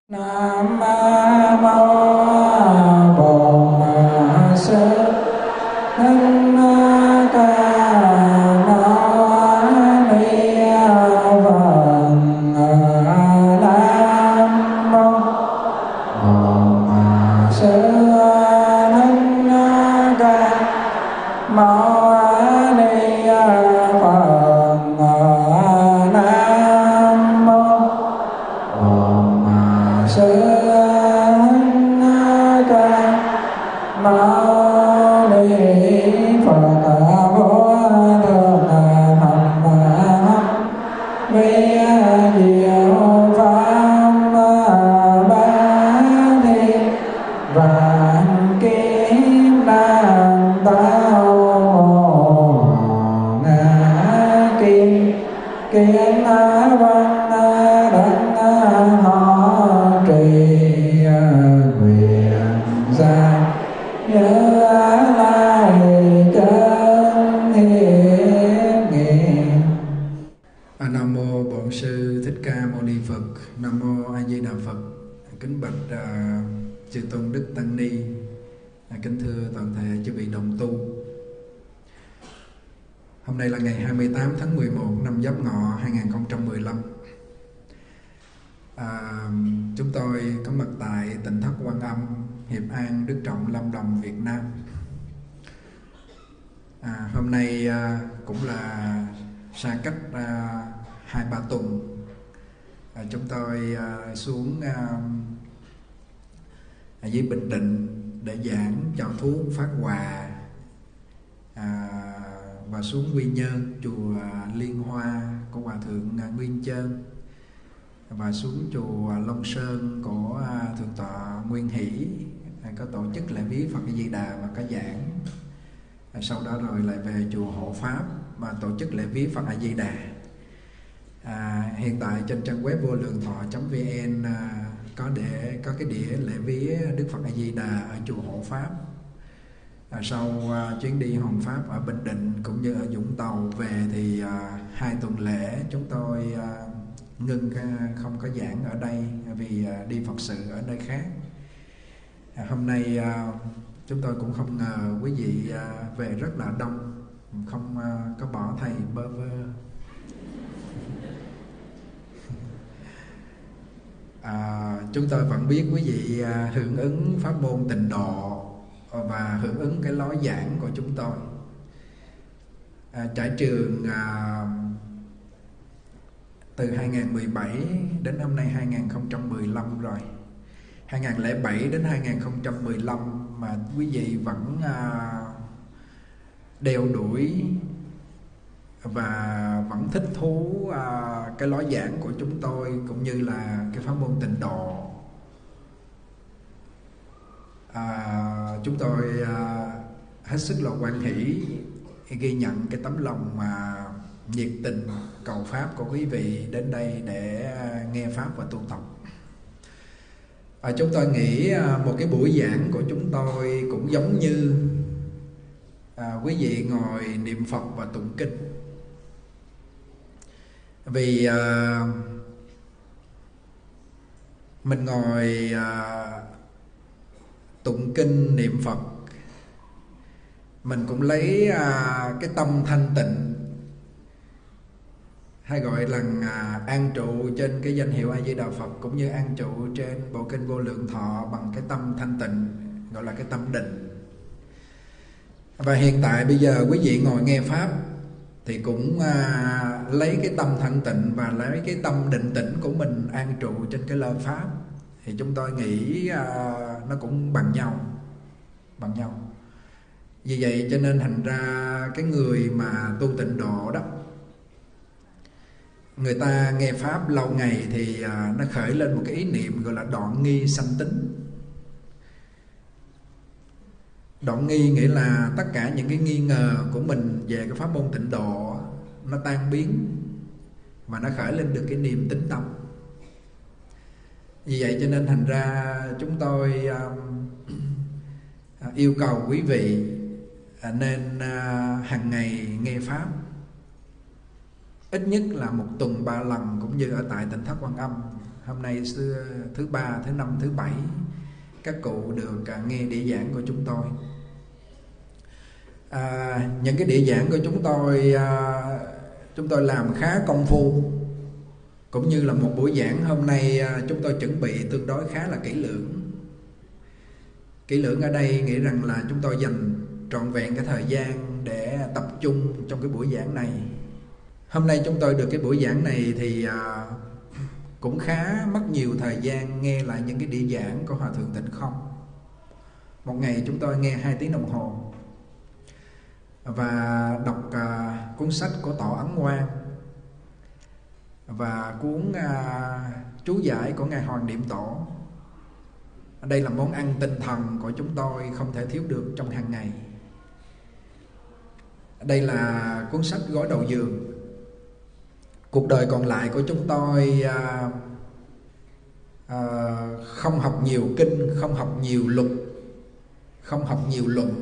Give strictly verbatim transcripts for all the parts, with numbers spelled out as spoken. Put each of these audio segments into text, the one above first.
Nam mô Bổn Sư Thích Ca Mâu Ni Phật. Nam mô Bổn Sư Thích Ca Mâu Ni Phật. Nam mô Bổn Sư Thích Ca Mâu Ni Phật. Vô thượng thập vi diệu pháp bá thiên vạn kiếp nan tao ngã kim kiến văn đảnh họ trì nguyện gia nhớ lai chân hiến nghiệm. Nam mô Bổn Sư Thích Ca Mâu Ni Phật. Nam mô A Di Đà Phật. Kính bạch uh, chư tôn đức tăng ni, uh, kính thưa toàn thể chư vị đồng tu. Hôm nay là ngày hai mươi tám tháng mười một năm Giáp Ngọ hai nghìn không trăm mười lăm. À, chúng tôi có mặt tại Tỉnh Thất Quan Âm, Hiệp An, Đức Trọng, Lâm Đồng, Việt Nam. À, hôm nay à, cũng là xa cách à, hai ba tuần, à, chúng tôi à, xuống à, à, dưới Bình Định để giảng cho thuốc phát quà, à, và xuống Quy Nhơn, chùa Liên Hoa của Hòa Thượng Nguyên Chơn, và xuống chùa Long Sơn của Thượng tọa Nguyên Hỷ, có tổ chức lễ viếng Phật A Di Đà và có giảng. Sau đó rồi lại về chùa Hộ Pháp và tổ chức lễ viếng Phật A Di Đà. À, hiện tại trên trang web vô lượng thọ chấm vn à, có để có cái đĩa lễ viếng Đức Phật A Di Đà ở chùa Hộ Pháp. À, sau uh, chuyến đi Hoàng Pháp ở Bình Định cũng như ở Vũng Tàu về thì uh, hai tuần lễ chúng tôi uh, ngưng uh, không có giảng ở đây vì uh, đi Phật sự ở nơi khác. À, hôm nay uh, chúng tôi cũng không ngờ quý vị uh, về rất là đông, không uh, có bỏ thầy bơ vơ. À, chúng tôi vẫn biết quý vị uh, hưởng ứng pháp môn Tịnh Độ và hưởng ứng cái lối giảng của chúng tôi. À, trải trường à, từ hai nghìn không trăm mười bảy đến năm nay hai nghìn không trăm mười lăm rồi, hai nghìn không trăm lẻ bảy đến hai nghìn không trăm mười lăm mà quý vị vẫn à, đeo đuổi và vẫn thích thú à, cái lối giảng của chúng tôi cũng như là cái pháp môn Tịnh Độ. À, chúng tôi à, hết sức là hoan hỷ ghi nhận cái tấm lòng mà nhiệt tình cầu pháp của quý vị đến đây để nghe pháp và tu tập. À, chúng tôi nghĩ à, một cái buổi giảng của chúng tôi cũng giống như à, quý vị ngồi niệm Phật và tụng kinh. Vì à, mình ngồi à, tụng kinh niệm Phật, mình cũng lấy à, cái tâm thanh tịnh, hay gọi là à, an trụ trên cái danh hiệu A Di Đà Phật, cũng như an trụ trên bộ kinh Vô Lượng Thọ bằng cái tâm thanh tịnh, gọi là cái tâm định. Và hiện tại bây giờ quý vị ngồi nghe pháp thì cũng à, lấy cái tâm thanh tịnh và lấy cái tâm định tĩnh của mình an trụ trên cái lời pháp, thì chúng tôi nghĩ à, nó cũng bằng nhau, bằng nhau. Vì vậy cho nên thành ra cái người mà tu Tịnh Độ đó, người ta nghe pháp lâu ngày thì à, nó khởi lên một cái ý niệm gọi là đoạn nghi sanh tính. Đoạn nghi nghĩa là tất cả những cái nghi ngờ của mình về cái pháp môn Tịnh Độ nó tan biến và nó khởi lên được cái niềm tín tâm. Vì vậy cho nên thành ra chúng tôi uh, yêu cầu quý vị uh, nên uh, hàng ngày nghe pháp, ít nhất là một tuần ba lần, cũng như ở tại Tỉnh Thất Quan Âm Hôm nay thứ ba, thứ năm, thứ bảy các cụ được nghe đĩa giảng của chúng tôi. À, những cái đĩa giảng của chúng tôi à, chúng tôi làm khá công phu, cũng như là một buổi giảng hôm nay à, chúng tôi chuẩn bị tương đối khá là kỹ lưỡng. Kỹ lưỡng ở đây nghĩ rằng là chúng tôi dành trọn vẹn cái thời gian để tập trung trong cái buổi giảng này. Hôm nay chúng tôi được cái buổi giảng này thì à, cũng khá mất nhiều thời gian nghe lại những cái đĩa giảng của Hòa Thượng Tịnh Không. Một ngày chúng tôi nghe hai tiếng đồng hồ và đọc à, cuốn sách của Tổ Ấn Quang và cuốn à, chú giải của Ngài Hoàng Niệm Tổ. Đây là món ăn tinh thần của chúng tôi không thể thiếu được trong hàng ngày. Đây là cuốn sách Gối Đầu Giường. Cuộc đời còn lại của chúng tôi à, à, không học nhiều kinh, không học nhiều luật, không học nhiều luận.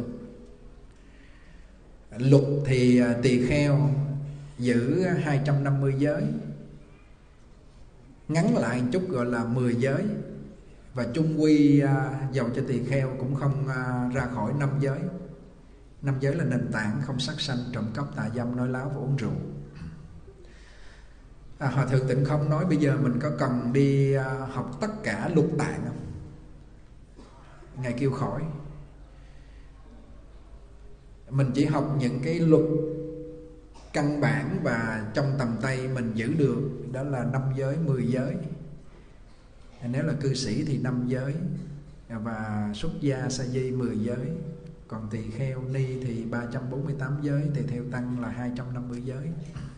Luật thì à, tỳ kheo giữ hai trăm năm mươi giới, ngắn lại một chút gọi là mười giới. Và chung quy à, dầu cho tỳ kheo cũng không à, ra khỏi năm giới. Năm giới là nền tảng: không sát sanh, trộm cắp, tà dâm, nói láo và uống rượu. À, Hòa Thượng Tịnh Không nói bây giờ mình có cần đi à, học tất cả lục tạng không? Ngài kêu khỏi. Mình chỉ học những cái luật căn bản và trong tầm tay mình giữ được, đó là năm giới, mười giới. Nếu là cư sĩ thì năm giới, và xuất gia sa di mười giới. Còn tỳ kheo ni thì ba trăm bốn mươi tám giới, tỳ theo tăng là hai trăm năm mươi giới.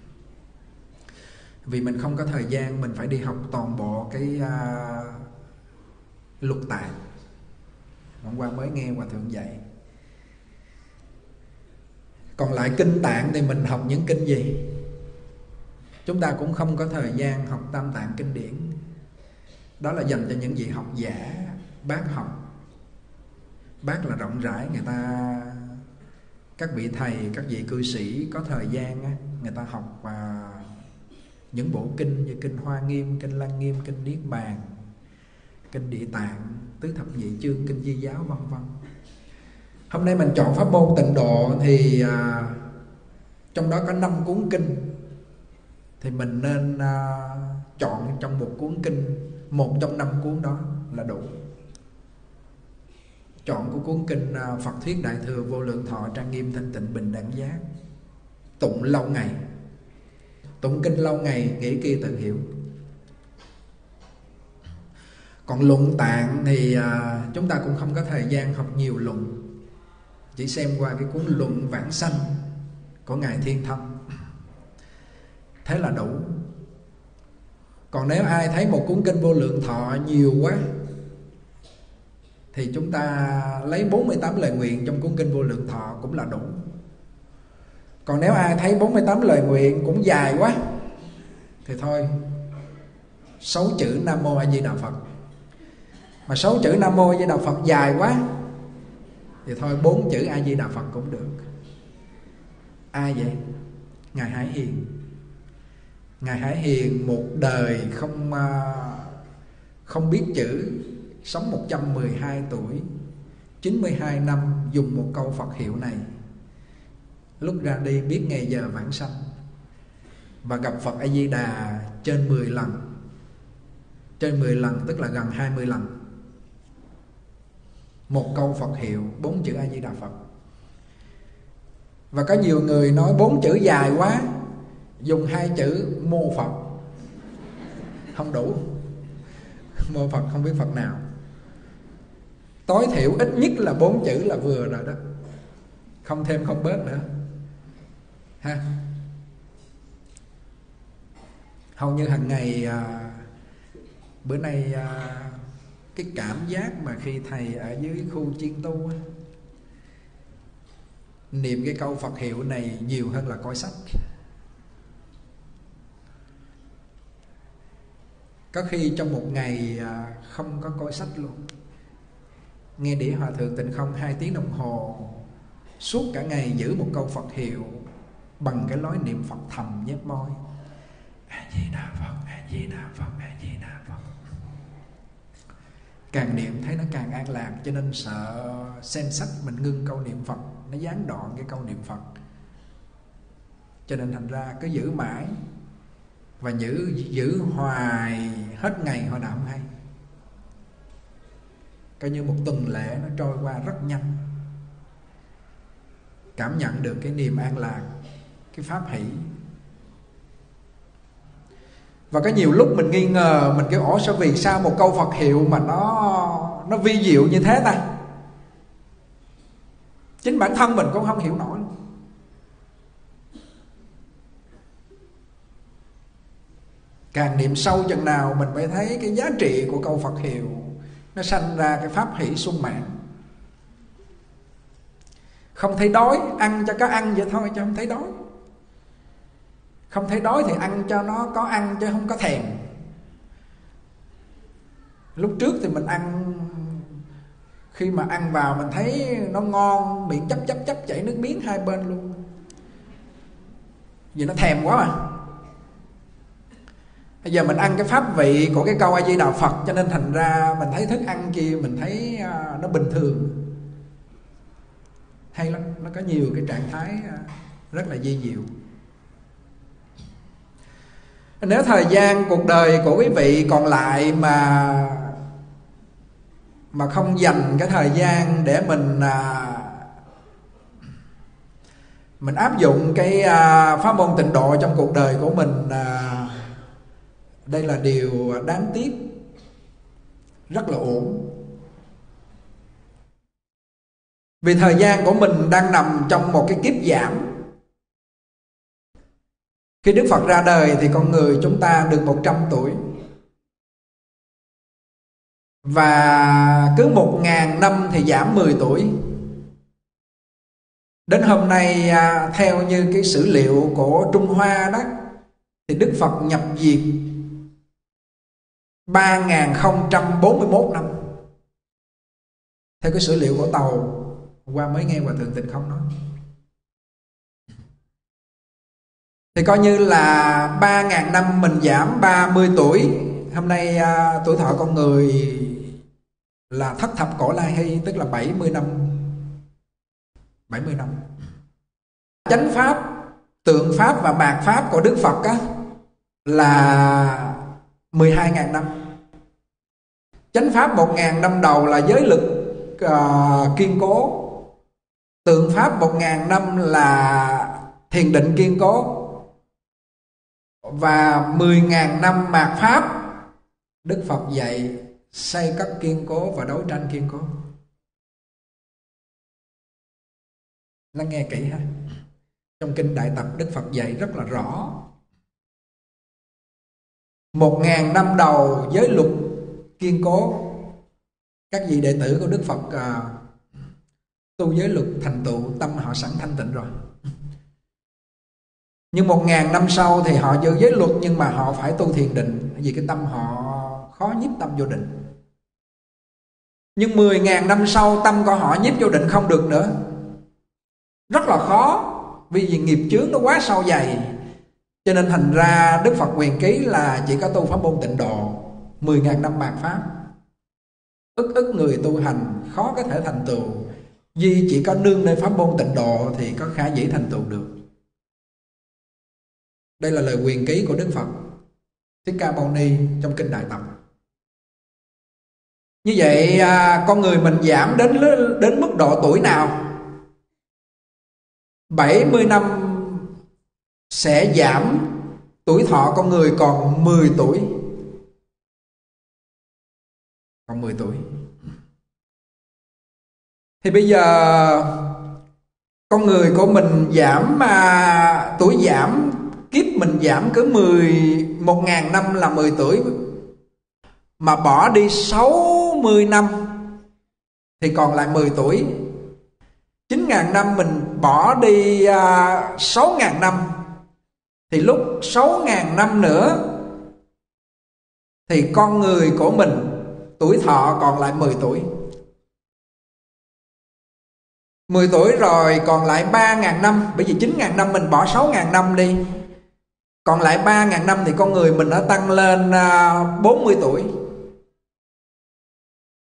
Vì mình không có thời gian, mình phải đi học toàn bộ cái uh, luật tạng. Hôm qua mới nghe Hòa Thượng dạy. Còn lại kinh tạng thì mình học những kinh gì? Chúng ta cũng không có thời gian học tam tạng kinh điển. Đó là dành cho những vị học giả, bác học. Bác là rộng rãi, người ta, các vị thầy, các vị cư sĩ có thời gian, người ta học và những bộ kinh như kinh Hoa Nghiêm, kinh Lăng Nghiêm, kinh Niết Bàn, kinh Địa Tạng, tứ thập nhị chương, kinh Di Giáo, vân vân. Hôm nay mình chọn pháp môn tịnh độ thì à, trong đó có năm cuốn kinh, thì mình nên à, chọn trong một cuốn kinh, một trong năm cuốn đó là đủ. Chọn của cuốn kinh à, Phật Thuyết Đại Thừa Vô Lượng Thọ Trang Nghiêm Thanh Tịnh Bình Đẳng Giác, tụng lâu ngày. Tụng kinh lâu ngày, nghĩ kia tự hiểu. Còn luận tạng thì à, chúng ta cũng không có thời gian học nhiều luận. Chỉ xem qua cái cuốn luận Vãng Sanh của Ngài Thiên Thông, thế là đủ. Còn nếu ai thấy một cuốn kinh Vô Lượng Thọ nhiều quá thì chúng ta lấy bốn mươi tám lời nguyện trong cuốn kinh Vô Lượng Thọ cũng là đủ. Còn nếu ai thấy bốn mươi tám lời nguyện cũng dài quá thì thôi, sáu chữ Nam Mô A Di Đà Phật. Mà sáu chữ Nam Mô A Di Đà Phật dài quá thì thôi, bốn chữ A Di Đà Phật cũng được. Ai vậy? Ngài Hải Hiền. Ngài Hải Hiền một đời không không biết chữ, sống một trăm mười hai tuổi, chín mươi hai năm dùng một câu Phật hiệu này. Lúc ra đi biết ngày giờ vãng sanh, và gặp Phật A Di Đà trên mười lần. Trên mười lần tức là gần hai mươi lần. Một câu Phật hiệu, bốn chữ A Di Đà Phật. Và có nhiều người nói bốn chữ dài quá, dùng hai chữ Mô Phật, không đủ. Mô Phật không biết Phật nào. Tối thiểu ít nhất là bốn chữ là vừa rồi đó, không thêm không bớt nữa ha. Hầu như hàng ngày à, bữa nay à, cái cảm giác mà khi thầy ở dưới khu chiên tu niệm cái câu Phật hiệu này nhiều hơn là coi sách. Có khi trong một ngày à, không có coi sách luôn, nghe đĩa Hòa Thượng Tịnh Không hai tiếng đồng hồ, suốt cả ngày giữ một câu Phật hiệu bằng cái lối niệm Phật thầm nhếch môi: A Di Đà Phật, A Di Đà Phật, A Di Đà Phật. Càng niệm thấy nó càng an lạc, cho nên sợ xem sách mình ngưng câu niệm Phật, nó gián đoạn cái câu niệm Phật. Cho nên thành ra cứ giữ mãi, và giữ giữ hoài hết ngày hồi nào không hay. Coi như một tuần lễ nó trôi qua rất nhanh. Cảm nhận được cái niềm an lạc, cái pháp hỷ. Và có nhiều lúc mình nghi ngờ, mình kêu ủa sao vì sao một câu Phật hiệu mà nó nó vi diệu như thế ta? Chính bản thân mình cũng không hiểu nổi. Càng niệm sâu chừng nào mình mới thấy cái giá trị của câu Phật hiệu, nó sanh ra cái pháp hỷ sung mãn. Không thấy đói, ăn cho có ăn vậy thôi chứ không thấy đói. Không thấy đói thì ăn cho nó có ăn chứ không có thèm. Lúc trước thì mình ăn, khi mà ăn vào mình thấy nó ngon, miệng chấp chấp chấp chảy nước miếng hai bên luôn, vì nó thèm quá mà. Bây giờ mình ăn cái pháp vị của cái câu A Di Đà Phật, cho nên thành ra mình thấy thức ăn kia mình thấy nó bình thường. Hay lắm, nó có nhiều cái trạng thái rất là vi diệu. Nếu thời gian cuộc đời của quý vị còn lại mà mà không dành cái thời gian để mình à, mình áp dụng cái à, pháp môn tịnh độ trong cuộc đời của mình, à, đây là điều đáng tiếc, rất là uổng. Vì thời gian của mình đang nằm trong một cái kiếp giảm. Khi Đức Phật ra đời thì con người chúng ta được một trăm tuổi. Và cứ một ngàn năm thì giảm mười tuổi. Đến hôm nay theo như cái sử liệu của Trung Hoa đó, thì Đức Phật nhập diệt ba nghìn không trăm bốn mươi mốt năm. Theo cái sử liệu của Tàu, qua mới nghe Hòa Thượng Tịnh Không nói. Thì coi như là ba nghìn năm mình giảm ba mươi tuổi. Hôm nay à, tuổi thọ con người là thất thập cổ lai hy, tức là bảy mươi năm. bảy mươi năm. Chánh pháp, tượng pháp và mạt pháp của Đức Phật á, là mười hai nghìn năm. Chánh pháp một nghìn năm đầu là giới lực uh, kiên cố. Tượng pháp một nghìn năm là thiền định kiên cố. Và mười nghìn năm mạt pháp, Đức Phật dạy xây cất kiên cố và đấu tranh kiên cố. Lắng nghe kỹ ha. Trong Kinh Đại Tập Đức Phật dạy rất là rõ. Một ngàn năm đầu giới luật kiên cố. Các vị đệ tử của Đức Phật uh, tu giới luật thành tựu, tâm họ sẵn thanh tịnh rồi. Nhưng một ngàn năm sau thì họ giữ giới luật, nhưng mà họ phải tu thiền định, vì cái tâm họ khó nhiếp tâm vô định. Nhưng mười ngàn năm sau tâm của họ nhiếp vô định không được nữa. Rất là khó, vì nghiệp chướng nó quá sâu dày. Cho nên thành ra Đức Phật quyền ký là chỉ có tu pháp môn tịnh độ, mười ngàn năm mạt pháp. Ức ức người tu hành khó có thể thành tựu, vì chỉ có nương nơi pháp môn tịnh độ thì có khả dĩ thành tựu được. Đây là lời quyền ký của Đức Phật Thích Ca Mâu Ni trong Kinh Đại Tập. Như vậy con người mình giảm đến đến mức độ tuổi nào? bảy mươi năm sẽ giảm tuổi thọ con người còn mười tuổi. Còn mười tuổi. Thì bây giờ con người của mình giảm mà tuổi giảm, kiếp mình giảm cứ mười một ngàn năm là mười tuổi, mà bỏ đi sáu mươi năm thì còn lại mười tuổi. Chín ngàn năm mình bỏ đi à, sáu ngàn năm, thì lúc sáu ngàn năm nữa thì con người của mình tuổi thọ còn lại mười tuổi. Mười tuổi rồi còn lại ba ngàn năm. Bởi vì chín ngàn năm mình bỏ sáu ngàn năm đi, còn lại ba ngàn năm thì con người mình đã tăng lên bốn mươi tuổi.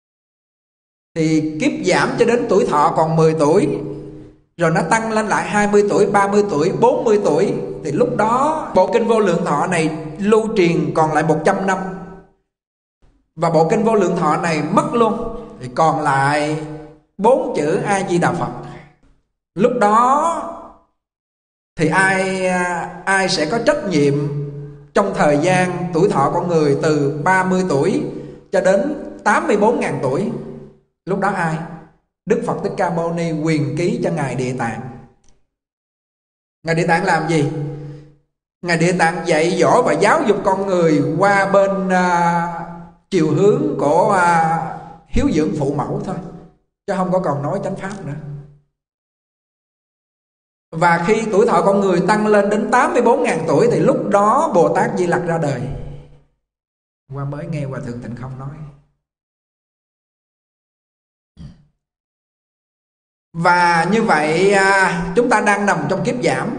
thì kiếp giảm cho đến tuổi thọ còn mười tuổi, rồi nó tăng lên lại hai mươi tuổi, ba mươi tuổi, bốn mươi tuổi, thì lúc đó bộ kinh Vô Lượng Thọ này lưu truyền còn lại một trăm năm. Và bộ kinh Vô Lượng Thọ này mất luôn, thì còn lại bốn chữ A Di Đà Phật. Lúc đó thì ai ai sẽ có trách nhiệm trong thời gian tuổi thọ con người từ ba mươi tuổi cho đến tám mươi bốn nghìn tuổi? Lúc đó ai? Đức Phật Thích Ca Mâu Ni quyền ký cho Ngài Địa Tạng. Ngài Địa Tạng làm gì? Ngài Địa Tạng dạy dỗ và giáo dục con người qua bên uh, chiều hướng của uh, hiếu dưỡng phụ mẫu thôi, chứ không có còn nói chánh pháp nữa. Và khi tuổi thọ con người tăng lên đến tám mươi bốn nghìn tuổi thì lúc đó Bồ Tát Di Lặc ra đời. Qua mới nghe Hòa Thượng Tịnh Không nói. Và như vậy chúng ta đang nằm trong kiếp giảm.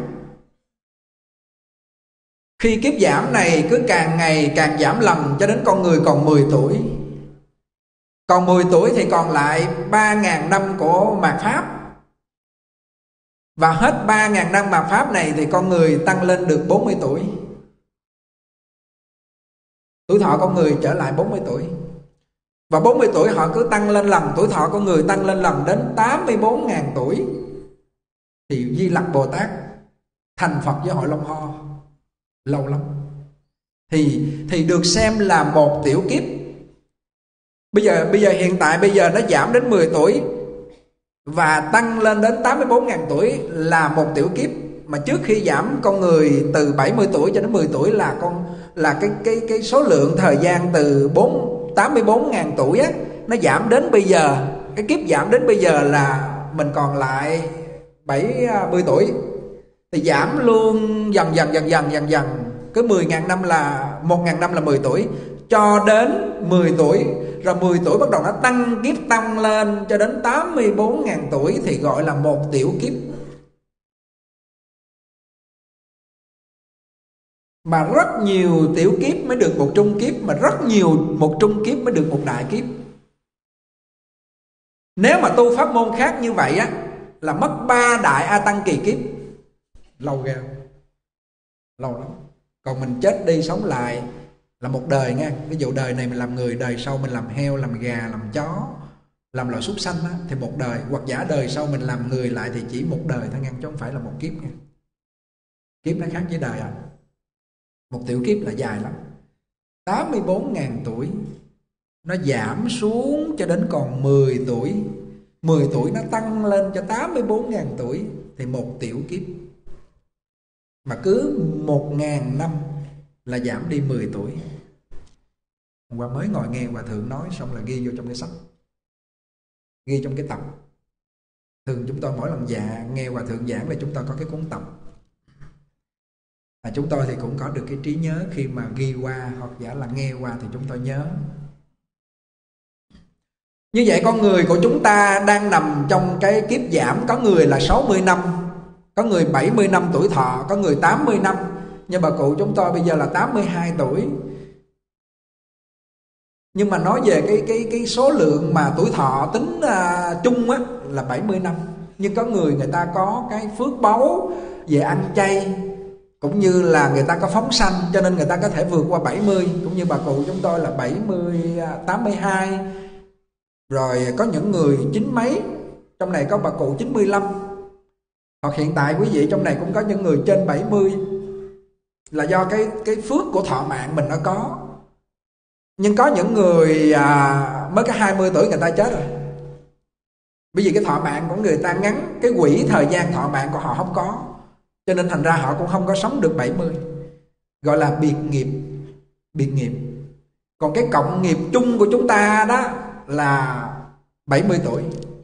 Khi kiếp giảm này cứ càng ngày càng giảm lần cho đến con người còn mười tuổi. Còn mười tuổi thì còn lại ba nghìn năm của mạt Pháp. Và hết ba nghìn năm mạt Pháp này thì con người tăng lên được bốn mươi tuổi. Tuổi thọ con người trở lại bốn mươi tuổi. Và bốn mươi tuổi họ cứ tăng lên lần, tuổi thọ con người tăng lên lần đến tám mươi bốn nghìn tuổi. Thì Di Lặc Bồ Tát thành Phật với Hội Long Ho lâu lắm. Thì thì được xem là một tiểu kiếp. Bây giờ bây giờ hiện tại bây giờ nó giảm đến mười tuổi và tăng lên đến tám mươi bốn nghìn tuổi là một tiểu kiếp. Mà trước khi giảm con người từ bảy mươi tuổi cho đến mười tuổi là con là cái cái cái số lượng thời gian từ tám mươi bốn nghìn tuổi á, nó giảm đến bây giờ, cái kiếp giảm đến bây giờ là mình còn lại bảy mươi tuổi. Thì giảm luôn dần dần dần dần dần dần, cứ mười nghìn năm là một nghìn năm là mười tuổi, cho đến mười tuổi, rồi mười tuổi bắt đầu nó tăng kiếp tăng lên cho đến tám mươi bốn nghìn tuổi thì gọi là một tiểu kiếp. Mà rất nhiều tiểu kiếp mới được một trung kiếp, mà rất nhiều một trung kiếp mới được một đại kiếp. Nếu mà tu pháp môn khác như vậy á là mất ba đại A Tăng kỳ kiếp. Lâu ghê, lâu lắm. Còn mình chết đi sống lại là một đời nha. Ví dụ đời này mình làm người, đời sau mình làm heo, làm gà, làm chó, làm loại súc sanh á, thì một đời. Hoặc giả đời sau mình làm người lại thì chỉ một đời thôi nha, chứ không phải là một kiếp nha. Kiếp nó khác với đời à. Một tiểu kiếp là dài lắm. Tám mươi bốn nghìn tuổi nó giảm xuống cho đến còn mười tuổi. Mười tuổi nó tăng lên cho tám mươi bốn nghìn tuổi thì một tiểu kiếp. Mà cứ một nghìn năm là giảm đi mười tuổi. Hôm qua mới ngồi nghe Hòa Thượng nói xong là ghi vô trong cái sách, ghi trong cái tập. Thường chúng tôi mỗi lần dạ nghe Hòa Thượng giảng là chúng tôi có cái cuốn tập. À, chúng tôi thì cũng có được cái trí nhớ khi mà ghi qua hoặc giả là nghe qua thì chúng tôi nhớ. Như vậy con người của chúng ta đang nằm trong cái kiếp giảm. Có người là sáu mươi năm, có người bảy mươi năm tuổi thọ, có người tám mươi năm. Nhưng bà cụ chúng tôi bây giờ là tám mươi hai tuổi. Nhưng mà nói về cái cái cái số lượng mà tuổi thọ tính uh, chung á là bảy mươi năm. Nhưng có người người ta có cái phước báu về ăn chay, cũng như là người ta có phóng sanh, cho nên người ta có thể vượt qua bảy mươi. Cũng như bà cụ chúng tôi là bảy mươi, tám mươi hai. Rồi có những người chín mấy. Trong này có bà cụ chín mươi lăm. Hoặc hiện tại quý vị trong này cũng có những người trên bảy mươi. Là do cái cái phước của thọ mạng mình nó có. Nhưng có những người à, mới có hai mươi tuổi người ta chết rồi. Bởi vì cái thọ mạng của người ta ngắn, cái quỹ thời gian thọ mạng của họ không có, cho nên thành ra họ cũng không có sống được bảy mươi. Gọi là biệt nghiệp. Biệt nghiệp. Còn cái cộng nghiệp chung của chúng ta đó là bảy mươi tuổi.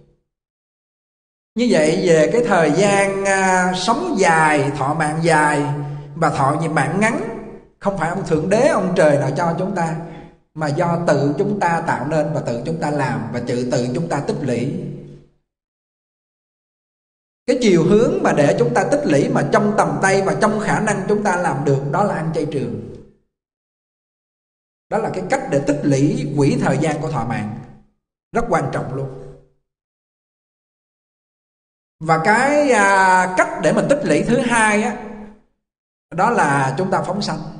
Như vậy về cái thời gian à, sống dài, thọ mạng dài và thọ mạng ngắn, không phải ông Thượng Đế, ông trời nào cho chúng ta, mà do tự chúng ta tạo nên và tự chúng ta làm và tự tự chúng ta tích lũy. Cái chiều hướng mà để chúng ta tích lũy mà trong tầm tay và trong khả năng chúng ta làm được, đó là ăn chay trường. Đó là cái cách để tích lũy quỹ thời gian của thọ mạng. Rất quan trọng luôn. Và cái à, cách để mình tích lũy thứ hai á, đó là chúng ta phóng sanh.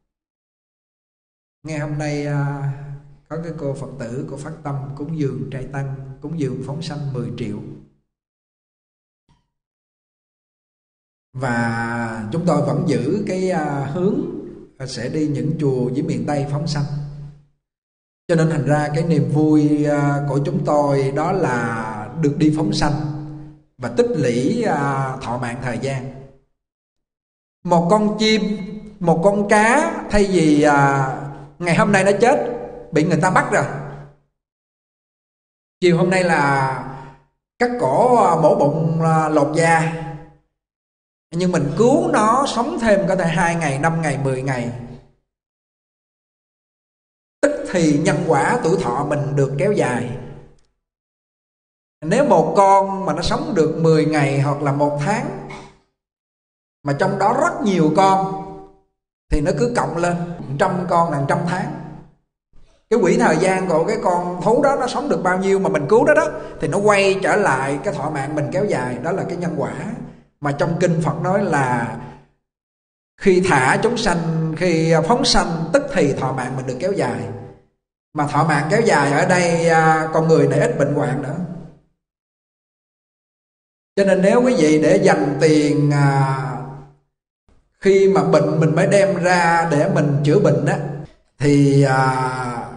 Ngày hôm nay à, có cái cô Phật tử, cô phát tâm cúng dường trai tăng, cúng dường phóng sanh mười triệu. Và chúng tôi vẫn giữ cái à, hướng sẽ đi những chùa dưới miền Tây phóng sanh. Cho nên thành ra cái niềm vui à, của chúng tôi đó là được đi phóng sanh và tích lũy à, thọ mạng thời gian. Một con chim, một con cá, thay vì à, ngày hôm nay nó chết, bị người ta bắt rồi, chiều hôm nay là cắt cổ mổ bụng lột da, nhưng mình cứu nó sống thêm có thể hai ngày, năm ngày, mười ngày, tức thì nhân quả tuổi thọ mình được kéo dài. Nếu một con mà nó sống được mười ngày hoặc là một tháng, mà trong đó rất nhiều con, thì nó cứ cộng lên trăm con là trăm tháng. Cái quỹ thời gian của cái con thú đó nó sống được bao nhiêu mà mình cứu đó đó, thì nó quay trở lại cái thọ mạng mình kéo dài. Đó là cái nhân quả mà trong kinh Phật nói là khi thả chúng sanh, khi phóng sanh, tức thì thọ mạng mình được kéo dài. Mà thọ mạng kéo dài ở đây con người này ít bệnh hoạn nữa. Cho nên nếu quý vị để dành tiền à, khi mà bệnh mình mới đem ra để mình chữa bệnh á, thì à,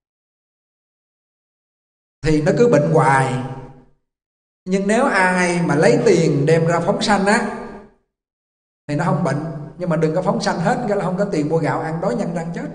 thì nó cứ bệnh hoài. Nhưng nếu ai mà lấy tiền đem ra phóng sanh á, thì nó không bệnh. Nhưng mà đừng có phóng sanh hết, cái là không có tiền mua gạo ăn, đói nhăn răng chết.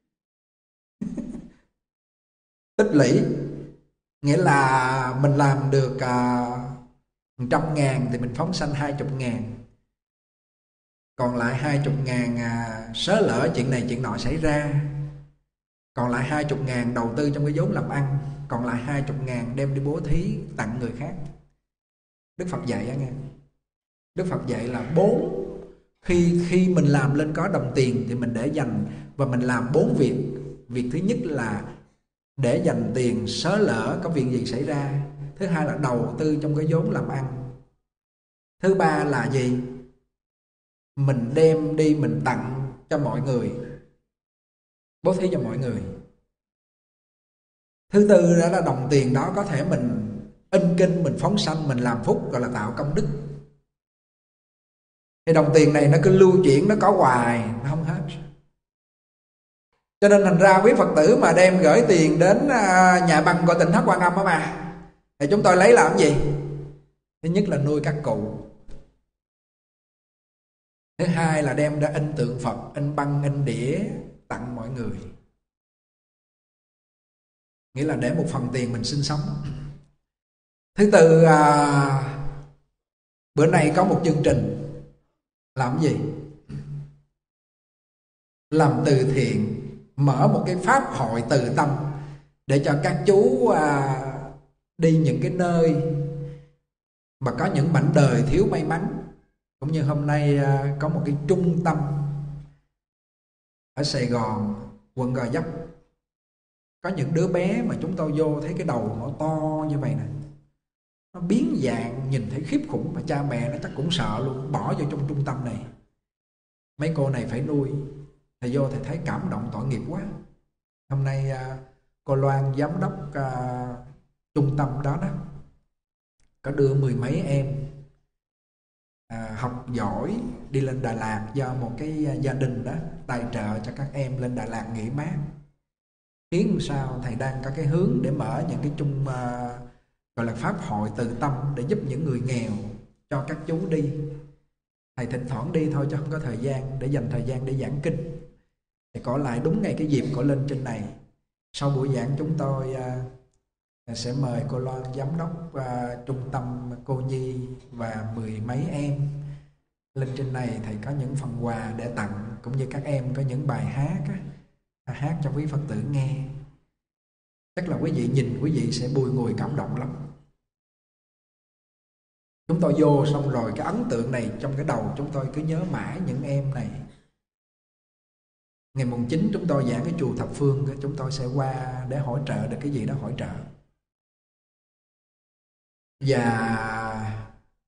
Tích lũy nghĩa là mình làm được à, một trăm ngàn thì mình phóng sanh hai chục ngàn. Còn lại hai chục ngàn à, sớ lỡ chuyện này chuyện nọ xảy ra. Còn lại hai chục ngàn đầu tư trong cái vốn làm ăn. Còn lại hai chục ngàn đem đi bố thí tặng người khác. Đức Phật dạy á nghe. Đức Phật dạy là bốn khi khi mình làm lên có đồng tiền thì mình để dành, và mình làm bốn việc. Việc thứ nhất là để dành tiền sớ lỡ có việc gì xảy ra. Thứ hai là đầu tư trong cái vốn làm ăn. Thứ ba là gì? Mình đem đi mình tặng cho mọi người, bố thí cho mọi người. Thứ tư đó là đồng tiền đó có thể mình in kinh, mình phóng sanh, mình làm phúc, gọi là tạo công đức. Thì đồng tiền này nó cứ lưu chuyển, nó có hoài, nó không hết. Cho nên thành ra quý Phật tử mà đem gửi tiền đến nhà băng của Tỉnh Thất Quan Âm á mà, thì chúng tôi lấy làm cái gì? Thứ nhất là nuôi các cụ. Thứ hai là đem ra in tượng Phật, in băng, in đĩa tặng mọi người. Nghĩa là để một phần tiền mình sinh sống. Thứ tư, à, bữa nay có một chương trình làm gì? Làm từ thiện, mở một cái pháp hội từ tâm để cho các chú à, đi những cái nơi mà có những mảnh đời thiếu may mắn. Cũng như hôm nay à, có một cái trung tâm ở Sài Gòn, quận Gò Vấp. Có những đứa bé mà chúng tôi vô thấy cái đầu nó to như vậy nè, nó biến dạng, nhìn thấy khiếp khủng, mà cha mẹ nó chắc cũng sợ luôn, bỏ vô trong trung tâm này. Mấy cô này phải nuôi. Thầy vô thầy thấy cảm động tội nghiệp quá. Hôm nay à, cô Loan giám đốc à, trung tâm đó đó có đưa mười mấy em à, học giỏi đi lên Đà Lạt, do một cái gia đình đó tài trợ cho các em lên Đà Lạt nghỉ mát. Khiến sao thầy đang có cái hướng để mở những cái chung uh, gọi là pháp hội từ tâm để giúp những người nghèo, cho các chú đi. Thầy thỉnh thoảng đi thôi chứ không có thời gian để dành thời gian để giảng kinh. Thì có lại đúng ngay cái dịp có lên trên này. Sau buổi giảng chúng tôi uh, sẽ mời cô Loan giám đốc uh, trung tâm cô Nhi và mười mấy em lên trên này. Thầy có những phần quà để tặng, cũng như các em có những bài hát á, hát cho quý Phật tử nghe. Chắc là quý vị nhìn quý vị sẽ bùi ngùi cảm động lắm. Chúng tôi vô xong rồi cái ấn tượng này trong cái đầu chúng tôi cứ nhớ mãi những em này. Ngày mùng chín chúng tôi giảng cái chùa Thập Phương, chúng tôi sẽ qua để hỗ trợ được cái gì đó hỗ trợ. Và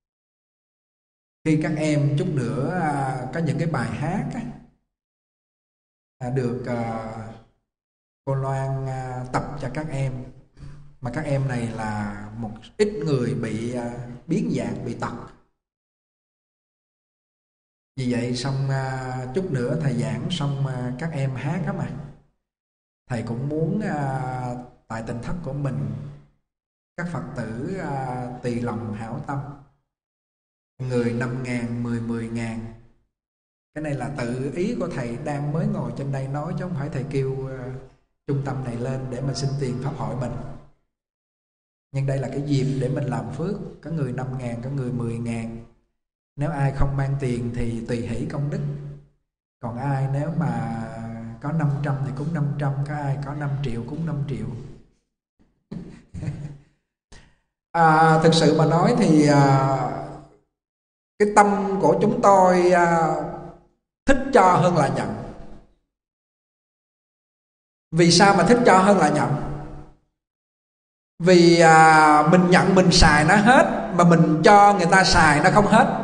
khi các em chút nữa à, có những cái bài hát á, à, được à, cô Loan à, tập cho các em, mà các em này là một ít người bị à, biến dạng, bị tật. Vì vậy xong à, chút nữa thầy giảng xong à, các em hát á mà thầy cũng muốn à, tại tỉnh thất của mình các Phật tử à, tùy lòng hảo tâm, người năm ngàn, mười mười ngàn. Cái này là tự ý của thầy đang mới ngồi trên đây nói, chứ không phải thầy kêu uh, trung tâm này lên để mà xin tiền pháp hội mình. Nhưng đây là cái dịp để mình làm phước. Có người năm ngàn, có người mười ngàn. Nếu ai không mang tiền thì tùy hỷ công đức. Còn ai nếu mà có năm trăm thì cúng năm trăm, có ai có năm triệu cúng năm triệu. à, Thực sự mà nói thì à, cái tâm của chúng tôi à, thích cho hơn là nhận. Vì sao mà thích cho hơn là nhận? Vì à, mình nhận mình xài nó hết, mà mình cho người ta xài nó không hết.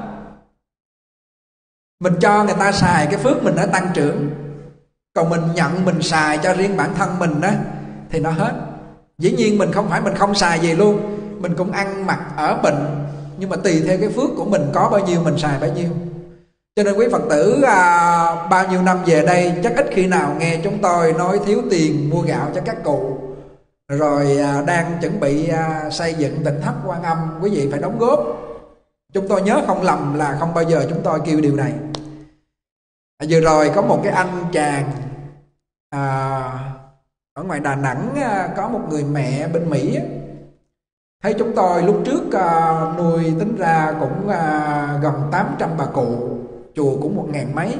Mình cho người ta xài cái phước mình nó tăng trưởng, còn mình nhận mình xài cho riêng bản thân mình đó thì nó hết. Dĩ nhiên mình không phải mình không xài gì luôn, mình cũng ăn mặc ở bệnh, nhưng mà tùy theo cái phước của mình có bao nhiêu mình xài bấy nhiêu. Cho nên quý Phật tử à, bao nhiêu năm về đây chắc ít khi nào nghe chúng tôi nói thiếu tiền mua gạo cho các cụ, rồi à, đang chuẩn bị à, xây dựng tỉnh thất Quan Âm, quý vị phải đóng góp. Chúng tôi nhớ không lầm là không bao giờ chúng tôi kêu điều này. à, Vừa rồi có một cái anh chàng à, ở ngoài Đà Nẵng à, có một người mẹ bên Mỹ á, thấy chúng tôi lúc trước à, nuôi tính ra cũng à, gần tám trăm bà cụ, chùa cũng một ngàn mấy.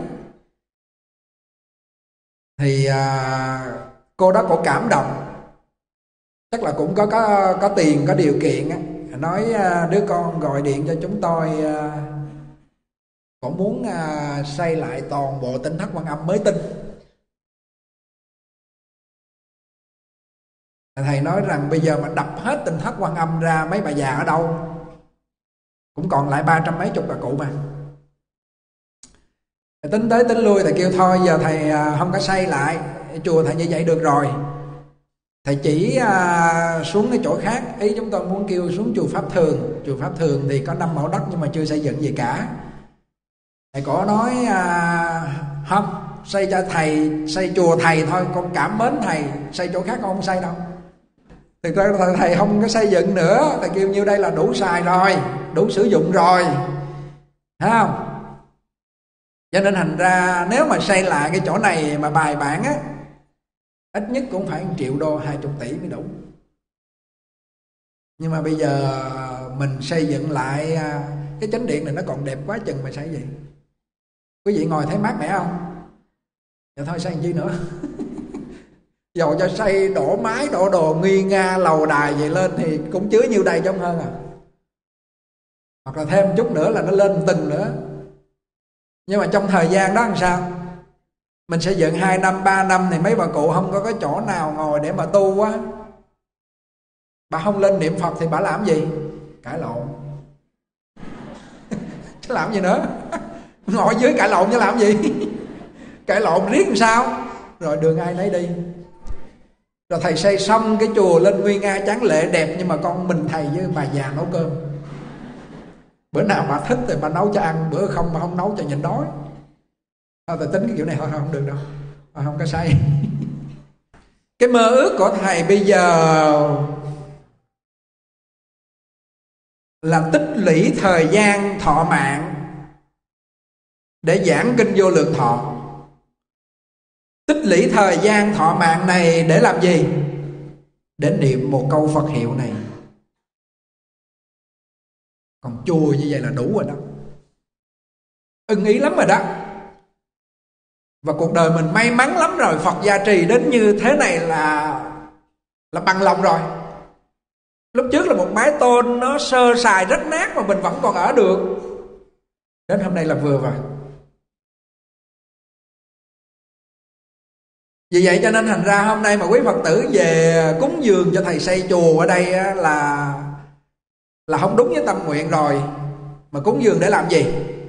Thì à, cô đó cổ cảm động, chắc là cũng có có có tiền, có điều kiện á. Nói à, đứa con gọi điện cho chúng tôi, à, cổ muốn à, xây lại toàn bộ tỉnh thất Quan Âm mới tinh. Thầy nói rằng bây giờ mà đập hết tỉnh thất Quan Âm ra, mấy bà già ở đâu? Cũng còn lại ba trăm mấy chục bà cụ mà. Thầy tính tới tính lui, thầy kêu thôi giờ thầy không có xây lại chùa thầy như vậy được rồi. Thầy chỉ à, xuống cái chỗ khác. Ý chúng tôi muốn kêu xuống chùa Pháp Thường. Chùa Pháp Thường thì có năm mẫu đất nhưng mà chưa xây dựng gì cả. Thầy có nói à, không, xây cho thầy, xây chùa thầy thôi, con cảm mến thầy, xây chỗ khác con không xây đâu. Thực ra thầy, thầy không có xây dựng nữa. Thầy kêu nhiêu đây là đủ xài rồi, đủ sử dụng rồi, thấy không? Cho nên thành ra nếu mà xây lại cái chỗ này mà bài bản á, ít nhất cũng phải một triệu đô, hai chục tỷ mới đủ. Nhưng mà bây giờ mình xây dựng lại cái chánh điện này nó còn đẹp quá chừng mà xây gì. Quý vị ngồi thấy mát mẻ không? Dạ thôi xây làm chi nữa. Dầu cho xây đổ mái đổ đồ nguy nga lầu đài vậy lên thì cũng chứa nhiêu đây trong hơn à. Hoặc là thêm chút nữa là nó lên từng nữa. Nhưng mà trong thời gian đó làm sao? Mình xây dựng hai năm, ba năm thì mấy bà cụ không có cái chỗ nào ngồi để mà tu á. Bà không lên niệm Phật thì bà làm gì? Cãi lộn. Chứ làm gì nữa? Ngồi dưới cãi lộn chứ làm gì? Cãi lộn riết làm sao? Rồi đường ai nấy đi. Rồi thầy xây xong cái chùa lên nguy nga tráng lệ đẹp, nhưng mà con mình thầy với bà già nấu cơm. Bữa nào bà thích thì bà nấu cho ăn, bữa không bà không nấu cho nhịn đói. Thôi thầy tính cái kiểu này thôi không được đâu, không có xây. Cái mơ ước của thầy bây giờ là tích lũy thời gian thọ mạng để giảng kinh Vô Lượng Thọ. Tích lũy thời gian thọ mạng này để làm gì? Để niệm một câu Phật hiệu này. Còn chùa như vậy là đủ rồi đó, ưng ý lắm rồi đó. Và cuộc đời mình may mắn lắm rồi, Phật gia trì đến như thế này là là bằng lòng rồi. Lúc trước là một mái tôn nó sơ sài rách nát mà mình vẫn còn ở được, đến hôm nay là vừa rồi. Vì vậy cho nên thành ra hôm nay mà quý Phật tử về cúng dường cho thầy xây chùa ở đây là là không đúng với tâm nguyện rồi. Mà cúng dường để làm gì?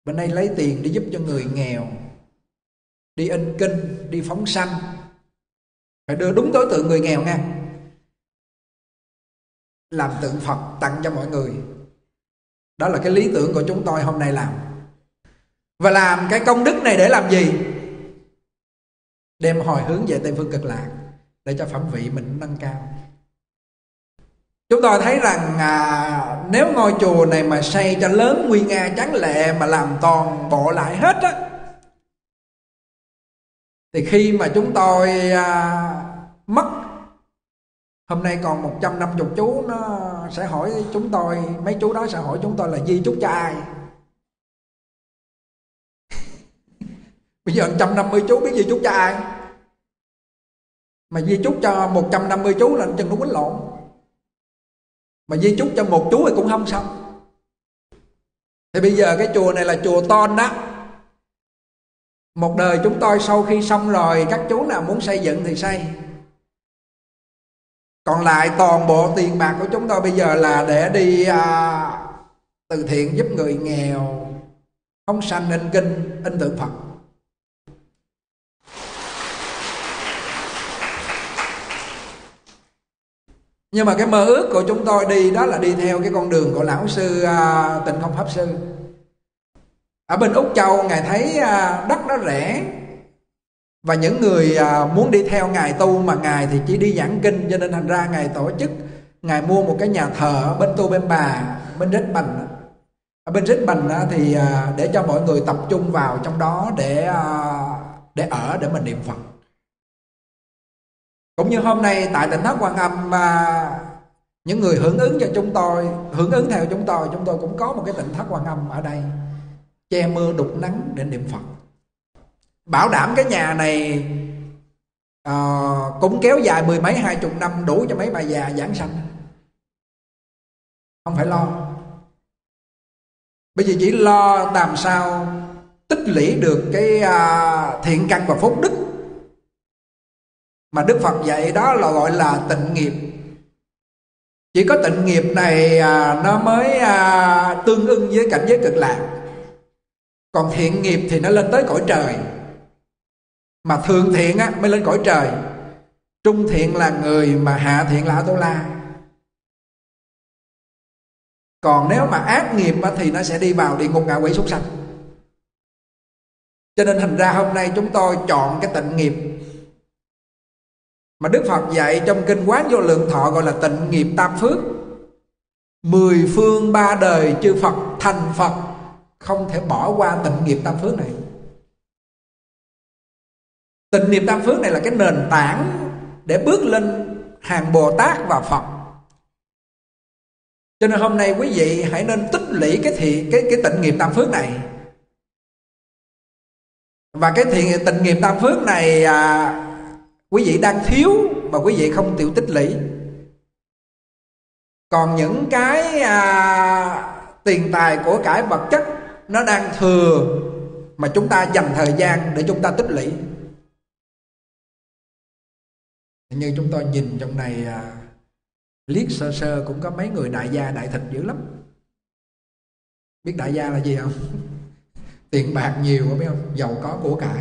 Bên đây lấy tiền đi giúp cho người nghèo, đi in kinh, đi phóng sanh, phải đưa đúng đối tượng người nghèo nha. Làm tượng Phật tặng cho mọi người. Đó là cái lý tưởng của chúng tôi hôm nay làm. Và làm cái công đức này để làm gì? Đem hồi hướng về Tây Phương Cực Lạc, để cho phẩm vị mình nâng cao. Chúng tôi thấy rằng à, nếu ngôi chùa này mà xây cho lớn nguy nga tráng lệ, mà làm toàn bộ lại hết á, thì khi mà chúng tôi à, mất, hôm nay còn một trăm năm mươi chú, nó sẽ hỏi chúng tôi, mấy chú đó sẽ hỏi chúng tôi là di chúc cho ai. Bây giờ một trăm năm mươi chú biết di chúc cho ai? Mà di chúc cho một trăm năm mươi chú là chừng nó quýnh lộn. Mà di chúc cho một chú thì cũng không xong. Thì bây giờ cái chùa này là chùa Tôn đó. Một đời chúng tôi sau khi xong rồi, các chú nào muốn xây dựng thì xây. Còn lại toàn bộ tiền bạc của chúng tôi bây giờ là để đi à, từ thiện giúp người nghèo, phóng sanh, in kinh, in tượng Phật. Nhưng mà cái mơ ước của chúng tôi đi đó là đi theo cái con đường của lão sư à, Tịnh Không Pháp Sư. Ở bên Úc Châu, Ngài thấy à, đất nó rẻ, và những người à, muốn đi theo Ngài tu mà Ngài thì chỉ đi giảng kinh, cho nên thành ra Ngài tổ chức, Ngài mua một cái nhà thờ ở bên Tu Bên Bà, bên Brisbane. Ở bên Brisbane thì à, để cho mọi người tập trung vào trong đó để à, để ở, để mình niệm Phật. Cũng như hôm nay tại Tỉnh Thất Quan Âm, à, những người hưởng ứng cho chúng tôi, hưởng ứng theo chúng tôi, chúng tôi cũng có một cái Tỉnh Thất Quan Âm ở đây, che mưa đục nắng để niệm Phật. Bảo đảm cái nhà này à, cũng kéo dài mười mấy hai chục năm, đủ cho mấy bà già giảng sanh, không phải lo. Bây giờ chỉ lo làm sao tích lũy được cái à, thiện căn và phúc đức mà Đức Phật dạy, đó là gọi là tịnh nghiệp. Chỉ có tịnh nghiệp này à, nó mới à, tương ưng với cảnh giới cực lạc. Còn thiện nghiệp thì nó lên tới cõi trời. Mà thượng thiện á, mới lên cõi trời. Trung thiện là người, mà hạ thiện là A-tu-la. Còn nếu mà ác nghiệp á, thì nó sẽ đi vào địa ngục, ngạ quỷ, súc sanh. Cho nên thành ra hôm nay chúng tôi chọn cái tịnh nghiệp mà Đức Phật dạy trong Kinh Quán Vô Lượng Thọ, gọi là tịnh nghiệp tam phước. Mười phương ba đời chư Phật thành Phật không thể bỏ qua tịnh nghiệp tam phước này. Tịnh nghiệp tam phước này là cái nền tảng để bước lên hàng Bồ Tát và Phật. Cho nên hôm nay quý vị hãy nên tích lũy cái thị cái cái tịnh nghiệp tam phước này. Và cái thiện tịnh nghiệp tam phước này à, quý vị đang thiếu mà quý vị không chịu tích lũy. Còn những cái à, tiền tài của cải vật chất nó đang thừa, mà chúng ta dành thời gian để chúng ta tích lũy. Như chúng tôi nhìn trong này à, liếc sơ sơ cũng có mấy người đại gia đại thịt dữ lắm. Biết đại gia là gì không? Tiền bạc nhiều, biết không? Giàu có của cải.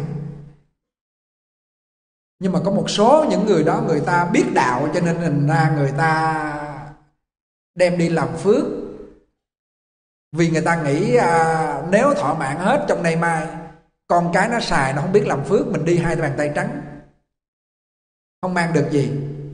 Nhưng mà có một số những người đó, người ta biết đạo, cho nên thành ra người ta đem đi làm phước. Vì người ta nghĩ à, nếu thọ mạng hết trong nay mai, con cái nó xài, nó không biết làm phước, mình đi hai bàn tay trắng, không mang được gì.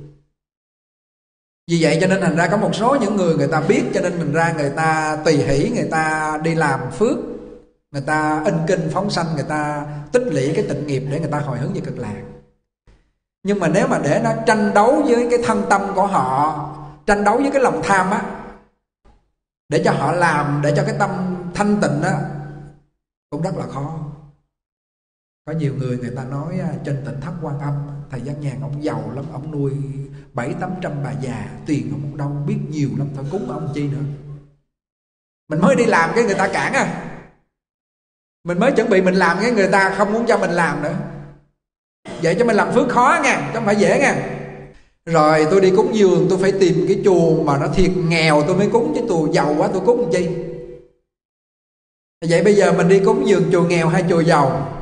Vì vậy cho nên thành ra có một số những người người ta biết, cho nên thành ra người ta tùy hỷ, người ta đi làm phước, người ta in kinh phóng sanh, người ta tích lũy cái tịnh nghiệp để người ta hồi hướng về cực lạc. Nhưng mà nếu mà để nó tranh đấu với cái thân tâm của họ, tranh đấu với cái lòng tham á, để cho họ làm, để cho cái tâm thanh tịnh á, cũng rất là khó. Có nhiều người người ta nói trên Tỉnh Thất Quan Âm, thầy Văn Nhàn ông giàu lắm, ông nuôi bảy tám trăm bà già, tiền ông đâu biết nhiều lắm, thôi cúng ông chi nữa. Mình mới đi làm cái người ta cản à, mình mới chuẩn bị mình làm cái người ta không muốn cho mình làm nữa. Vậy cho mình làm phước khó nha, chứ không phải dễ nha. Rồi tôi đi cúng dường, tôi phải tìm cái chùa mà nó thiệt nghèo tôi mới cúng, chứ tôi giàu quá tôi cúng làm chi. Vậy bây giờ mình đi cúng dường chùa nghèo hay chùa giàu?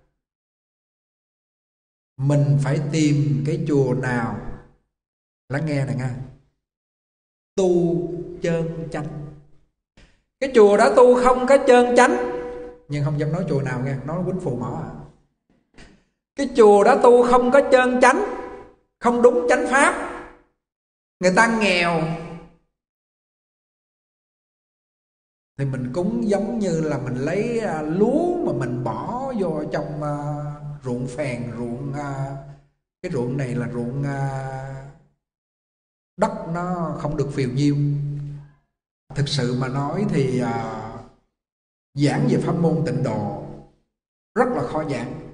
Mình phải tìm cái chùa nào, lắng nghe này nha, tu chân chánh. Cái chùa đó tu không có chân chánh, nhưng không dám nói chùa nào nghe, nói quýnh phù mỏ à. Cái chùa đó tu không có chân chánh, không đúng chánh pháp, người ta nghèo, thì mình cúng giống như là mình lấy lúa mà mình bỏ vô trong uh, ruộng phèn, ruộng uh, cái ruộng này là ruộng uh, đất nó không được phèo nhiêu. Thực sự mà nói thì uh, giảng về pháp môn tịnh độ rất là khó giảng.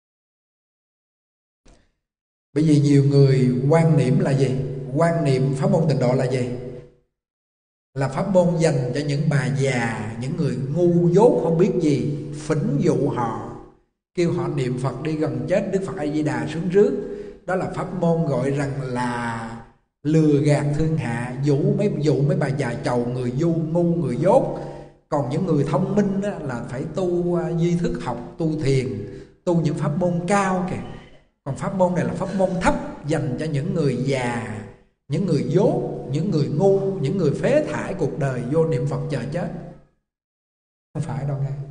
Bởi vì nhiều người quan niệm là gì? Quan niệm pháp môn tịnh độ là gì? Là pháp môn dành cho những bà già, những người ngu dốt không biết gì, phỉnh dụ họ, kêu họ niệm Phật đi gần chết, Đức Phật A Di Đà xuống rước. Đó là pháp môn gọi rằng là lừa gạt thiên hạ, dụ mấy dụ mấy bà già chầu, người du ngu, người dốt. Còn những người thông minh á, là phải tu duy thức học, tu thiền, tu những pháp môn cao kìa. Còn pháp môn này là pháp môn thấp, dành cho những người già, những người dốt, những người ngu, những người phế thải cuộc đời, vô niệm Phật chờ chết. Không phải đâu nghe.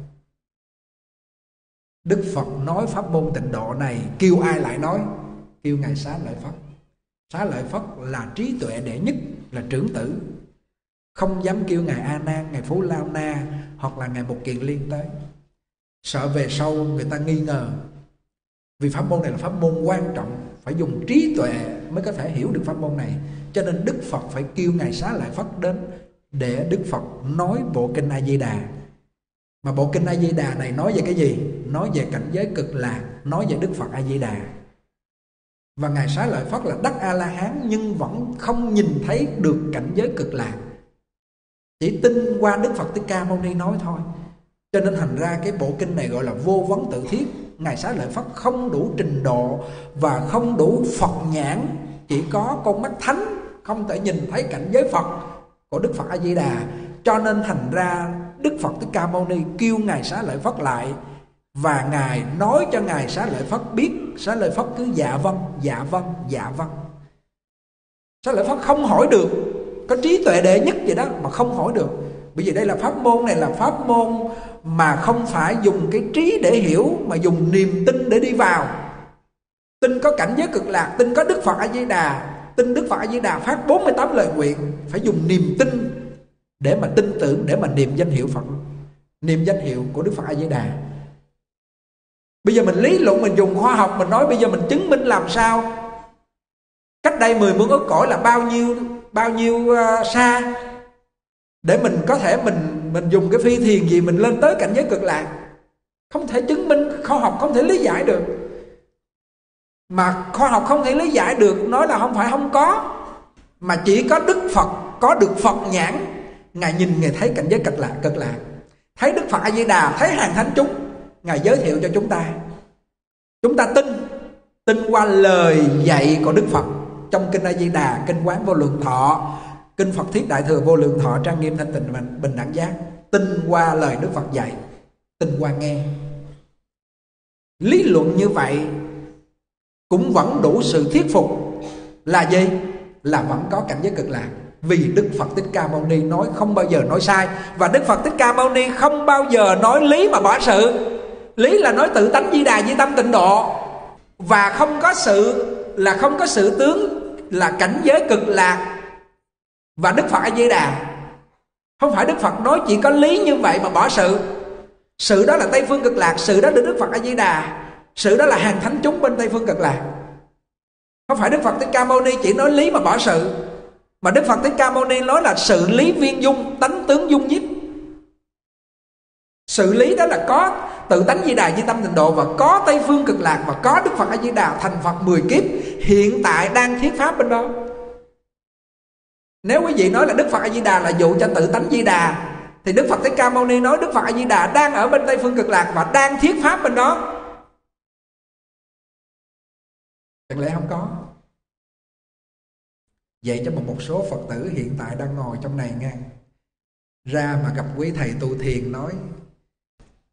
Đức Phật nói pháp môn tịnh độ này, kêu ai lại nói? Kêu Ngài Xá Lợi Phất. Xá Lợi Phất là trí tuệ đệ nhất, là trưởng tử. Không dám kêu Ngài A Nan, Ngài Phú Lao Na hoặc là Ngài Mục Kiền Liên tới, sợ về sau người ta nghi ngờ. Vì pháp môn này là pháp môn quan trọng, phải dùng trí tuệ mới có thể hiểu được pháp môn này. Cho nên Đức Phật phải kêu Ngài Xá Lợi Phất đến để Đức Phật nói bộ kinh A Di Đà. Mà bộ kinh A Di Đà này nói về cái gì? Nói về cảnh giới cực lạc, nói về Đức Phật A Di Đà. Và Ngài Xá Lợi Phất là đắc A La Hán nhưng vẫn không nhìn thấy được cảnh giới cực lạc, chỉ tin qua Đức Phật Thích Ca Mâu Ni nói thôi. Cho nên thành ra cái bộ kinh này gọi là vô vấn tự thiết. Ngài Xá Lợi Phất không đủ trình độ và không đủ Phật nhãn, chỉ có con mắt thánh, không thể nhìn thấy cảnh giới Phật của Đức Phật A Di Đà. Cho nên thành ra Đức Phật Thích Ca Mâu Ni kêu Ngài Xá Lợi Phất lại, và Ngài nói cho Ngài Xá Lợi Phất biết. Xá Lợi Phất cứ dạ vâng, dạ vâng, dạ vâng. Xá Lợi Phất không hỏi được, có trí tuệ đệ nhất vậy đó mà không hỏi được. Bởi vì đây là pháp môn này là pháp môn mà không phải dùng cái trí để hiểu, mà dùng niềm tin để đi vào. Tin có cảnh giới cực lạc, tin có Đức Phật A Di Đà, tin Đức Phật A Di Đà phát bốn mươi tám lời nguyện. Phải dùng niềm tin để mà tin tưởng, để mà niệm danh hiệu Phật, niệm danh hiệu của Đức Phật A Di Đà. Bây giờ mình lý luận, mình dùng khoa học, mình nói bây giờ mình chứng minh làm sao? Cách đây mười muôn ức cõi là bao nhiêu bao nhiêu uh, xa, để mình có thể mình mình dùng cái phi thiền gì mình lên tới cảnh giới cực lạc. Không thể chứng minh, khoa học không thể lý giải được. Mà khoa học không thể lý giải được, nói là không phải không có, mà chỉ có Đức Phật có được Phật nhãn. Ngài nhìn, Ngài thấy cảnh giới cực lạc, cực lạc, thấy Đức Phật A Di Đà, thấy hàng thánh chúng, Ngài giới thiệu cho chúng ta. Chúng ta tin, tin qua lời dạy của Đức Phật trong kinh A Di Đà, kinh Quán Vô Lượng Thọ, kinh Phật Thiết Đại Thừa Vô Lượng Thọ, Trang Nghiêm Thanh Tịnh Bình Đẳng Giác. Tin qua lời Đức Phật dạy, tin qua nghe. Lý luận như vậy cũng vẫn đủ sự thuyết phục. Là gì? Là vẫn có cảnh giới cực lạc. Vì Đức Phật Thích Ca Mâu Ni nói không bao giờ nói sai. Và Đức Phật Thích Ca Mâu Ni không bao giờ nói lý mà bỏ sự. Lý là nói tự tánh Di Đà, Di Tâm Tịnh Độ. Và không có sự, là không có sự tướng là cảnh giới cực lạc và Đức Phật A Di Đà. Không phải Đức Phật nói chỉ có lý như vậy mà bỏ sự. Sự đó là Tây Phương Cực Lạc, sự đó là Đức Phật A Di Đà, sự đó là hàng thánh chúng bên Tây Phương Cực Lạc. Không phải Đức Phật Thích Ca Mâu Ni chỉ nói lý mà bỏ sự, mà Đức Phật Thích Ca Mâu Ni nói là sự lý viên dung, tánh tướng dung nhiếp. Sự lý đó là có tự tánh Di Đà, Di Tâm Tịnh Độ, và có Tây Phương Cực Lạc, và có Đức Phật A Di Đà thành Phật mười kiếp, hiện tại đang thuyết pháp bên đó. Nếu quý vị nói là Đức Phật A Di Đà là dụ cho tự tánh Di Đà, thì Đức Phật Thích Ca Mâu Ni nói Đức Phật A Di Đà đang ở bên Tây Phương Cực Lạc và đang thuyết pháp bên đó. Chẳng lẽ không có? Vậy cho một số Phật tử hiện tại đang ngồi trong này nghe, ra mà gặp quý thầy tu thiền nói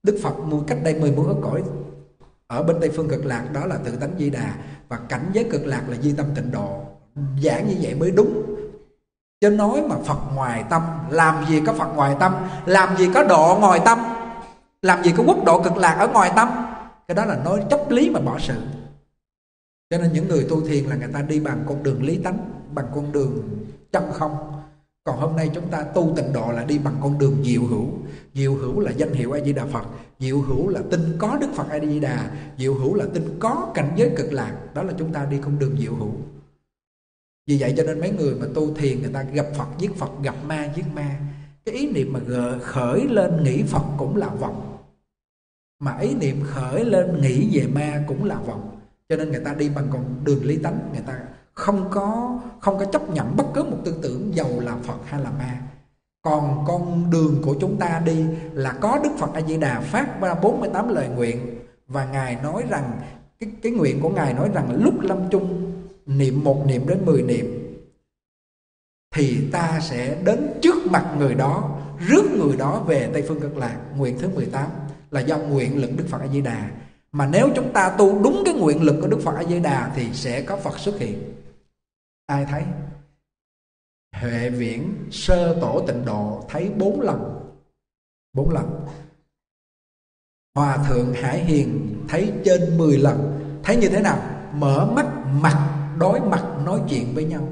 Đức Phật mua cách đây mười muôn ức cõi ở bên Tây phương Cực Lạc, đó là tự tánh Di Đà, và cảnh giới Cực Lạc là Di Tâm Tịnh Độ. Giảng như vậy mới đúng. Chứ nói mà Phật ngoài tâm, làm gì có Phật ngoài tâm, làm gì có độ ngoài tâm, làm gì có quốc độ Cực Lạc ở ngoài tâm. Cái đó là nói chốc lý mà bỏ sự. Cho nên những người tu thiền là người ta đi bằng con đường lý tánh, bằng con đường chân không. Còn hôm nay chúng ta tu tịnh độ là đi bằng con đường diệu hữu. Diệu hữu là danh hiệu A Di Đà Phật, diệu hữu là tin có Đức Phật A Di Đà, diệu hữu là tin có cảnh giới Cực Lạc. Đó là chúng ta đi con đường diệu hữu. Vì vậy cho nên mấy người mà tu thiền, người ta gặp Phật giết Phật, gặp ma giết ma. Cái ý niệm mà gợi khởi lên nghĩ Phật cũng là vọng, mà ý niệm khởi lên nghĩ về ma cũng là vọng. Cho nên người ta đi bằng con đường lý tánh, người ta không có không có chấp nhận bất cứ một tư tưởng dầu là Phật hay là ma. Còn con đường của chúng ta đi là có Đức Phật A Di Đà phát ra bốn mươi tám lời nguyện, và Ngài nói rằng cái cái nguyện của Ngài nói rằng lúc lâm chung niệm một niệm đến mười niệm thì ta sẽ đến trước mặt người đó, rước người đó về Tây phương Cực Lạc. Nguyện thứ mười tám là do nguyện lực Đức Phật A Di Đà. Mà nếu chúng ta tu đúng cái nguyện lực của Đức Phật A Di Đà thì sẽ có Phật xuất hiện. Ai thấy? Huệ Viễn Sơ Tổ Tịnh Độ thấy bốn lần. Bốn lần. Hòa Thượng Hải Hiền thấy trên mười lần. Thấy như thế nào? Mở mắt, mặt đối mặt nói chuyện với nhau.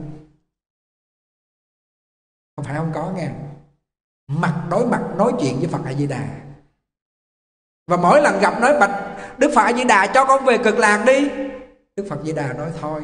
Không phải không có nghe. Mặt đối mặt nói chuyện với Phật A Di Đà. Và mỗi lần gặp nói bạch Đức Phật A Di Đà cho con về Cực Lạc đi. Đức Phật A Di Đà nói thôi,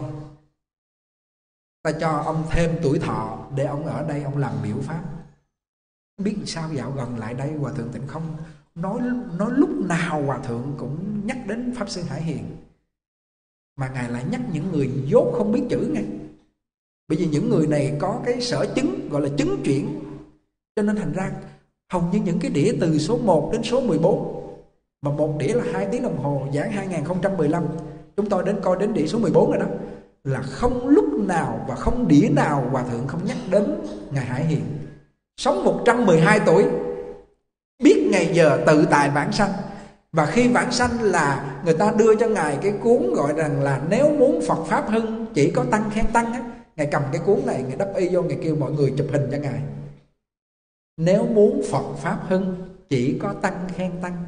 ta cho ông thêm tuổi thọ để ông ở đây ông làm biểu pháp. Biết sao dạo gần lại đây Hòa Thượng Tịnh Không nói nói lúc nào Hòa Thượng cũng nhắc đến Pháp Sư Hải Hiền, mà Ngài lại nhắc những người dốt không biết chữ nghe. Bởi vì những người này có cái sở chứng gọi là chứng chuyển, cho nên thành ra hầu như những cái đĩa từ số một đến số mười bốn, mà một đĩa là hai tiếng đồng hồ giảng hai không một lăm, chúng tôi đến coi đến đĩa số mười bốn rồi đó, là không lúc nào và không đĩa nào Hòa Thượng không nhắc đến Ngài Hải Hiền. Sống một trăm mười hai tuổi, biết ngày giờ tự tại vãng sanh. Và khi vãng sanh là người ta đưa cho Ngài cái cuốn gọi rằng là nếu muốn Phật Pháp hưng chỉ có tăng khen tăng á. Ngài cầm cái cuốn này, Ngài đắp y vô, Ngài kêu mọi người chụp hình cho Ngài. Nếu muốn Phật Pháp hưng chỉ có tăng khen tăng,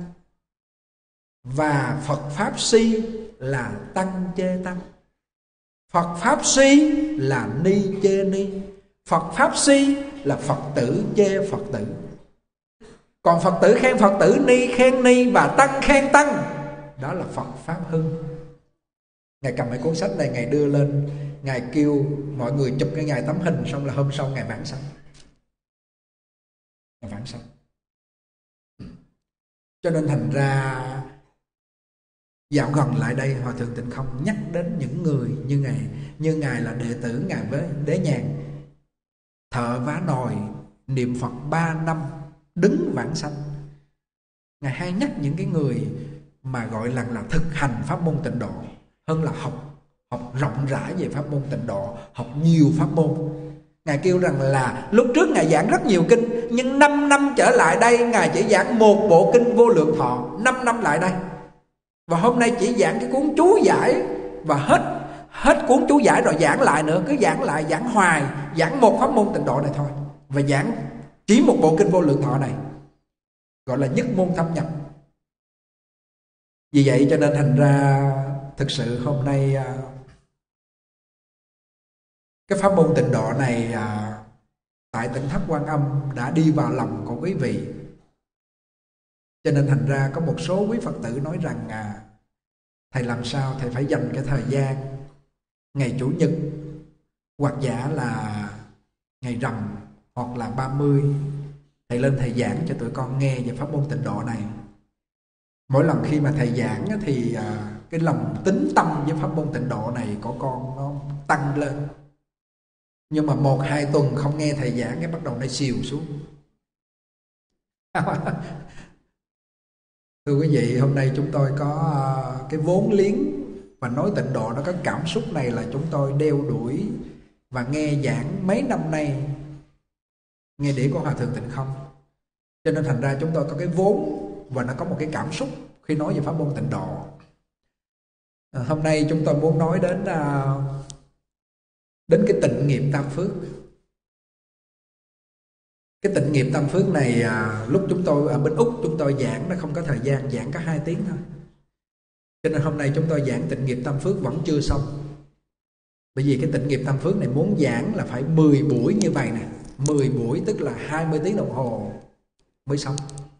và Phật Pháp si là tăng chê tăng. Phật Pháp si là ni chê ni. Phật Pháp si là Phật tử chê Phật tử. Còn Phật tử khen Phật tử, ni khen ni, và tăng khen tăng, đó là Phật Pháp hưng. Ngài cầm cái cuốn sách này, Ngài đưa lên, Ngài kêu mọi người chụp cái Ngài tấm hình, xong là hôm sau Ngài vãng sanh. Ngài vãng sanh. Cho nên thành ra dạo gần lại đây Hòa Thượng Tịnh Không nhắc đến những người như Ngài, như Ngài là đệ tử Ngài với Đế Nhàn, thợ vá nồi, niệm Phật ba năm, đứng vãng sanh. Ngài hay nhắc những cái người mà gọi là, là thực hành pháp môn tịnh độ, hơn là học học rộng rãi về pháp môn tịnh độ, học nhiều pháp môn. Ngài kêu rằng là lúc trước Ngài giảng rất nhiều kinh, nhưng năm năm trở lại đây Ngài chỉ giảng một bộ kinh Vô Lượng Thọ. Năm năm lại đây, và hôm nay chỉ giảng cái cuốn chú giải, và hết hết cuốn chú giải rồi giảng lại nữa, cứ giảng lại, giảng hoài, giảng một pháp môn tịnh độ này thôi, và giảng chỉ một bộ kinh Vô Lượng Thọ này, gọi là nhất môn thâm nhập. Vì vậy cho nên thành ra thực sự hôm nay cái pháp môn tịnh độ này tại Tỉnh Thất Quan Âm đã đi vào lòng của quý vị. Cho nên thành ra có một số quý Phật tử nói rằng à, thầy làm sao thầy phải dành cái thời gian ngày Chủ nhật, hoặc giả là ngày rằm, hoặc là ba mươi, thầy lên thầy giảng cho tụi con nghe về pháp môn tịnh độ này. Mỗi lần khi mà thầy giảng thì à, cái lòng tín tâm với pháp môn tịnh độ này của con nó tăng lên. Nhưng mà một hai tuần không nghe thầy giảng, cái bắt đầu nó xìu xuống. Thưa quý vị, hôm nay chúng tôi có cái vốn liếng và nói tịnh độ, nó có cảm xúc này là chúng tôi đeo đuổi và nghe giảng mấy năm nay, nghe đĩa của Hòa Thượng Tịnh Không. Cho nên thành ra chúng tôi có cái vốn và nó có một cái cảm xúc khi nói về pháp môn tịnh độ. À, hôm nay chúng tôi muốn nói đến à, đến cái tịnh nghiệp tam phước. Cái tịnh nghiệp tam phước này à, lúc chúng tôi ở bên Úc chúng tôi giảng nó không có thời gian, giảng có hai tiếng thôi. Cho nên hôm nay chúng tôi giảng tịnh nghiệp tam phước vẫn chưa xong. Bởi vì cái tịnh nghiệp tam phước này muốn giảng là phải mười buổi như vậy nè. mười buổi tức là hai mươi tiếng đồng hồ mới xong.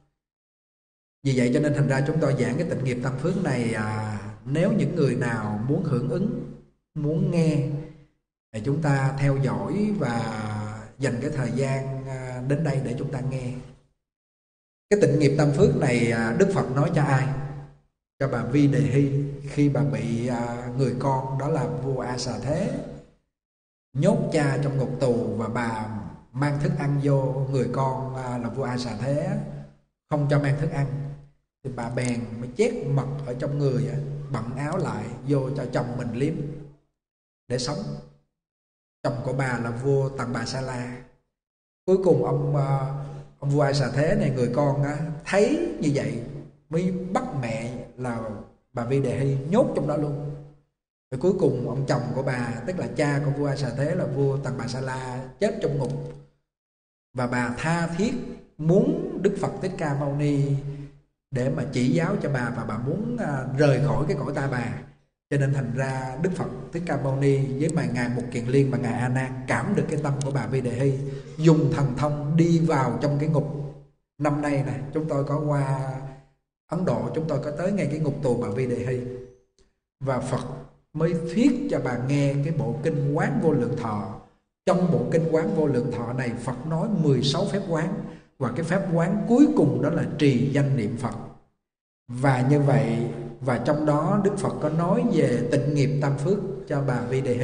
Vì vậy cho nên thành ra chúng tôi giảng cái tịnh nghiệp tam phước này à, nếu những người nào muốn hưởng ứng, muốn nghe thì chúng ta theo dõi và dành cái thời gian à, đến đây để chúng ta nghe. Cái tịnh nghiệp tam phước này à, Đức Phật nói cho ai? Cho bà Vi Đề Hy khi bà bị à, người con đó là vua A Xà Thế nhốt cha trong ngục tù, và bà mang thức ăn vô, người con à, là vua A Xà Thế không cho mang thức ăn, thì bà bèn mới chét mật ở trong người, bận áo lại vô cho chồng mình liếm để sống. Chồng của bà là vua Tần Bà Sa La. Cuối cùng ông ông vua A Xà Thế này, người con á, thấy như vậy mới bắt mẹ là bà Vi Đề Hy nhốt trong đó luôn. Rồi cuối cùng ông chồng của bà, tức là cha của vua A Xà Thế là vua Tần Bà Sa La, chết trong ngục. Và bà tha thiết muốn Đức Phật Thích Ca Mâu Ni để mà chỉ giáo cho bà, và bà muốn rời khỏi cái cõi ta bà. Cho nên thành ra Đức Phật Thích Ca Mâu Ni với mà ngài Mục Kiền Liên và ngài A Nan cảm được cái tâm của bà Vi Đề Hy, dùng thần thông đi vào trong cái ngục. Năm nay nè, chúng tôi có qua Ấn Độ, chúng tôi có tới ngay cái ngục tù bà Vi Đề Hy, và Phật mới thuyết cho bà nghe cái bộ kinh Quán Vô Lượng Thọ. Trong bộ kinh Quán Vô Lượng Thọ này, Phật nói mười sáu phép quán, và cái phép quán cuối cùng đó là trì danh niệm Phật. Và như vậy, và trong đó Đức Phật có nói về tịnh nghiệp tam phước cho bà Vi Đề Hy.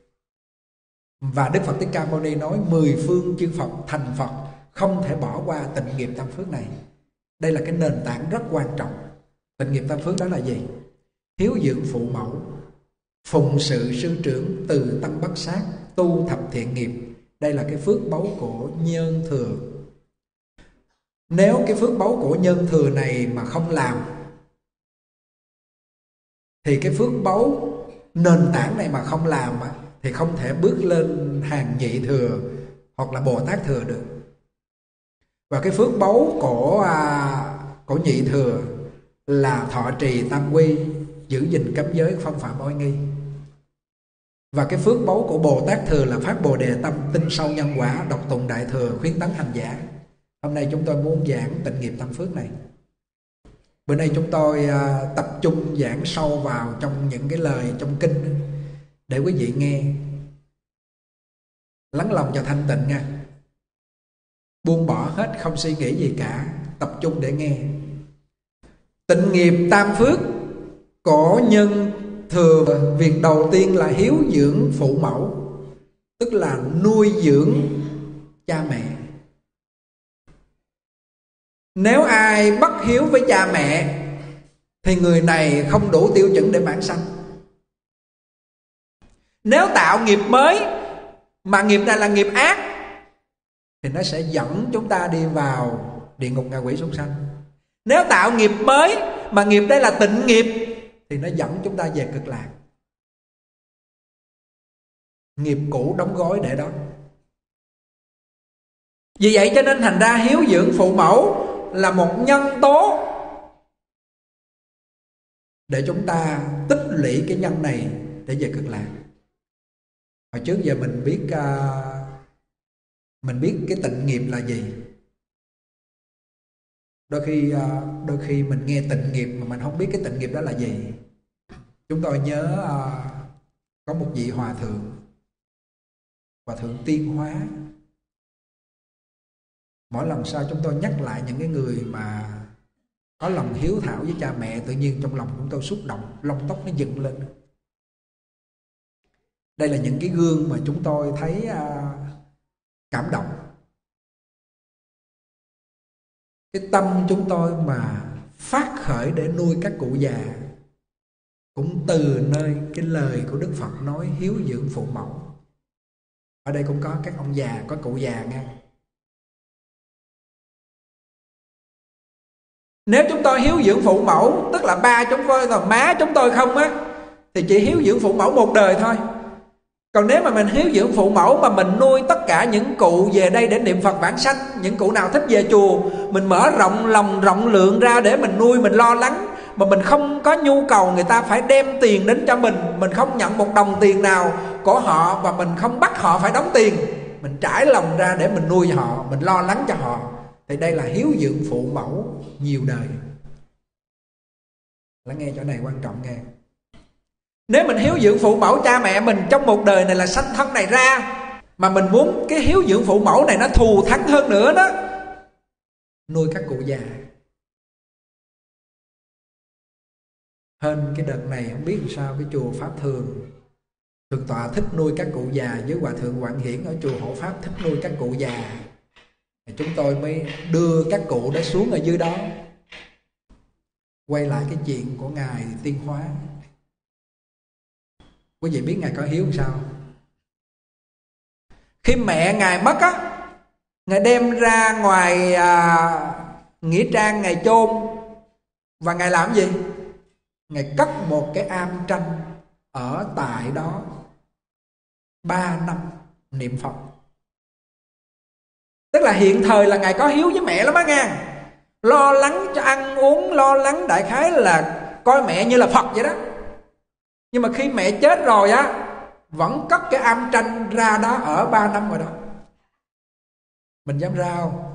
Và Đức Phật Thích Ca Mâu Ni nói mười phương chư Phật thành Phật không thể bỏ qua tịnh nghiệp tam phước này. Đây là cái nền tảng rất quan trọng. Tịnh nghiệp tam phước đó là gì? Hiếu dưỡng phụ mẫu, phụng sự sư trưởng, từ tâm bất sát, tu thập thiện nghiệp. Đây là cái phước báu của nhân thừa. Nếu cái phước báu của nhân thừa này mà không làm, thì cái phước báu nền tảng này mà không làm thì không thể bước lên hàng nhị thừa hoặc là Bồ Tát thừa được. Và cái phước báu của à, của nhị thừa là thọ trì tam quy, giữ gìn cấm giới, phong phạm oai nghi. Và cái phước báu của Bồ Tát thừa là phát Bồ Đề tâm, tin sâu nhân quả, đọc tụng đại thừa, khuyến tấn hành giả. Hôm nay chúng tôi muốn giảng tịnh nghiệp tam phước này. Bữa nay chúng tôi uh, tập trung giảng sâu vào trong những cái lời trong kinh để quý vị nghe, lắng lòng cho thanh tịnh nha. Buông bỏ hết, không suy nghĩ gì cả, tập trung để nghe. Tịnh nghiệp tam phước của nhân thừa, việc đầu tiên là hiếu dưỡng phụ mẫu, tức là nuôi dưỡng cha mẹ. Nếu ai bất hiếu với cha mẹ thì người này không đủ tiêu chuẩn để vãng sanh. Nếu tạo nghiệp mới mà nghiệp này là nghiệp ác thì nó sẽ dẫn chúng ta đi vào địa ngục, ngạ quỷ, súc sanh. Nếu tạo nghiệp mới mà nghiệp đây là tịnh nghiệp thì nó dẫn chúng ta về cực lạc. Nghiệp cũ đóng gói để đó. Vì vậy cho nên thành ra hiếu dưỡng phụ mẫu là một nhân tố để chúng ta tích lũy cái nhân này để về cực lạc. Hồi trước giờ mình biết uh, mình biết cái tịnh nghiệp là gì. Đôi khi uh, đôi khi mình nghe tịnh nghiệp mà mình không biết cái tịnh nghiệp đó là gì. Chúng tôi nhớ uh, có một vị hòa thượng, hòa thượng Tiên Hóa. Mỗi lần sau chúng tôi nhắc lại những cái người mà có lòng hiếu thảo với cha mẹ, tự nhiên trong lòng chúng tôi xúc động, lông tóc nó dựng lên. Đây là những cái gương mà chúng tôi thấy uh, cảm động. Cái tâm chúng tôi mà phát khởi để nuôi các cụ già cũng từ nơi cái lời của Đức Phật nói hiếu dưỡng phụ mẫu. Ở đây cũng có các ông già, có cụ già nghe. Nếu chúng tôi hiếu dưỡng phụ mẫu, tức là ba chúng tôi và má chúng tôi không á, thì chỉ hiếu dưỡng phụ mẫu một đời thôi. Còn nếu mà mình hiếu dưỡng phụ mẫu mà mình nuôi tất cả những cụ về đây để niệm Phật vãng sanh, những cụ nào thích về chùa, mình mở rộng lòng rộng lượng ra để mình nuôi, mình lo lắng, mà mình không có nhu cầu người ta phải đem tiền đến cho mình, mình không nhận một đồng tiền nào của họ và mình không bắt họ phải đóng tiền, mình trải lòng ra để mình nuôi họ, mình lo lắng cho họ, thì đây là hiếu dưỡng phụ mẫu nhiều đời. Lắng nghe chỗ này quan trọng nghe. Nếu mình hiếu dưỡng phụ mẫu cha mẹ mình trong một đời này là sanh thân này ra, mà mình muốn cái hiếu dưỡng phụ mẫu này nó thù thắng hơn nữa đó, nuôi các cụ già. Hên cái đợt này không biết làm sao cái chùa Pháp Thường, Thượng tọa thích nuôi các cụ già, với Hòa thượng Quảng Hiển ở chùa Hộ Pháp thích nuôi các cụ già, thì chúng tôi mới đưa các cụ đó xuống ở dưới đó. Quay lại cái chuyện của Ngài Tiên Hóa. Quý vị biết Ngài có hiếu làm sao? Khi mẹ Ngài mất á, Ngài đem ra ngoài à, nghĩa trang Ngài chôn, và Ngài làm gì? Ngài cất một cái am tranh ở tại đó ba năm niệm Phật. Tức là hiện thời là Ngài có hiếu với mẹ lắm á nghe. Lo lắng cho ăn uống, lo lắng đại khái là coi mẹ như là Phật vậy đó. Nhưng mà khi mẹ chết rồi á, vẫn cất cái am tranh ra đó ở ba năm rồi đó. Mình dám ra không?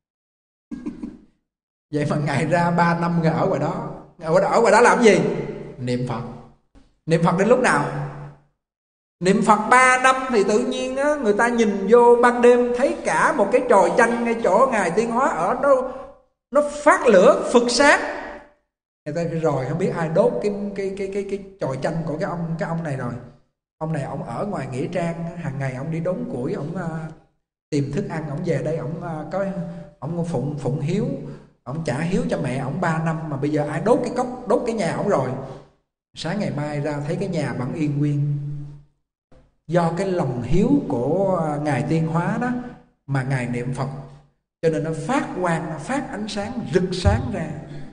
Vậy mà Ngài ra ba năm Ngài ở ngoài đó. Ở, ở ngoài đó làm gì? Niệm Phật. Niệm Phật đến lúc nào? Niệm Phật ba năm thì tự nhiên á, người ta nhìn vô ban đêm thấy cả một cái chòi chanh ngay chỗ Ngài Tiên Hóa ở, nó nó phát lửa phực sáng. Người ta rồi không biết ai đốt cái cái cái cái cái chòi chanh của cái ông cái ông này rồi. Ông này ông ở ngoài nghĩa trang, hàng ngày ông đi đốn củi, ông uh, tìm thức ăn, ông về đây ông uh, có ông phụng phụng hiếu, ông trả hiếu cho mẹ ông ba năm, mà bây giờ ai đốt cái cốc, đốt cái nhà ông rồi. Sáng ngày mai ra thấy cái nhà vẫn yên nguyên. Do cái lòng hiếu của Ngài Tiên Hóa đó mà Ngài niệm Phật, cho nên nó phát quang, nó phát ánh sáng rực sáng ra.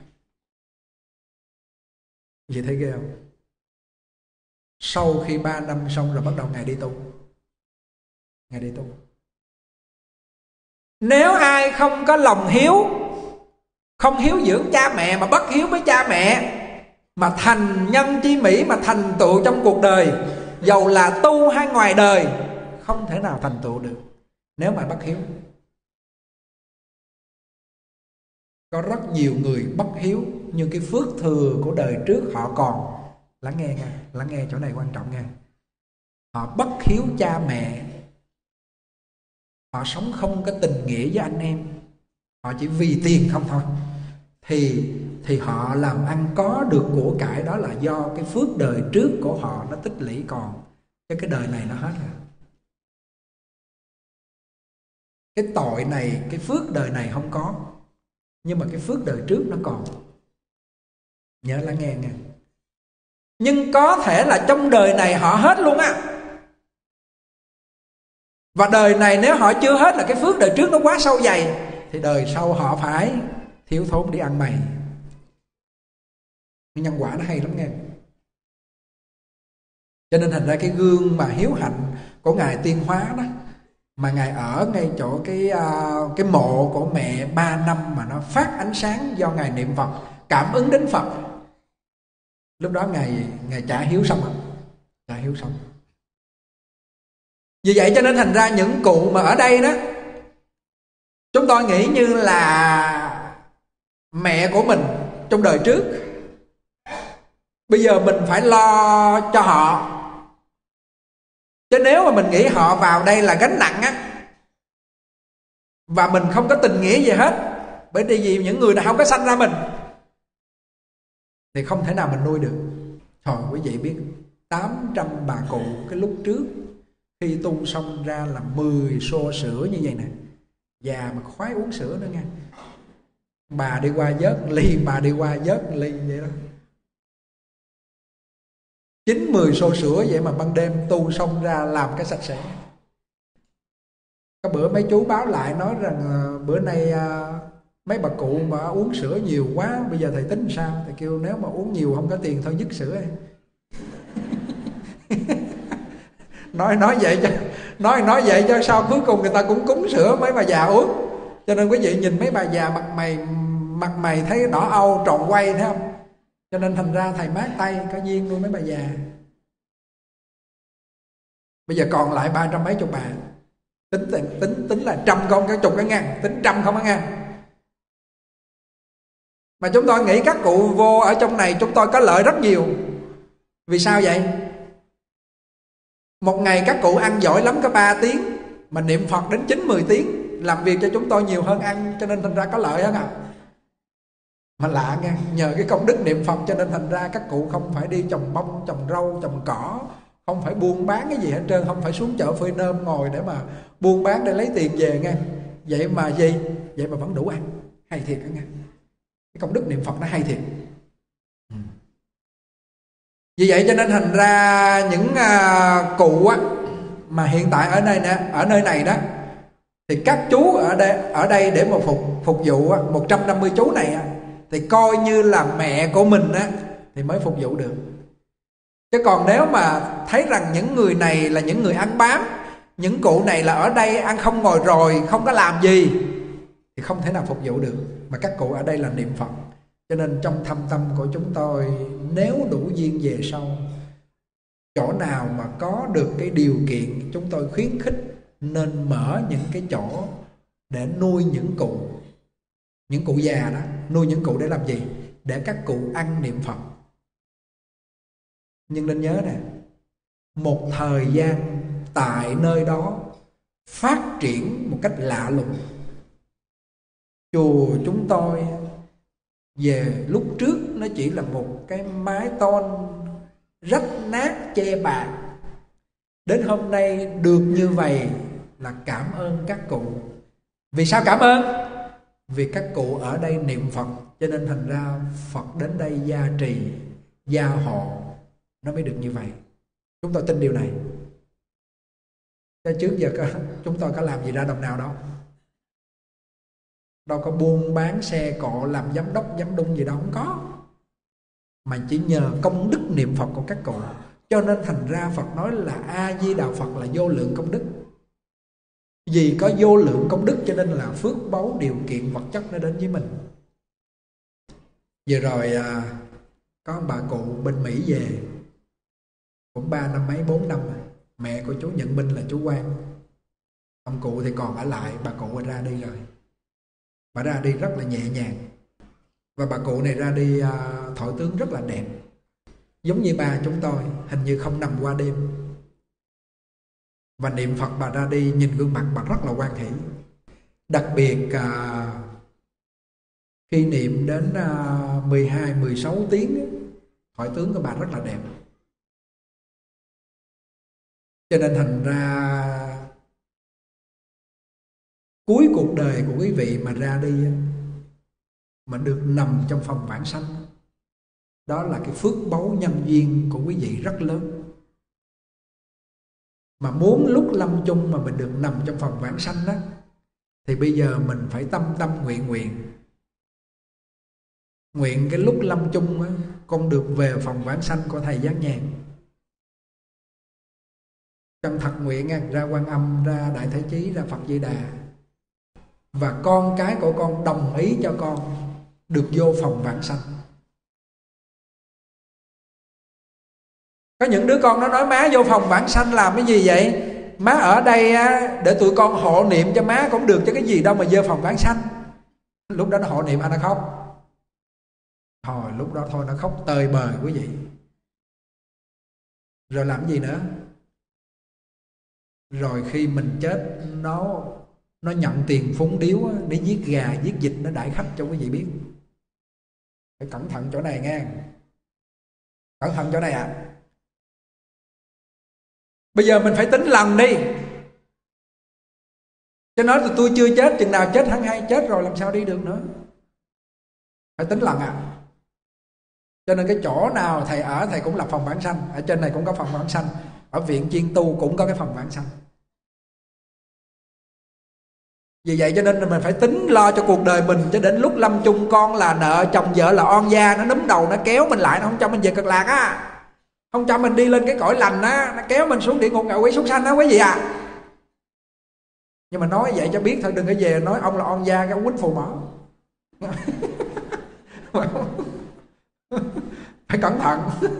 Vậy thấy ghê không? Sau khi ba năm xong rồi bắt đầu Ngài đi tu. Ngài đi tu. Nếu ai không có lòng hiếu, không hiếu dưỡng cha mẹ mà bất hiếu với cha mẹ, mà thành nhân chi mỹ, mà thành tựu trong cuộc đời, dầu là tu hay ngoài đời, không thể nào thành tựu được nếu mà bất hiếu. Có rất nhiều người bất hiếu, nhưng cái phước thừa của đời trước họ còn. Lắng nghe nghe, lắng nghe chỗ này quan trọng nghe. Họ bất hiếu cha mẹ, họ sống không có tình nghĩa với anh em, họ chỉ vì tiền không thôi, thì thì họ làm ăn có được của cải, đó là do cái phước đời trước của họ nó tích lũy còn, chứ cái đời này nó hết rồi. Cái tội này, cái phước đời này không có, nhưng mà cái phước đời trước nó còn. Nhớ lắng nghe nghe. Nhưng có thể là trong đời này họ hết luôn á, và đời này nếu họ chưa hết là cái phước đời trước nó quá sâu dày, thì đời sau họ phải thiếu thốn đi ăn mày. Nhân quả nó hay lắm nghe. Cho nên thành ra cái gương mà hiếu hạnh của Ngài Tiên Hóa đó, mà Ngài ở ngay chỗ cái uh, cái mộ của mẹ ba năm mà nó phát ánh sáng do Ngài niệm Phật, cảm ứng đến Phật. Lúc đó Ngài Ngài trả hiếu xong rồi. Trả hiếu xong. Vì vậy cho nên thành ra những cụ mà ở đây đó, chúng tôi nghĩ như là mẹ của mình trong đời trước. Bây giờ mình phải lo cho họ. Chứ nếu mà mình nghĩ họ vào đây là gánh nặng á, và mình không có tình nghĩa gì hết, bởi vì những người nào không có sanh ra mình, thì không thể nào mình nuôi được. Thôi quý vị biết tám trăm bà cụ cái lúc trước khi tu xong ra là mười xô sữa như vậy nè. Già mà khoái uống sữa nữa nha. Bà đi qua vớt ly, bà đi qua vớt ly vậy đó. Chín mười xô sữa vậy mà ban đêm tu xong ra làm cái sạch sẽ. Có bữa mấy chú báo lại nói rằng bữa nay Mấy bà cụ mà uống sữa nhiều quá, bây giờ thầy tính sao? Thầy kêu nếu mà uống nhiều không có tiền thôi dứt sữa ấy. nói nói vậy cho nói nói vậy cho sao cuối cùng người ta cũng cúng sữa mấy bà già uống. Cho nên quý vị nhìn mấy bà già mặt mày mặt mày thấy đỏ âu tròn quay thấy không? Cho nên thành ra thầy mát tay có duyên nuôi mấy bà già. Bây giờ còn lại ba trăm mấy chục bà, tính tính tính tính là trăm không cái chục cái ngàn, tính trăm không có ngàn. Mà chúng tôi nghĩ các cụ vô ở trong này chúng tôi có lợi rất nhiều. Vì sao vậy? Một ngày các cụ ăn giỏi lắm có ba tiếng, mà niệm Phật đến chín mười tiếng, làm việc cho chúng tôi nhiều hơn ăn, cho nên thành ra có lợi hơn à. Mà lạ nghe, nhờ cái công đức niệm Phật cho nên thành ra các cụ không phải đi trồng bông, trồng rau, trồng cỏ, không phải buôn bán cái gì hết trơn, không phải xuống chợ phơi nơm ngồi để mà buôn bán để lấy tiền về nghe. Vậy mà gì? Vậy mà vẫn đủ ăn. Hay thiệt đó nghe. Cái công đức niệm Phật nó hay thiệt. Ừ. Vì vậy cho nên thành ra những uh, cụ á, mà hiện tại ở đây nè, ở nơi này đó, thì các chú ở đây ở đây để mà phục phục vụ á, một trăm năm mươi chú này á, thì coi như là mẹ của mình á thì mới phục vụ được. Chứ còn nếu mà thấy rằng những người này là những người ăn bám, những cụ này là ở đây ăn không ngồi rồi, không có làm gì, thì không thể nào phục vụ được. Mà các cụ ở đây là niệm Phật. Cho nên trong thâm tâm của chúng tôi, nếu đủ duyên về sau, chỗ nào mà có được cái điều kiện, chúng tôi khuyến khích nên mở những cái chỗ để nuôi những cụ, những cụ già đó. Nuôi những cụ để làm gì? Để các cụ ăn niệm Phật. Nhưng nên nhớ nè, một thời gian tại nơi đó phát triển một cách lạ lùng. Chùa chúng tôi về lúc trước nó chỉ là một cái mái tôn rách nát che bạc. Đến hôm nay được như vậy là cảm ơn các cụ. Vì sao cảm ơn? Vì các cụ ở đây niệm Phật, cho nên thành ra Phật đến đây gia trì, gia hộ, nó mới được như vậy. Chúng tôi tin điều này. Chứ trước giờ có, chúng tôi có làm gì ra đồng nào đâu. Đâu có buôn bán xe cộ, làm giám đốc, giám đung gì đâu, không có. Mà chỉ nhờ công đức niệm Phật của các cụ. Cho nên thành ra Phật nói là A-di-đà Phật là vô lượng công đức. Vì có vô lượng công đức cho nên là phước báu điều kiện vật chất nó đến với mình. Vừa rồi à, có bà cụ bên Mỹ về, cũng ba năm mấy, bốn năm rồi. Mẹ của chú Nhận Minh là chú Quang. Ông cụ thì còn ở lại, bà cụ ra đi rồi. Bà ra đi rất là nhẹ nhàng. Và bà cụ này ra đi à, thọ tướng rất là đẹp. Giống như bà chúng tôi, hình như không nằm qua đêm. Và niệm Phật bà ra đi, nhìn gương mặt bà rất là hoan hỷ. Đặc biệt à, khi niệm đến à, mười hai, mười sáu tiếng, thọ tướng của bà rất là đẹp. Cho nên thành ra cuối cuộc đời của quý vị mà ra đi, mà được nằm trong phòng vãng sanh, đó là cái phước báu nhân duyên của quý vị rất lớn. Mà muốn lúc lâm chung mà mình được nằm trong phòng vãng sanh đó, thì bây giờ mình phải tâm tâm nguyện nguyện. Nguyện cái lúc lâm chung á, con được về phòng vãng sanh của thầy Giác Nhàn. Chân thật nguyện nha, ra Quan Âm, ra Đại Thế Chí, ra Phật Di Đà. Và con cái của con đồng ý cho con được vô phòng vãng sanh. Có những đứa con nó nói má vô phòng vãng sanh làm cái gì vậy? Má ở đây á, để tụi con hộ niệm cho má cũng được chứ cái gì đâu mà vô phòng vãng sanh. Lúc đó nó hộ niệm, anh nó khóc. Thôi lúc đó thôi nó khóc tơi bời quý vị. Rồi làm gì nữa? Rồi khi mình chết, nó nó nhận tiền phúng điếu á, để giết gà, giết vịt, nó đãi khách cho quý vị biết. Phải cẩn thận chỗ này nghe. Cẩn thận chỗ này ạ. À. Bây giờ mình phải tính lần đi. Chứ nói là tôi chưa chết, chừng nào chết hắn hay, chết rồi làm sao đi được nữa. Phải tính lần ạ. À. Cho nên cái chỗ nào thầy ở, thầy cũng lập phòng vãng sanh. Ở trên này cũng có phòng vãng sanh. Ở viện chuyên tu cũng có cái phòng vãng sanh. Vì vậy cho nên là mình phải tính lo cho cuộc đời mình, cho đến lúc lâm chung con là nợ, chồng vợ là oan gia, nó núm đầu nó kéo mình lại, nó không cho mình về cực lạc á, không cho mình đi lên cái cõi lành á, nó kéo mình xuống địa ngục ngạ quỷ súc sanh á quý vị à. Nhưng mà nói vậy cho biết thôi, đừng có về nói ông là oan gia cái ông quýnh phù mỏ. Phải cẩn thận.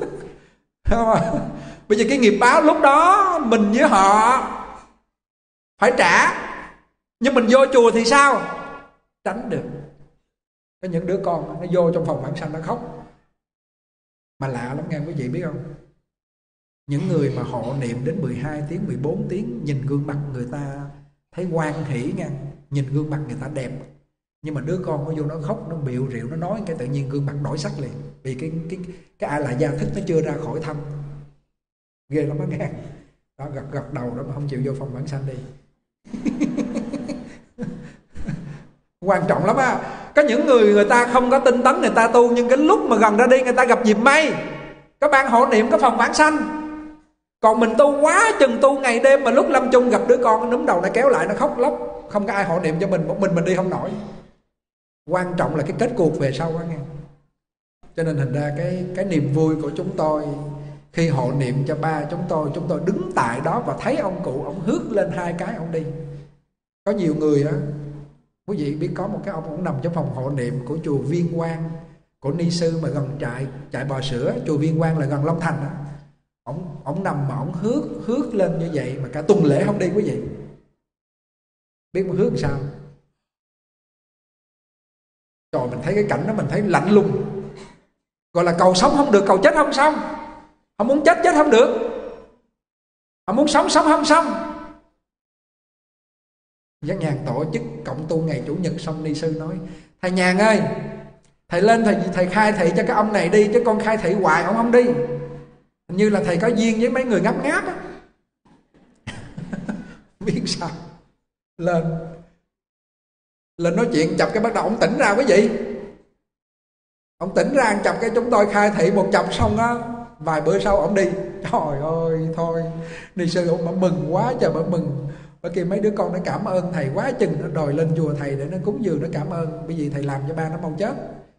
Bây giờ cái nghiệp báo lúc đó mình với họ phải trả, nhưng mình vô chùa thì sao? Tránh được. Có những đứa con nó vô trong phòng vãng sanh nó khóc. Mà lạ lắm nghe quý vị biết không? Những người mà hộ niệm đến mười hai tiếng, mười bốn tiếng, nhìn gương mặt người ta thấy hoan hỷ nha, nhìn gương mặt người ta đẹp, nhưng mà đứa con nó vô nó khóc, nó bịu rượu, nó nói cái tự nhiên gương mặt đổi sắc liền. Vì cái cái cái A lại gia thức nó chưa ra khỏi thân. Ghê lắm đó nghe. Đó, gật gật đầu đó mà không chịu vô phòng vãng sanh đi. Quan trọng lắm á. Có những người người ta không có tinh tấn, người ta tu, nhưng cái lúc mà gần ra đi người ta gặp dịp may, có ban hộ niệm, có phòng vãng sanh. Còn mình tu quá chừng tu ngày đêm, mà lúc lâm chung gặp đứa con nó núm đầu nó kéo lại, nó khóc lóc, không có ai hộ niệm cho mình, một mình mình đi không nổi. Quan trọng là cái kết cuộc về sau đó nghe. Cho nên thành ra cái cái niềm vui của chúng tôi khi hộ niệm cho ba chúng tôi, chúng tôi đứng tại đó và thấy ông cụ ông hước lên hai cái ông đi. Có nhiều người á, quý vị biết có một cái ông ông nằm trong phòng hộ niệm của chùa Viên Quang của ni sư mà gần trại trại bò sữa. Chùa Viên Quang là gần Long Thành á. Ông ông nằm mà ông hước hước lên như vậy mà cả tuần lễ không đi quý vị. Biết mà hước làm sao? Trời, mình thấy cái cảnh đó mình thấy lạnh lùng. Gọi là cầu sống không được, cầu chết không xong. Không muốn chết chết không được, không muốn sống sống không xong. Giác Nhàn tổ chức cộng tu ngày chủ nhật xong, ni sư nói: thầy Nhàn ơi, thầy lên thầy thầy khai thị cho cái ông này đi, chứ con khai thị hoài ông không đi. Hình như là thầy có duyên với mấy người ngáp ngáp á. Biết sao? Lên Lên nói chuyện chập cái bắt đầu ông tỉnh ra quý vị. Ông tỉnh ra chập cái chúng tôi khai thị một chập xong á, vài bữa sau ông đi. Trời ơi thôi, ni sư ông mà mừng quá trời mà mừng. Bởi kia mấy đứa con nó cảm ơn thầy quá chừng, nó đòi lên chùa thầy để nó cúng dường, nó cảm ơn. Bởi vì thầy làm cho ba nó mau chết.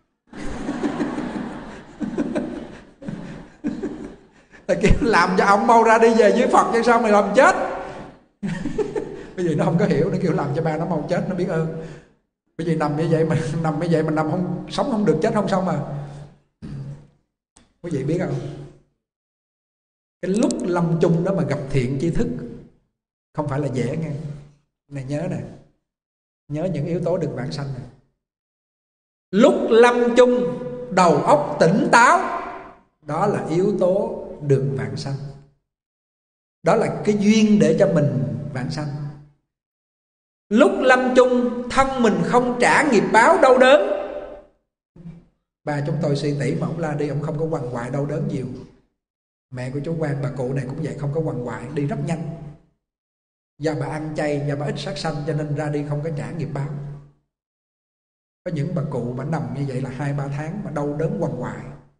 Thầy kêu làm cho ông mau ra đi về với Phật, chứ sao mày làm chết. Bởi vì nó không có hiểu, nó kêu làm cho ba nó mau chết, nó biết ơn. Bởi vì nằm như vậy mà nằm như vậy mà nằm không sống không được, chết không xong mà. Quý vị biết không? Cái lúc lâm chung đó mà gặp thiện tri thức không phải là dễ nghe. Này nhớ nè, nhớ những yếu tố được vãng sanh này. Lúc lâm chung đầu óc tỉnh táo, đó là yếu tố được vãng sanh. Đó là cái duyên để cho mình vãng sanh. Lúc lâm chung thân mình không trả nghiệp báo đau đớn. Ba chúng tôi suy tỷ mà ông la đi, ông không có quằn quại đau đớn nhiều. Mẹ của chú Quang, bà cụ này cũng vậy, không có quằn quại, đi rất nhanh. Do bà ăn chay, do bà ít sát sanh, cho nên ra đi không có trả nghiệp báo. Có những bà cụ bà nằm như vậy là hai ba tháng mà đau đớn quằn quại.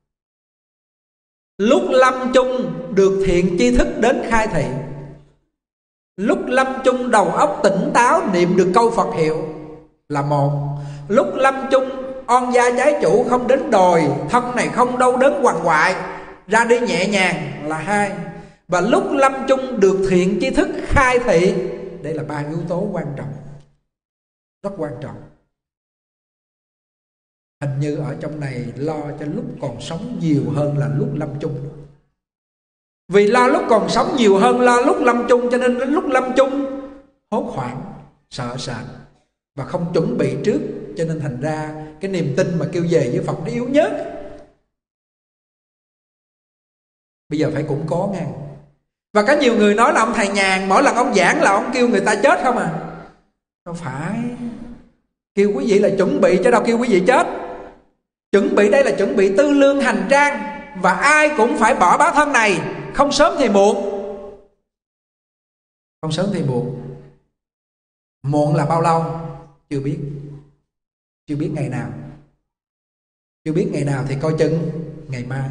Lúc lâm chung được thiện tri thức đến khai thị. Lúc lâm chung đầu óc tỉnh táo, niệm được câu Phật hiệu là một. Lúc lâm chung oan gia trái chủ không đến đòi, thân này không đau đớn quằn quại, ra đi nhẹ nhàng là hai. Và lúc lâm chung được thiện tri thức khai thị. Đây là ba yếu tố quan trọng, rất quan trọng. Hình như ở trong này lo cho lúc còn sống nhiều hơn là lúc lâm chung. Vì lo lúc còn sống nhiều hơn lo lúc lâm chung, cho nên đến lúc lâm chung hốt hoảng, sợ sệt và không chuẩn bị trước, cho nên thành ra cái niềm tin mà kêu về với Phật nó yếu nhất. Bây giờ phải củng cố nha. Và có nhiều người nói là ông thầy Nhàn mỗi lần ông giảng là ông kêu người ta chết không à. Không phải. Kêu quý vị là chuẩn bị chứ đâu kêu quý vị chết. Chuẩn bị đây là chuẩn bị tư lương hành trang. Và ai cũng phải bỏ báo thân này, không sớm thì muộn. Không sớm thì muộn. Muộn là bao lâu? Chưa biết. Chưa biết ngày nào. Chưa biết ngày nào thì coi chừng ngày mai.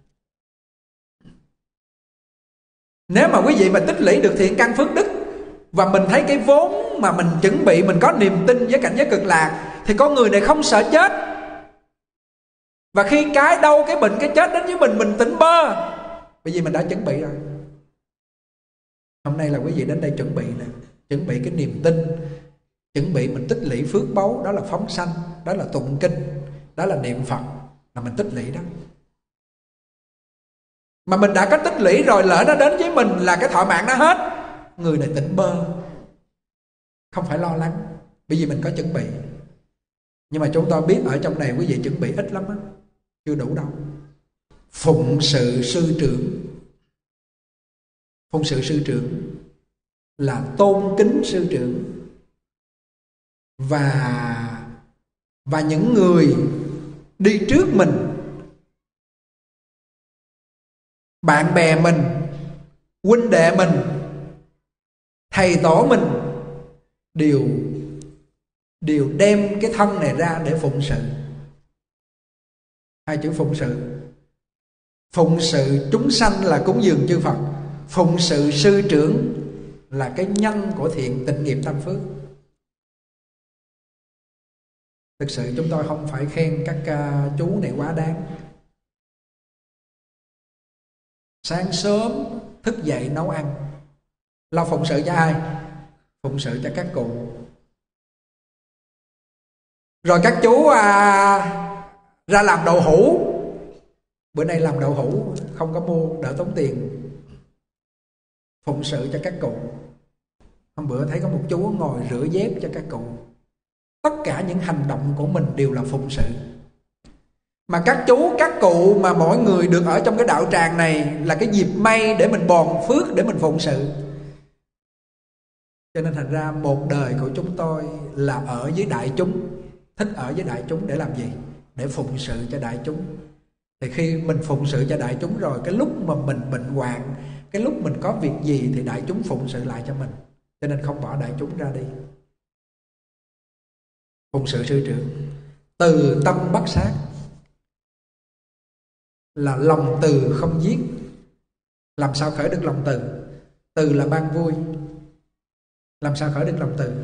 Nếu mà quý vị mà tích lũy được thiện căn phước đức và mình thấy cái vốn mà mình chuẩn bị, mình có niềm tin với cảnh giới cực lạc, thì con người này không sợ chết. Và khi cái đau, cái bệnh, cái chết đến với mình, mình tỉnh bơ, bởi vì mình đã chuẩn bị rồi. Hôm nay là quý vị đến đây chuẩn bị nè, chuẩn bị cái niềm tin, chuẩn bị mình tích lũy phước báu, đó là phóng sanh, đó là tụng kinh, đó là niệm Phật, là mình tích lũy đó. Mà mình đã có tích lũy rồi, lỡ nó đến với mình là cái thọ mạng nó hết, người này tỉnh bơ, không phải lo lắng, bởi vì mình có chuẩn bị. Nhưng mà chúng ta biết ở trong này quý vị chuẩn bị ít lắm á, chưa đủ đâu. Phụng sự sư trưởng. Phụng sự sư trưởng là tôn kính sư trưởng, và và những người đi trước mình, bạn bè mình, huynh đệ mình, thầy tổ mình, đều đều đem cái thân này ra để phụng sự. Hai chữ phụng sự. Phụng sự chúng sanh là cúng dường chư Phật, phụng sự sư trưởng là cái nhân của thiện tịnh nghiệp tam phước. Thực sự chúng tôi không phải khen các uh, chú này quá đáng. Sáng sớm thức dậy nấu ăn, lo phụng sự cho ai? Phụng sự cho các cụ. Rồi các chú à, ra làm đậu hũ. Bữa nay làm đậu hũ không có mua, đỡ tốn tiền. Phụng sự cho các cụ. Hôm bữa thấy có một chú ngồi rửa dép cho các cụ. Tất cả những hành động của mình đều là phụng sự. Mà các chú, các cụ mà mỗi người được ở trong cái đạo tràng này là cái dịp may để mình bòn phước, để mình phụng sự. Cho nên thành ra một đời của chúng tôi là ở với đại chúng, thích ở với đại chúng để làm gì? Để phụng sự cho đại chúng. Thì khi mình phụng sự cho đại chúng rồi, cái lúc mà mình bệnh hoạn, cái lúc mình có việc gì thì đại chúng phụng sự lại cho mình. Cho nên không bỏ đại chúng ra đi. Phụng sự sư trưởng. Từ tâm bắt sát là lòng từ không giết. Làm sao khởi được lòng từ? Từ là ban vui. Làm sao khởi được lòng từ?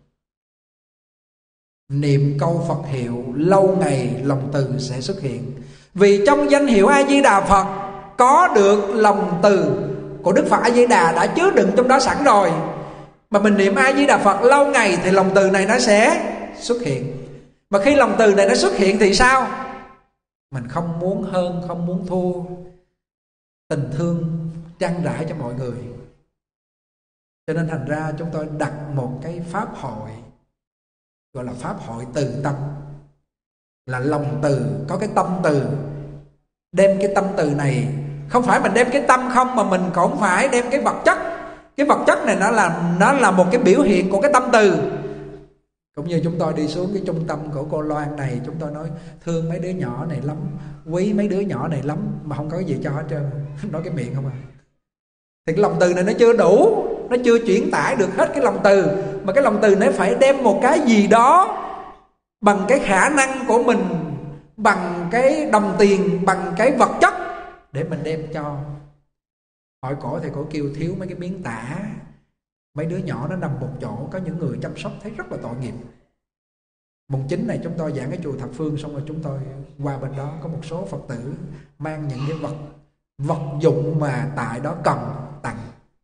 Niệm câu Phật hiệu, lâu ngày lòng từ sẽ xuất hiện. Vì trong danh hiệu A Di Đà Phật có được lòng từ của Đức Phật A Di Đà đã chứa đựng trong đó sẵn rồi. Mà mình niệm A Di Đà Phật lâu ngày thì lòng từ này nó sẽ xuất hiện. Mà khi lòng từ này nó xuất hiện thì sao? Mình không muốn hơn, không muốn thua, tình thương trăn rãi cho mọi người. Cho nên thành ra chúng tôi đặt một cái pháp hội gọi là pháp hội từ tâm. Là lòng từ, có cái tâm từ. Đem cái tâm từ này, không phải mình đem cái tâm không, mà mình cũng phải đem cái vật chất. Cái vật chất này nó là, nó là một cái biểu hiện của cái tâm từ. Cũng như chúng tôi đi xuống cái trung tâm của cô Loan này, chúng tôi nói thương mấy đứa nhỏ này lắm, quý mấy đứa nhỏ này lắm, mà không có gì cho hết trơn. Nói cái miệng không à. Thì cái lòng từ này nó chưa đủ, nó chưa chuyển tải được hết cái lòng từ. Mà cái lòng từ này phải đem một cái gì đó bằng cái khả năng của mình, bằng cái đồng tiền, bằng cái vật chất để mình đem cho. Hỏi cổ thì cổ kêu thiếu mấy cái miếng tả. Mấy đứa nhỏ nó nằm một chỗ, có những người chăm sóc thấy rất là tội nghiệp. Mùng chín này chúng tôi giảng cái chùa Thập Phương, xong rồi chúng tôi qua bên đó có một số Phật tử mang những cái vật vật dụng mà tại đó cần tặng.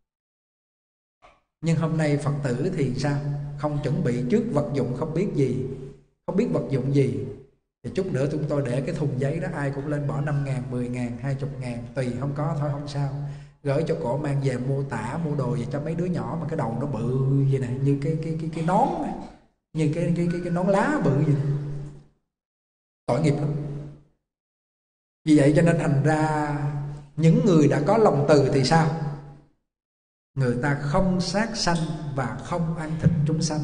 Nhưng hôm nay Phật tử thì sao? Không chuẩn bị trước vật dụng, không biết gì, không biết vật dụng gì. Thì chút nữa chúng tôi để cái thùng giấy đó, ai cũng lên bỏ năm ngàn, mười ngàn, hai mươi ngàn, tùy, không có thôi không sao. Gửi cho cổ mang về mua tả, mua đồ gì cho mấy đứa nhỏ mà cái đầu nó bự vậy này, như cái cái cái cái nón, như cái cái cái cái nón lá bự vậy. Tội nghiệp lắm. Vì vậy cho nên thành ra những người đã có lòng từ thì sao? Người ta không sát sanh và không ăn thịt chúng sanh.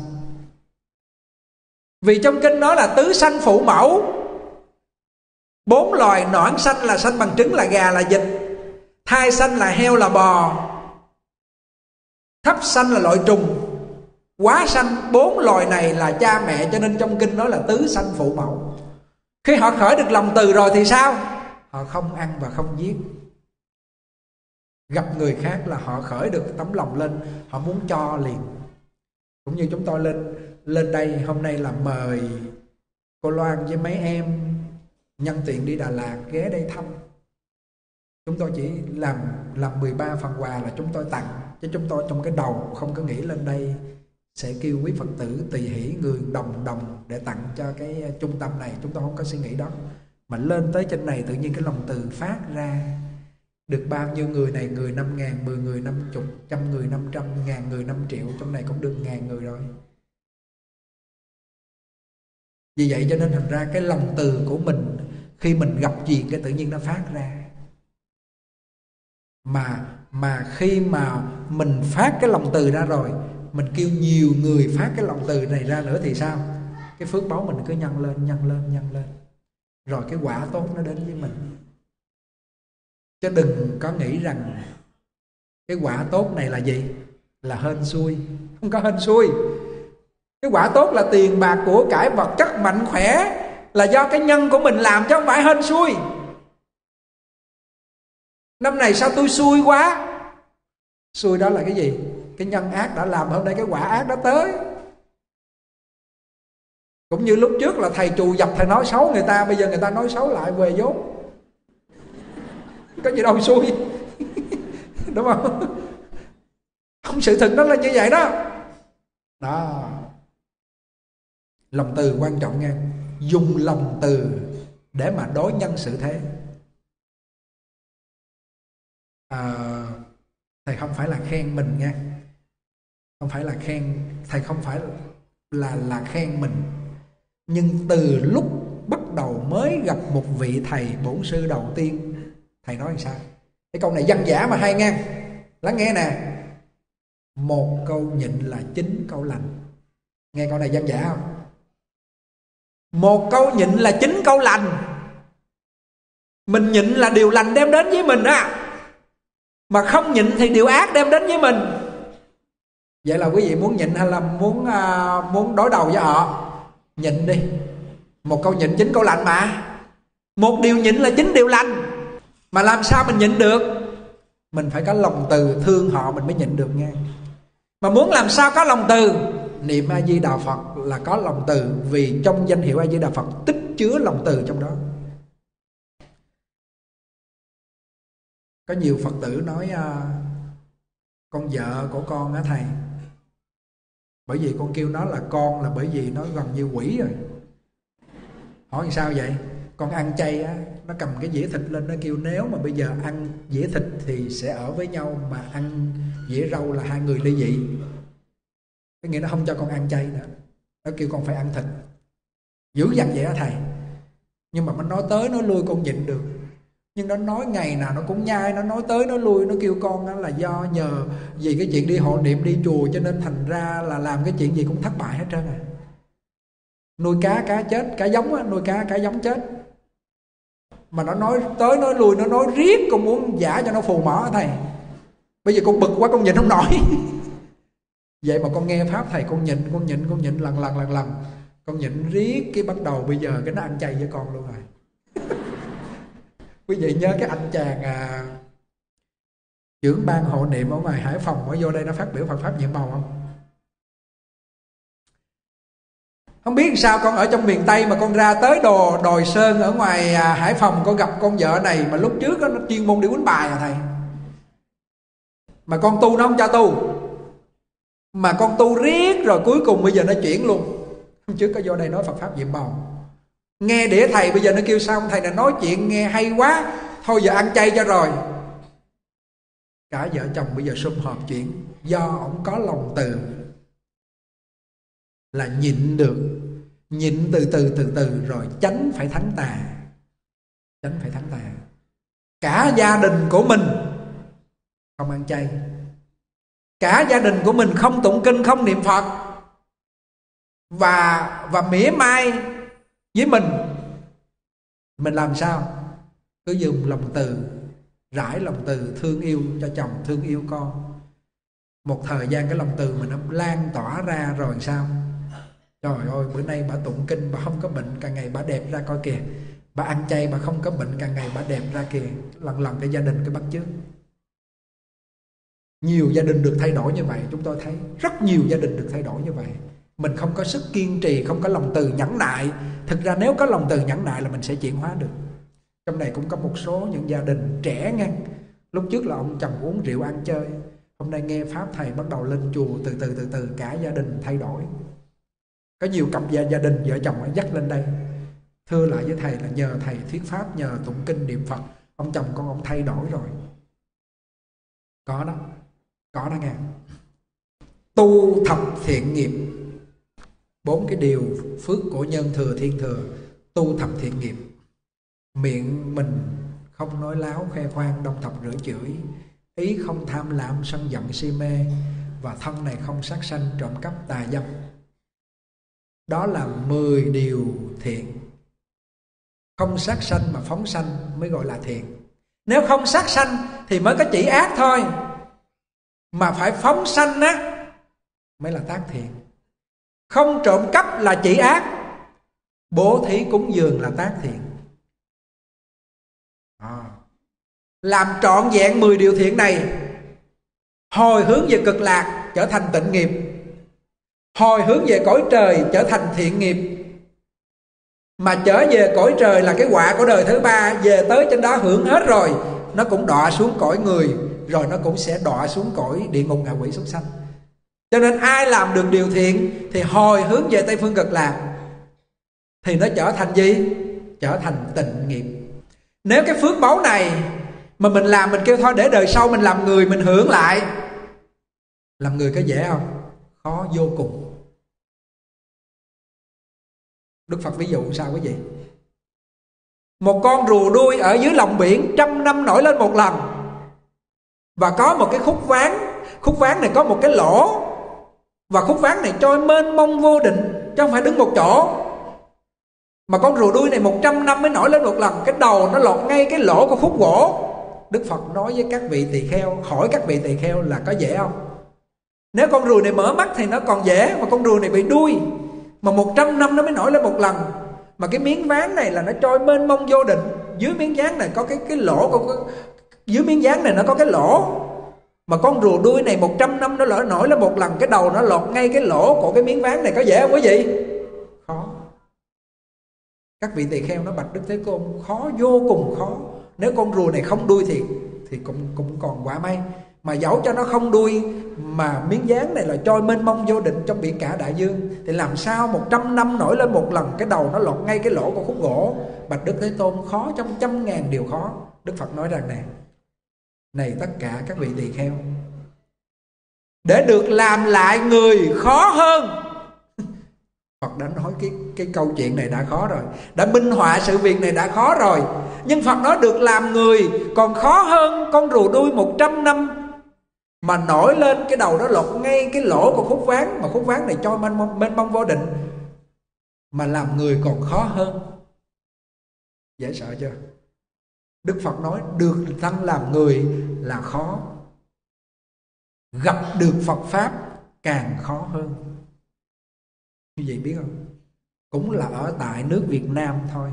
Vì trong kinh nói là tứ sanh phụ mẫu. Bốn loài noãn sanh là sanh bằng trứng, là gà, là vịt. Thai sanh là heo, là bò. Thấp sanh là loại trùng. Quá sanh, bốn loài này là cha mẹ. Cho nên trong kinh nói là tứ sanh phụ mẫu. Khi họ khởi được lòng từ rồi thì sao? Họ không ăn và không giết. Gặp người khác là họ khởi được tấm lòng lên, họ muốn cho liền. Cũng như chúng tôi lên lên đây hôm nay là mời cô Loan với mấy em nhân tiện đi Đà Lạt ghé đây thăm. Chúng tôi chỉ làm làm mười ba phần quà là chúng tôi tặng, chứ chúng tôi trong cái đầu không có nghĩ lên đây sẽ kêu quý Phật tử tùy hỷ người đồng đồng để tặng cho cái trung tâm này. Chúng tôi không có suy nghĩ đó. Mà lên tới trên này tự nhiên cái lòng từ phát ra. Được bao nhiêu người này, người năm ngàn, mười người năm chục, trăm người năm trăm, ngàn người năm triệu. Trong này cũng được ngàn người rồi. Vì vậy cho nên thành ra cái lòng từ của mình khi mình gặp gì cái tự nhiên nó phát ra. Mà mà khi mà mình phát cái lòng từ ra rồi, mình kêu nhiều người phát cái lòng từ này ra nữa thì sao? Cái phước báu mình cứ nhân lên, nhân lên, nhân lên. Rồi cái quả tốt nó đến với mình. Chứ đừng có nghĩ rằng cái quả tốt này là gì? Là hên xui. Không có hên xui. Cái quả tốt là tiền bạc của cải vật chất mạnh khỏe, là do cái nhân của mình làm chứ không phải hên xui. Năm này sao tôi xui quá? Xui đó là cái gì? Cái nhân ác đã làm, hôm nay cái quả ác đã tới. Cũng như lúc trước là thầy trù dập thầy nói xấu người ta, bây giờ người ta nói xấu lại về vốn. Có gì đâu xui. Đúng không? Không, sự thật nó là như vậy đó. Đó. Lòng từ quan trọng nha. Dùng lòng từ để mà đối nhân xử thế. À, thầy không phải là khen mình nha. Không phải là khen. Thầy không phải là là khen mình. Nhưng từ lúc bắt đầu mới gặp một vị thầy bổn sư đầu tiên, thầy nói làm sao? Cái câu này dân dã mà hay nghe. Lắng nghe nè. Một câu nhịn là chín câu lành. Nghe câu này dân dã không? Một câu nhịn là chín câu lành. Mình nhịn là điều lành đem đến với mình á. Mà không nhịn thì điều ác đem đến với mình. Vậy là quý vị muốn nhịn hay là muốn uh, muốn đối đầu với họ? Nhịn đi. Một câu nhịn chín câu lành mà. Một điều nhịn là chín điều lành. Mà làm sao mình nhịn được? Mình phải có lòng từ thương họ mình mới nhịn được nha. Mà muốn làm sao có lòng từ? Niệm A Di Đà Phật là có lòng từ. Vì trong danh hiệu A Di Đà Phật tích chứa lòng từ trong đó. Có nhiều Phật tử nói uh, con vợ của con á thầy, bởi vì con kêu nó là con là bởi vì nó gần như quỷ rồi. Hỏi sao vậy? Con ăn chay á, nó cầm cái dĩa thịt lên, nó kêu nếu mà bây giờ ăn dĩa thịt thì sẽ ở với nhau, mà ăn dĩa rau là hai người ly dị. Cái nghĩa nó không cho con ăn chay nữa. Nó kêu con phải ăn thịt. Dữ dằn vậy á thầy. Nhưng mà nó nói tới nói lui con nhịn được. Nhưng nó nói ngày nào nó cũng nhai, nó nói tới nói lui, nó kêu con là do nhờ vì cái chuyện đi hộ niệm đi chùa cho nên thành ra là làm cái chuyện gì cũng thất bại hết trơn à. Nuôi cá cá chết, cá giống á, nuôi cá cá giống chết. Mà nó nói tới nói lui, nó nói riết con muốn giả cho nó phù mỏ thầy. Bây giờ con bực quá con nhịn không nổi. Vậy mà con nghe pháp thầy con nhịn, con nhịn, con nhịn lần lần lần lần. Con nhịn riết cái bắt đầu bây giờ cái nó ăn chay với con luôn rồi. Quý vị nhớ cái anh chàng à, trưởng ban hộ niệm ở ngoài Hải Phòng mới vô đây nó phát biểu Phật pháp nhiệm màu không? Không biết sao con ở trong miền Tây mà con ra tới đồ Đồi Sơn ở ngoài à, Hải Phòng con gặp con vợ này mà lúc trước đó, nó chuyên môn đi quýnh bài à thầy. Mà con tu nó không cho tu. Mà con tu riết rồi cuối cùng bây giờ nó chuyển luôn. Hôm trước có vô đây nói Phật pháp nhiệm màu. Nghe đĩa thầy bây giờ nó kêu sao thầy này nói chuyện nghe hay quá, thôi giờ ăn chay cho rồi. Cả vợ chồng bây giờ sum họp chuyện. Do ông có lòng từ là nhịn được. Nhịn từ từ từ từ rồi tránh phải thắng tà. Tránh phải thắng tà. Cả gia đình của mình không ăn chay. Cả gia đình của mình không tụng kinh, không niệm Phật. Và và mỉa mai với mình. Mình làm sao? Cứ dùng lòng từ, rải lòng từ thương yêu cho chồng, thương yêu con. Một thời gian cái lòng từ mình nó lan tỏa ra rồi sao? Trời ơi, bữa nay bà tụng kinh bà không có bệnh, càng ngày bà đẹp ra coi kìa. Bà ăn chay bà không có bệnh, càng ngày bà đẹp ra kìa. Lần lần cái gia đình cái bắt chước. Nhiều gia đình được thay đổi như vậy. Chúng tôi thấy rất nhiều gia đình được thay đổi như vậy. Mình không có sức kiên trì, không có lòng từ nhẫn nại. Thực ra nếu có lòng từ nhẫn nại là mình sẽ chuyển hóa được. Trong này cũng có một số những gia đình trẻ nghe. Lúc trước là ông chồng uống rượu ăn chơi, hôm nay nghe pháp thầy bắt đầu lên chùa, từ từ từ từ cả gia đình thay đổi. Có nhiều cặp gia, gia đình vợ chồng dắt lên đây thưa lại với thầy là nhờ thầy thuyết pháp, nhờ tụng kinh niệm Phật, ông chồng con ông thay đổi rồi. Có đó, có đó nghe. Tu thập thiện nghiệp, bốn cái điều phước của nhân thừa thiên thừa. Tu thập thiện nghiệp, miệng mình không nói láo khoe khoang đông thập rửa chửi, ý không tham lam sân giận si mê, và thân này không sát sanh trộm cắp tà dâm. Đó là mười điều thiện. Không sát sanh mà phóng sanh mới gọi là thiện. Nếu không sát sanh thì mới có chỉ ác thôi, mà phải phóng sanh á mới là tác thiện. Không trộm cắp là chỉ ác, bố thí cúng dường là tác thiện. à. Làm trọn vẹn mười điều thiện này, hồi hướng về cực lạc trở thành tịnh nghiệp, hồi hướng về cõi trời trở thành thiện nghiệp. Mà trở về cõi trời là cái quả của đời thứ ba, về tới trên đó hưởng hết rồi, nó cũng đọa xuống cõi người, rồi nó cũng sẽ đọa xuống cõi địa ngục ngạ quỷ súc sanh. Cho nên ai làm được điều thiện thì hồi hướng về Tây Phương Cực Lạc, thì nó trở thành gì? Trở thành tịnh nghiệp. Nếu cái phước báu này mà mình làm, mình kêu thôi để đời sau mình làm người, mình hưởng lại, làm người có dễ không? Khó vô cùng. Đức Phật ví dụ sao quý vị? Một con rùa đuôi ở dưới lòng biển trăm năm nổi lên một lần, và có một cái khúc ván. Khúc ván này có một cái lỗ, và khúc ván này trôi mênh mông vô định, chứ không phải đứng một chỗ. Mà con rùa đuôi này một trăm năm mới nổi lên một lần, cái đầu nó lọt ngay cái lỗ của khúc gỗ. Đức Phật nói với các vị tỳ kheo, hỏi các vị tỳ kheo là có dễ không? Nếu con rùa này mở mắt thì nó còn dễ, mà con rùa này bị đuôi, mà một trăm năm nó mới nổi lên một lần. Mà cái miếng ván này là nó trôi mênh mông vô định. Dưới miếng ván này có cái cái lỗ của, dưới miếng ván này nó có cái lỗ. Mà con rùa đuôi này một trăm năm nó lỡ nổi lên một lần, cái đầu nó lọt ngay cái lỗ của cái miếng ván này, có dễ không quý vị? Khó. Các vị tỳ kheo nó bạch Đức Thế Tôn, khó, vô cùng khó. Nếu con rùa này không đuôi thì thì cũng cũng còn quả may. Mà dẫu cho nó không đuôi, mà miếng dán này là trôi mênh mông vô định trong biển cả đại dương, thì làm sao một trăm năm nổi lên một lần, cái đầu nó lọt ngay cái lỗ của khúc gỗ? Bạch Đức Thế Tôn, khó trong trăm ngàn điều khó. Đức Phật nói rằng nè, này tất cả các vị tỳ kheo, để được làm lại người khó hơn. Phật đã nói cái, cái câu chuyện này đã khó rồi, đã minh họa sự việc này đã khó rồi. Nhưng Phật nói được làm người còn khó hơn con rùa đuôi một trăm năm mà nổi lên cái đầu đó lọt ngay cái lỗ của khúc ván, mà khúc ván này trôi mênh mông, mênh mông vô định, mà làm người còn khó hơn. Dễ sợ chưa? Đức Phật nói được thăng làm người là khó, gặp được Phật Pháp càng khó hơn. Như vậy biết không? Cũng là ở tại nước Việt Nam thôi,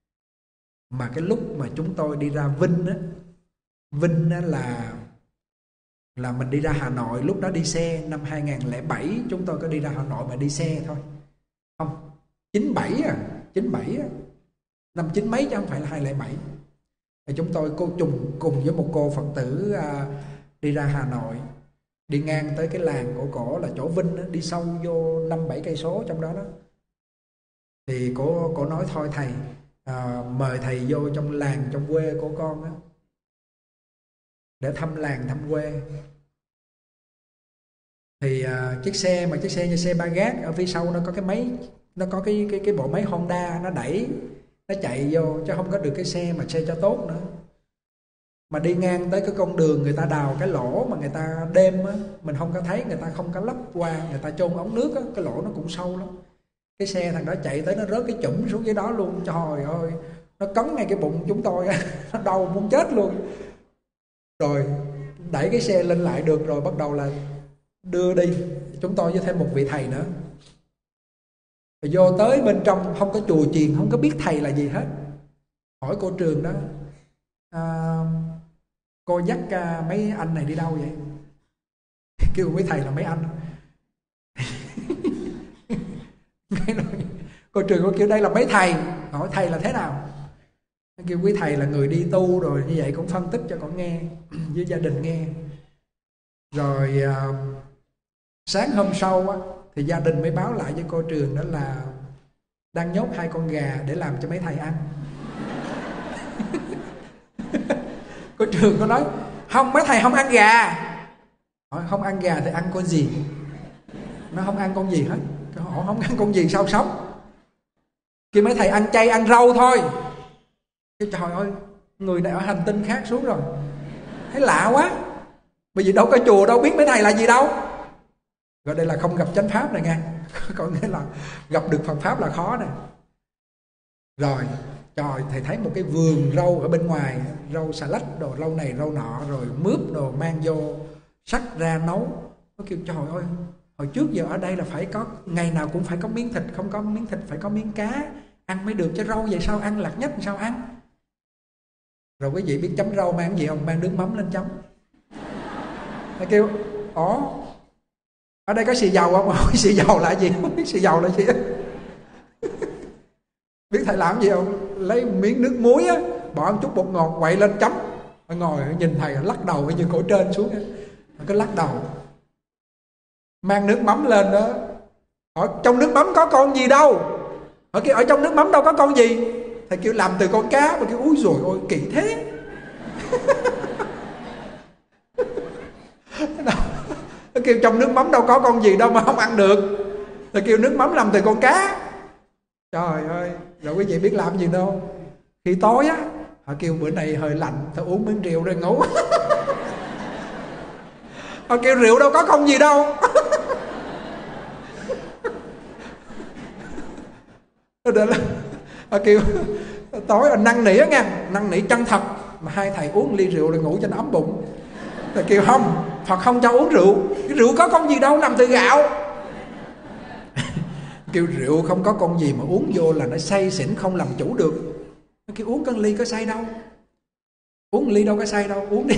mà cái lúc mà chúng tôi đi ra Vinh á, Vinh á là là mình đi ra Hà Nội. Lúc đó đi xe năm hai nghìn không trăm lẻ bảy, chúng tôi có đi ra Hà Nội mà đi xe thôi. Không, chín bảy à, chín bảy à, năm chín mấy chứ không phải là hai nghìn không trăm lẻ bảy. Thì chúng tôi cô trùng cùng với một cô Phật tử à, đi ra Hà Nội, đi ngang tới cái làng của cổ là chỗ Vinh đó, đi sâu vô năm bảy cây số trong đó đó. Thì cổ cổ nói thôi thầy, à, mời thầy vô trong làng, trong quê của con đó, để thăm làng thăm quê. Thì à, chiếc xe mà chiếc xe như xe ba gác, ở phía sau nó có cái máy, nó có cái cái cái bộ máy Honda nó đẩy, nó chạy vô, chứ không có được cái xe mà xe cho tốt nữa. Mà đi ngang tới cái con đường người ta đào cái lỗ mà người ta đêm á, mình không có thấy, người ta không có lắp qua, người ta chôn ống nước á, cái lỗ nó cũng sâu lắm. Cái xe thằng đó chạy tới nó rớt cái chủm xuống dưới đó luôn. Trời ơi, nó cấn ngay cái bụng chúng tôi á, nó đau muốn chết luôn. Rồi đẩy cái xe lên lại được rồi, bắt đầu là đưa đi chúng tôi với thêm một vị thầy nữa. Rồi vô tới bên trong không có chùa chiền, không có biết thầy là gì hết. Hỏi cô trường đó, à, cô dắt à, mấy anh này đi đâu vậy? Kêu quý thầy là mấy anh. Cô Trường có kêu đây là mấy thầy. Hỏi thầy là thế nào? Kêu quý thầy là người đi tu rồi, như vậy cũng phân tích cho con nghe, với gia đình nghe. Rồi à, sáng hôm sau á, thì gia đình mới báo lại với cô Trường đó là đang nhốt hai con gà để làm cho mấy thầy ăn. Cô Trường có nói không, mấy thầy không ăn gà. Hỏi không ăn gà thì ăn con gì? Nó không ăn con gì hết. Họ không ăn con gì sao sống? Kêu mấy thầy ăn chay ăn rau thôi. Cái trời ơi, người này ở hành tinh khác xuống rồi. Thấy lạ quá. Bởi vì đâu có chùa đâu biết mấy thầy là gì đâu. Rồi đây là không gặp chánh pháp này nghe. Có nghĩa là gặp được Phật pháp là khó nè. Rồi trời, thầy thấy một cái vườn rau ở bên ngoài, rau xà lách đồ, rau này rau nọ, rồi mướp đồ mang vô sắc ra nấu. Nó kêu trời ơi, hồi trước giờ ở đây là phải có, ngày nào cũng phải có miếng thịt, không có miếng thịt phải có miếng cá ăn mới được, chứ rau vậy sao ăn, lạc nhất sao ăn. Rồi quý vị biết chấm rau mang gì không? Mang nước mắm lên chấm. Nó kêu ủa ở đây có xì dầu không? Hỏi xì dầu là gì? Không biết xì dầu là gì. Biết thầy làm gì không? Lấy miếng nước muối á, bỏ một chút bột ngọt quậy lên chấm. Ngồi nhìn thầy lắc đầu như cổ trên xuống á, cứ lắc đầu. Mang nước mắm lên đó, hỏi trong nước mắm có con gì đâu. Hỏi kêu ở trong nước mắm đâu có con gì. Thầy kêu làm từ con cá. Mà kêu úi dồi ôi kỳ thế. Nó kêu trong nước mắm đâu có con gì đâu mà không ăn được. Thầy kêu nước mắm làm từ con cá. Trời ơi. Rồi quý vị biết làm gì đâu. Khi tối á, họ kêu bữa nay hơi lạnh, thôi uống miếng rượu rồi ngủ. Họ kêu rượu đâu có con gì đâu. Họ kêu tối là năn nỉ á nha, năn nỉ chân thật. Mà hai thầy uống ly rượu rồi ngủ cho nó ấm bụng. Thầy kêu không, Phật không cho uống rượu. Cái rượu có con gì đâu, làm từ gạo. Kêu rượu không có con gì mà uống vô là nó say xỉn không làm chủ được. Nó kêu uống cân ly có say đâu. Uống ly đâu có say đâu, uống đi.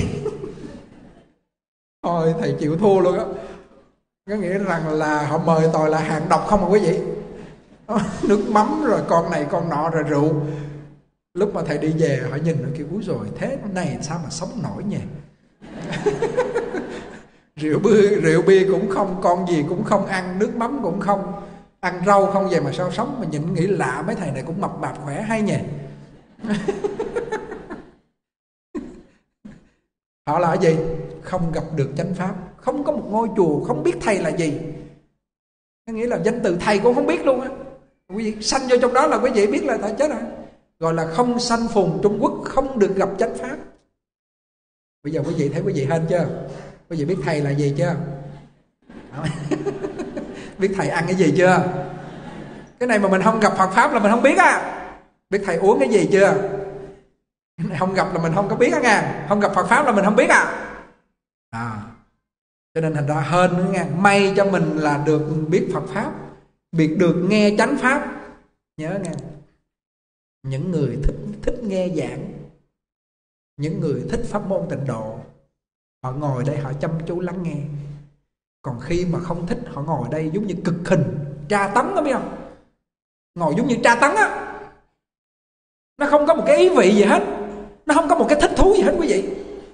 Thôi thầy chịu thua luôn á. Có nghĩa rằng là họ mời toàn là hàng độc không à quý vị. Nước mắm rồi con này con nọ rồi rượu. Lúc mà thầy đi về họ nhìn nó kêu úi rồi thế này sao mà sống nổi nhỉ. Rượu bia, rượu bia cũng không, con gì cũng không ăn, nước mắm cũng không, ăn rau không, vậy mà sao sống. Mà nhìn nghĩ lạ, mấy thầy này cũng mập mạp khỏe hay nhỉ. Họ là gì? Không gặp được chánh pháp, không có một ngôi chùa, không biết thầy là gì. Có nghĩa là danh từ thầy cũng không biết luôn á. Quý vị sanh vô trong đó là quý vị biết là ta chết rồi. Gọi là không sanh phùng Trung Quốc, không được gặp chánh pháp. Bây giờ quý vị thấy quý vị hên chưa? Quý vị biết thầy là gì chưa? Biết thầy ăn cái gì chưa? Cái này mà mình không gặp Phật pháp là mình không biết á. Biết thầy uống cái gì chưa? Cái này không gặp là mình không có biết á nha. Không gặp Phật pháp là mình không biết à. À, cho nên thành ra hên nữa nha. May cho mình là được biết Phật pháp, biết được nghe chánh pháp. Nhớ nha, những người thích thích nghe giảng, những người thích pháp môn tịnh độ, họ ngồi đây họ chăm chú lắng nghe. Còn khi mà không thích, họ ngồi đây giống như cực hình tra tấn đó, biết không? Ngồi giống như tra tấn á. Nó không có một cái ý vị gì hết, nó không có một cái thích thú gì hết quý vị.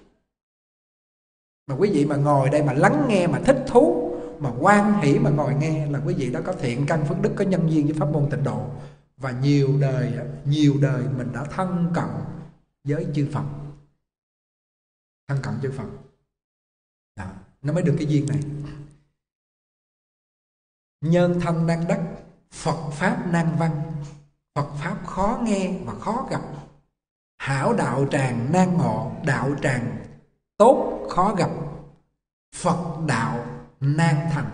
Mà quý vị mà ngồi đây mà lắng nghe, mà thích thú, mà hoan hỷ mà ngồi nghe, là quý vị đã có thiện căn phước đức, có nhân duyên với pháp môn tịnh độ. Và nhiều đời, nhiều đời mình đã thân cận với chư Phật. Thân cận chư Phật đó, nó mới được cái duyên này. Nhân thân nan đắc, Phật pháp nan văn. Phật pháp khó nghe và khó gặp. Hảo đạo tràng nan ngộ, đạo tràng tốt khó gặp. Phật đạo nan thành.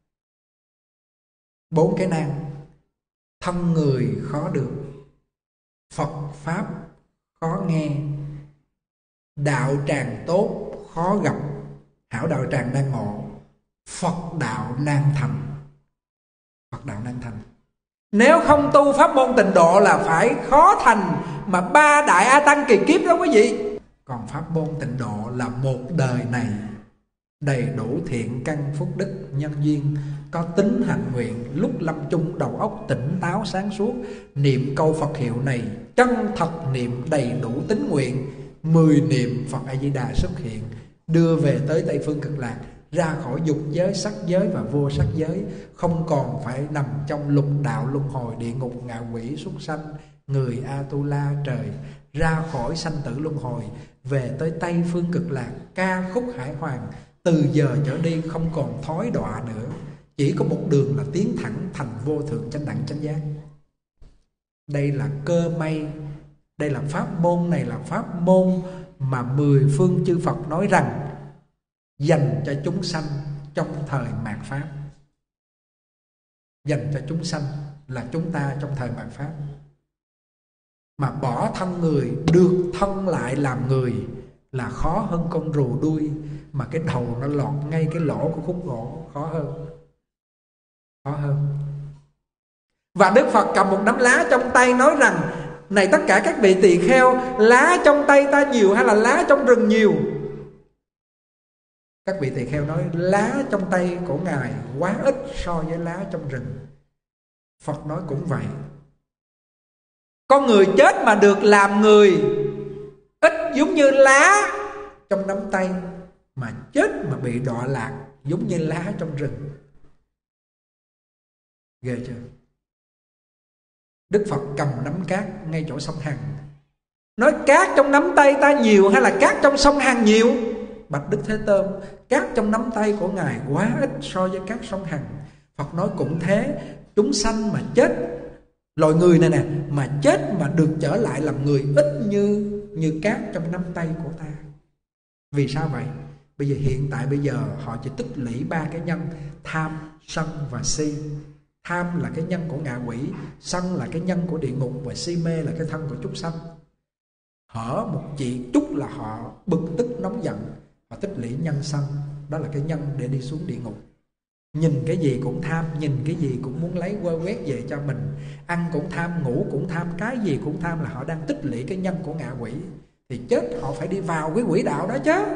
Bốn cái nan. Thân người khó được, Phật pháp khó nghe, đạo tràng tốt khó gặp, hảo đạo tràng nan ngộ, Phật đạo nan thành. Phật đạo nan thành. Nếu không tu pháp môn tịnh độ là phải khó thành, mà ba đại A Tăng kỳ kiếp đó quý vị. Còn pháp môn tịnh độ là một đời này đầy đủ thiện căn phúc đức nhân duyên, có tính hạnh nguyện, lúc lâm chung đầu óc tỉnh táo sáng suốt, niệm câu Phật hiệu này, chân thật niệm đầy đủ tín nguyện, mười niệm Phật A Di Đà xuất hiện, đưa về tới Tây Phương Cực Lạc, ra khỏi dục giới, sắc giới và vô sắc giới, không còn phải nằm trong lục đạo luân hồi, địa ngục, ngạ quỷ, súc sanh, người Atula, trời, ra khỏi sanh tử luân hồi, về tới Tây Phương Cực Lạc, ca khúc hải hoàng, từ giờ trở đi không còn thói đọa nữa, chỉ có một đường là tiến thẳng thành vô thượng chánh đẳng chánh giác. Đây là cơ may, đây là pháp môn, này là pháp môn mà mười phương chư Phật nói rằng dành cho chúng sanh trong thời mạt Pháp. Dành cho chúng sanh là chúng ta trong thời mạt Pháp. Mà bỏ thân người, được thân lại làm người là khó hơn con rùa đuôi mà cái đầu nó lọt ngay cái lỗ của khúc gỗ, khó hơn. Khó hơn. Và Đức Phật cầm một nắm lá trong tay nói rằng: này tất cả các vị tỳ kheo, lá trong tay ta nhiều hay là lá trong rừng nhiều? Các vị tỳ kheo nói: lá trong tay của Ngài quá ít so với lá trong rừng. Phật nói cũng vậy. Con người chết mà được làm người ít giống như lá trong nắm tay, mà chết mà bị đọa lạc giống như lá trong rừng. Ghê chưa? Đức Phật cầm nắm cát ngay chỗ sông Hằng, nói: cát trong nắm tay ta nhiều hay là cát trong sông Hằng nhiều? Bạch Đức Thế Tôn, cát trong nắm tay của Ngài quá ít so với cát sông Hằng. Phật nói cũng thế, chúng sanh mà chết, loài người này nè, mà chết mà được trở lại làm người ít như như cát trong nắm tay của ta. Vì sao vậy? Bây giờ hiện tại bây giờ họ chỉ tích lũy ba cái nhân: tham, sân và si. Tham là cái nhân của ngạ quỷ, sân là cái nhân của địa ngục, và si mê là cái thân của chúng sanh. Hở một chỉ chút là họ bực tức nóng giận, họ tích lũy nhân sân, đó là cái nhân để đi xuống địa ngục. Nhìn cái gì cũng tham, nhìn cái gì cũng muốn lấy quơ quét về cho mình, ăn cũng tham, ngủ cũng tham, cái gì cũng tham, là họ đang tích lũy cái nhân của ngạ quỷ. Thì chết họ phải đi vào cái quỹ đạo đó chứ.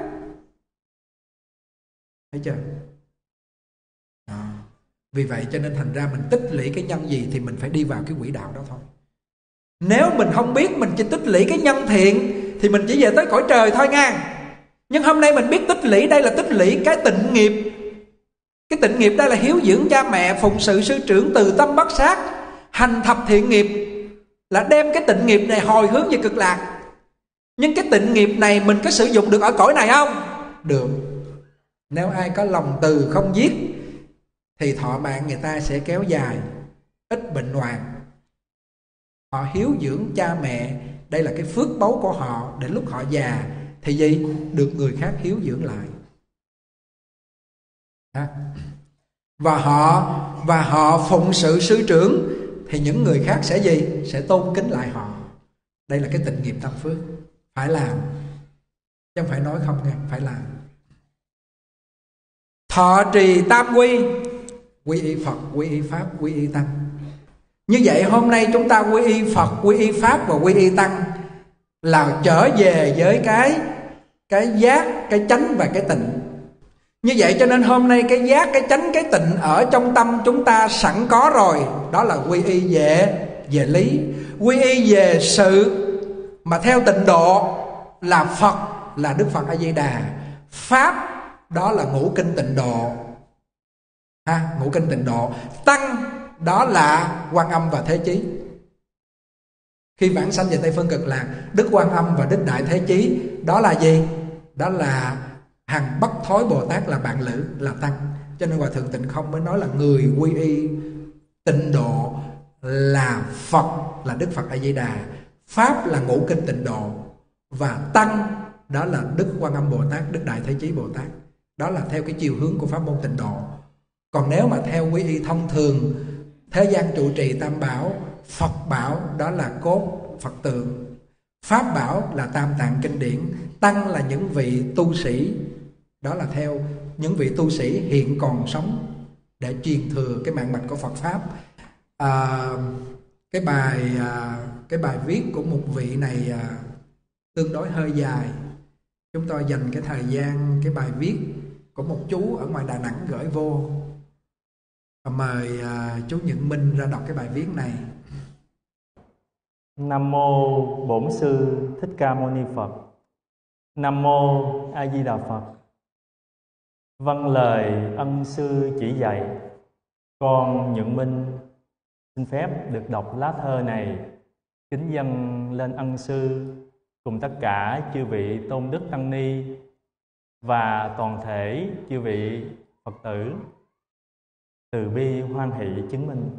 Thấy chưa? À, vì vậy cho nên thành ra mình tích lũy cái nhân gì thì mình phải đi vào cái quỹ đạo đó thôi. Nếu mình không biết, mình chỉ tích lũy cái nhân thiện thì mình chỉ về tới cõi trời thôi nha. Nhưng hôm nay mình biết tích lũy, đây là tích lũy cái tịnh nghiệp. Cái tịnh nghiệp đây là hiếu dưỡng cha mẹ, phụng sự sư trưởng, từ tâm bắt sát, hành thập thiện nghiệp, là đem cái tịnh nghiệp này hồi hướng về cực lạc. Nhưng cái tịnh nghiệp này mình có sử dụng được ở cõi này không? Được. Nếu ai có lòng từ không giết thì thọ mạng người ta sẽ kéo dài, ít bệnh hoạn. Họ hiếu dưỡng cha mẹ, đây là cái phước báu của họ, để lúc họ già thì gì? Được người khác hiếu dưỡng lại. À. Và họ và họ phụng sự sư trưởng thì những người khác sẽ gì? Sẽ tôn kính lại họ. Đây là cái tịnh nghiệp tam phước. Phải làm, chứ không phải nói không nghe, phải làm. Thọ trì tam quy, quy y Phật, quy y Pháp, quy y Tăng. Như vậy hôm nay chúng ta quy y Phật, quy y Pháp và quy y Tăng là trở về với cái cái giác, cái chánh và cái tịnh. Như vậy cho nên hôm nay cái giác, cái chánh, cái tịnh ở trong tâm chúng ta sẵn có rồi. Đó là quy y về về lý, quy y về sự. Mà theo tịnh độ là Phật, là Đức Phật A Di Đà. Pháp đó là ngũ kinh tịnh độ, ha, ngũ kinh tịnh độ. Tăng đó là Quan Âm và Thế Chí. Khi vãng sanh về Tây Phương Cực Lạc, Đức Quan Âm và Đức Đại Thế Chí đó là gì? Đó là Hằng Bất Thối Bồ Tát, là bạn lữ, là Tăng. Cho nên Hòa Thượng Tịnh Không mới nói là người quy y tịnh độ là Phật, là Đức Phật A Di Đà. Pháp là ngũ kinh tịnh độ, và Tăng đó là Đức Quan Âm Bồ Tát, Đức Đại Thế Chí Bồ Tát. Đó là theo cái chiều hướng của pháp môn tịnh độ. Còn nếu mà theo quy y thông thường, thế gian trụ trì tam bảo, Phật bảo đó là cốt Phật tượng, Pháp bảo là tam tạng kinh điển, Tăng là những vị tu sĩ, đó là theo những vị tu sĩ hiện còn sống để truyền thừa cái mạng mạch của Phật Pháp. À, cái bài à, cái bài viết của một vị này à, tương đối hơi dài. Chúng tôi dành cái thời gian cái bài viết của một chú ở ngoài Đà Nẵng gửi vô. Mời uh, chú Nhuận Minh ra đọc cái bài viết này. Nam mô Bổn Sư Thích Ca Mâu Ni Phật. Nam mô A Di Đà Phật. Vâng lời ân sư chỉ dạy, con Nhuận Minh xin phép được đọc lá thơ này kính dâng lên ân sư cùng tất cả chư vị tôn đức tăng ni và toàn thể chư vị Phật tử từ bi hoan hỷ chứng minh.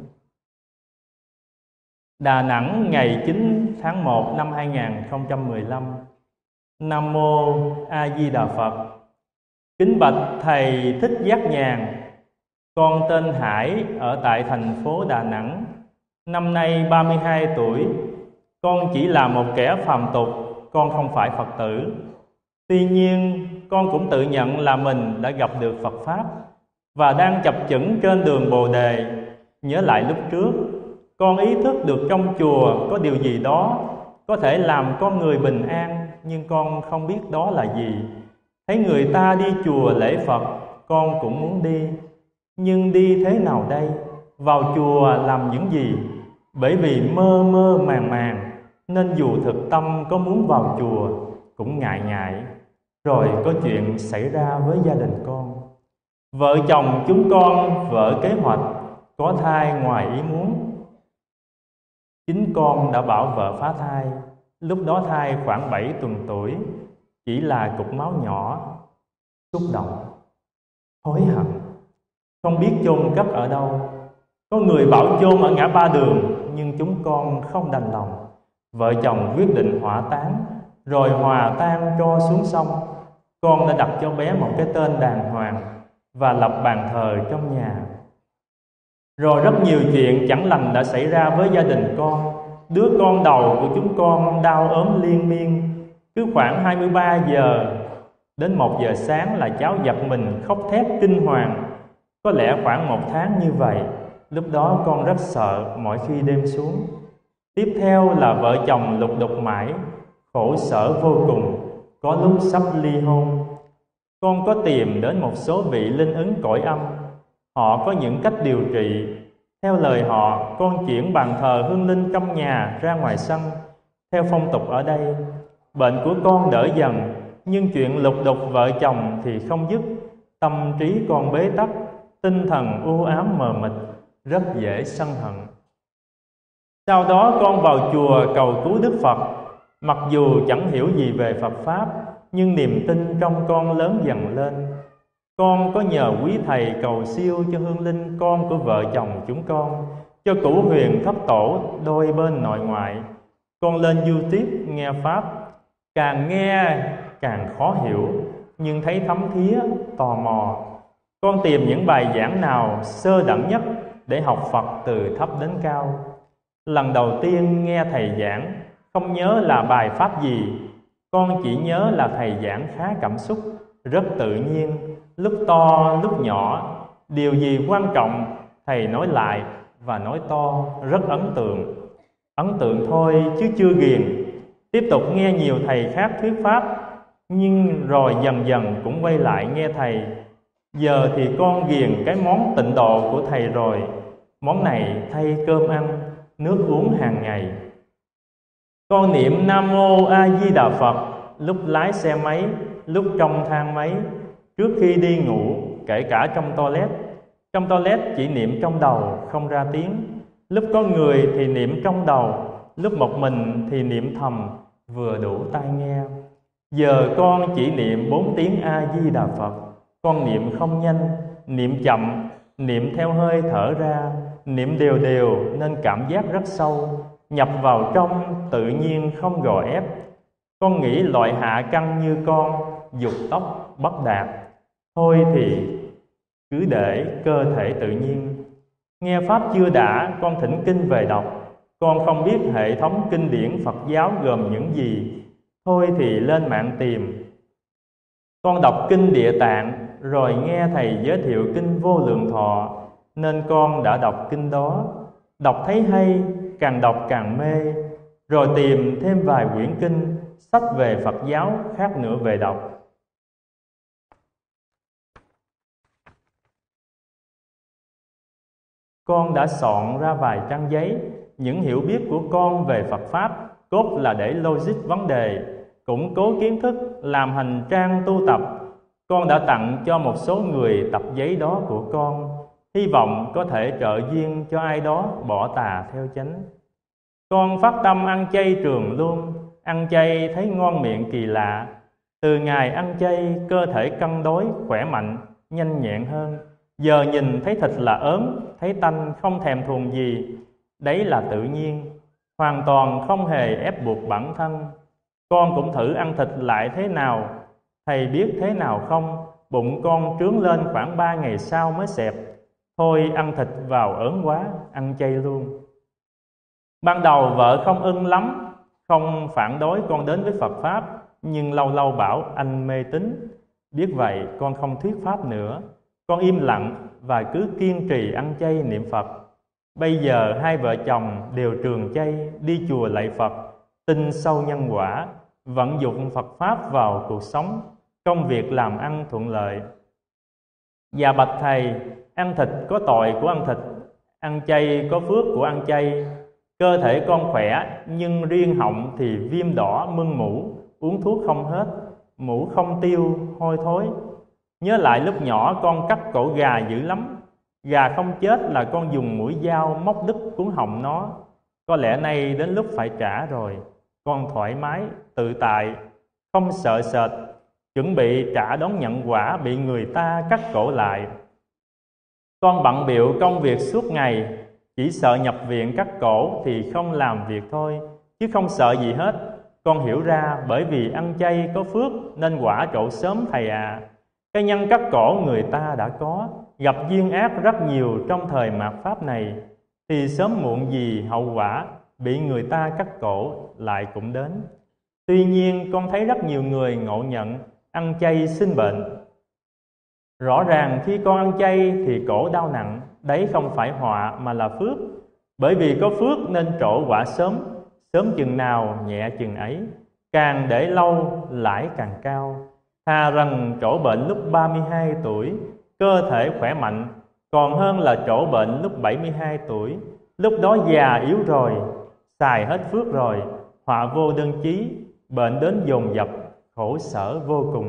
Đà Nẵng ngày chín tháng một năm hai nghìn không trăm mười lăm. Nam mô A Di Đà Phật. Kính bạch thầy Thích Giác Nhàn, con tên Hải ở tại thành phố Đà Nẵng, năm nay ba mươi hai tuổi. Con chỉ là một kẻ phàm tục, con không phải Phật tử. Tuy nhiên con cũng tự nhận là mình đã gặp được Phật Pháp và đang chập chững trên đường Bồ Đề. Nhớ lại lúc trước, con ý thức được trong chùa có điều gì đó có thể làm con người bình an, nhưng con không biết đó là gì. Thấy người ta đi chùa lễ Phật, con cũng muốn đi. Nhưng đi thế nào đây? Vào chùa làm những gì? Bởi vì mơ mơ màng màng, nên dù thực tâm có muốn vào chùa cũng ngại ngại. Rồi có chuyện xảy ra với gia đình con. Vợ chồng chúng con vợ kế hoạch có thai ngoài ý muốn. Chính con đã bảo vợ phá thai. Lúc đó thai khoảng bảy tuần tuổi, chỉ là cục máu nhỏ. Xúc động, hối hận, không biết chôn cất ở đâu. Có người bảo chôn ở ngã ba đường, nhưng chúng con không đành lòng. Vợ chồng quyết định hỏa táng, rồi hòa tan cho xuống sông. Con đã đặt cho bé một cái tên đàng hoàng và lập bàn thờ trong nhà. Rồi rất nhiều chuyện chẳng lành đã xảy ra với gia đình con. Đứa con đầu của chúng con đau ốm liên miên. Cứ khoảng hai mươi ba giờ đến một giờ sáng là cháu giật mình khóc thét kinh hoàng. Có lẽ khoảng một tháng như vậy. Lúc đó con rất sợ mỗi khi đêm xuống. Tiếp theo là vợ chồng lục đục mãi, khổ sở vô cùng, có lúc sắp ly hôn. Con có tìm đến một số vị linh ứng cõi âm. Họ có những cách điều trị. Theo lời họ, con chuyển bàn thờ hương linh trong nhà ra ngoài sân. Theo phong tục ở đây, bệnh của con đỡ dần, nhưng chuyện lục đục vợ chồng thì không dứt. Tâm trí con bế tắc, tinh thần u ám mờ mịt, rất dễ sân hận. Sau đó con vào chùa cầu cứu Đức Phật. Mặc dù chẳng hiểu gì về Phật Pháp, nhưng niềm tin trong con lớn dần lên. Con có nhờ quý thầy cầu siêu cho hương linh con của vợ chồng chúng con, cho cửu huyền thất tổ đôi bên nội ngoại. Con lên YouTube nghe Pháp, càng nghe càng khó hiểu, nhưng thấy thấm thía, tò mò. Con tìm những bài giảng nào sơ đẳng nhất để học Phật từ thấp đến cao. Lần đầu tiên nghe thầy giảng, không nhớ là bài pháp gì. Con chỉ nhớ là thầy giảng khá cảm xúc, rất tự nhiên, lúc to lúc nhỏ. Điều gì quan trọng thầy nói lại và nói to, rất ấn tượng. Ấn tượng thôi chứ chưa ghiền. Tiếp tục nghe nhiều thầy khác thuyết pháp, nhưng rồi dần dần cũng quay lại nghe thầy. Giờ thì con ghiền cái món tịnh độ của thầy rồi. Món này thay cơm ăn, nước uống hàng ngày. Con niệm Nam Mô A Di Đà Phật lúc lái xe máy, lúc trong thang máy, trước khi đi ngủ, kể cả trong toilet. Trong toilet chỉ niệm trong đầu, không ra tiếng. Lúc có người thì niệm trong đầu, lúc một mình thì niệm thầm, vừa đủ tai nghe. Giờ con chỉ niệm bốn tiếng A Di Đà Phật. Con niệm không nhanh, niệm chậm, niệm theo hơi thở ra, niệm đều đều nên cảm giác rất sâu, nhập vào trong tự nhiên không gò ép. Con nghĩ loại hạ căn như con, dục tốc bất đạt. Thôi thì cứ để cơ thể tự nhiên. Nghe Pháp chưa đã, con thỉnh kinh về đọc. Con không biết hệ thống kinh điển Phật giáo gồm những gì. Thôi thì lên mạng tìm. Con đọc kinh Địa Tạng, rồi nghe thầy giới thiệu kinh Vô Lượng Thọ, nên con đã đọc kinh đó. Đọc thấy hay, càng đọc càng mê. Rồi tìm thêm vài quyển kinh, sách về Phật giáo khác nữa về đọc. con đã soạn ra vài trang giấy. Những hiểu biết của con về Phật Pháp cốt là để logic vấn đề, củng cố kiến thức, làm hành trang tu tập. Con đã tặng cho một số người tập giấy đó của con, hy vọng có thể trợ duyên cho ai đó bỏ tà theo chánh. Con phát tâm ăn chay trường luôn, ăn chay thấy ngon miệng kỳ lạ. Từ ngày ăn chay, cơ thể cân đối, khỏe mạnh, nhanh nhẹn hơn. Giờ nhìn thấy thịt là ớn, thấy tanh, không thèm thuồng gì. Đấy là tự nhiên, hoàn toàn không hề ép buộc bản thân. Con cũng thử ăn thịt lại thế nào. Thầy biết thế nào không? Bụng con trướng lên khoảng ba ngày sau mới xẹp. Thôi ăn thịt vào ớn quá, ăn chay luôn. Ban đầu vợ không ưng lắm, không phản đối con đến với Phật Pháp, nhưng lâu lâu bảo anh mê tín. Biết vậy con không thuyết pháp nữa. Con im lặng và cứ kiên trì ăn chay niệm Phật. Bây giờ hai vợ chồng đều trường chay, đi chùa lạy Phật, tin sâu nhân quả, vận dụng Phật Pháp vào cuộc sống, công việc làm ăn thuận lợi. Dạ bạch thầy, ăn thịt có tội của ăn thịt, ăn chay có phước của ăn chay. Cơ thể con khỏe, nhưng riêng họng thì viêm đỏ, mưng mủ, uống thuốc không hết, mủ không tiêu, hôi thối. Nhớ lại lúc nhỏ con cắt cổ gà dữ lắm. Gà không chết là con dùng mũi dao móc đứt cuốn họng nó. Có lẽ nay đến lúc phải trả rồi. Con thoải mái, tự tại, không sợ sệt, chuẩn bị trả đón nhận quả bị người ta cắt cổ lại. Con bận bịu công việc suốt ngày, chỉ sợ nhập viện cắt cổ thì không làm việc thôi, chứ không sợ gì hết. Con hiểu ra bởi vì ăn chay có phước nên quả trổ sớm thầy à. Cái nhân cắt cổ người ta đã có, gặp duyên ác rất nhiều trong thời mạt Pháp này, thì sớm muộn gì hậu quả bị người ta cắt cổ lại cũng đến. Tuy nhiên con thấy rất nhiều người ngộ nhận ăn chay sinh bệnh. Rõ ràng khi con ăn chay thì cổ đau nặng, đấy không phải họa mà là phước. Bởi vì có phước nên trổ quả sớm, sớm chừng nào nhẹ chừng ấy. Càng để lâu lãi càng cao. Thà rằng trổ bệnh lúc ba mươi hai tuổi, cơ thể khỏe mạnh, còn hơn là trổ bệnh lúc bảy mươi hai tuổi. Lúc đó già yếu rồi, xài hết phước rồi, họa vô đơn chí, bệnh đến dồn dập, khổ sở vô cùng.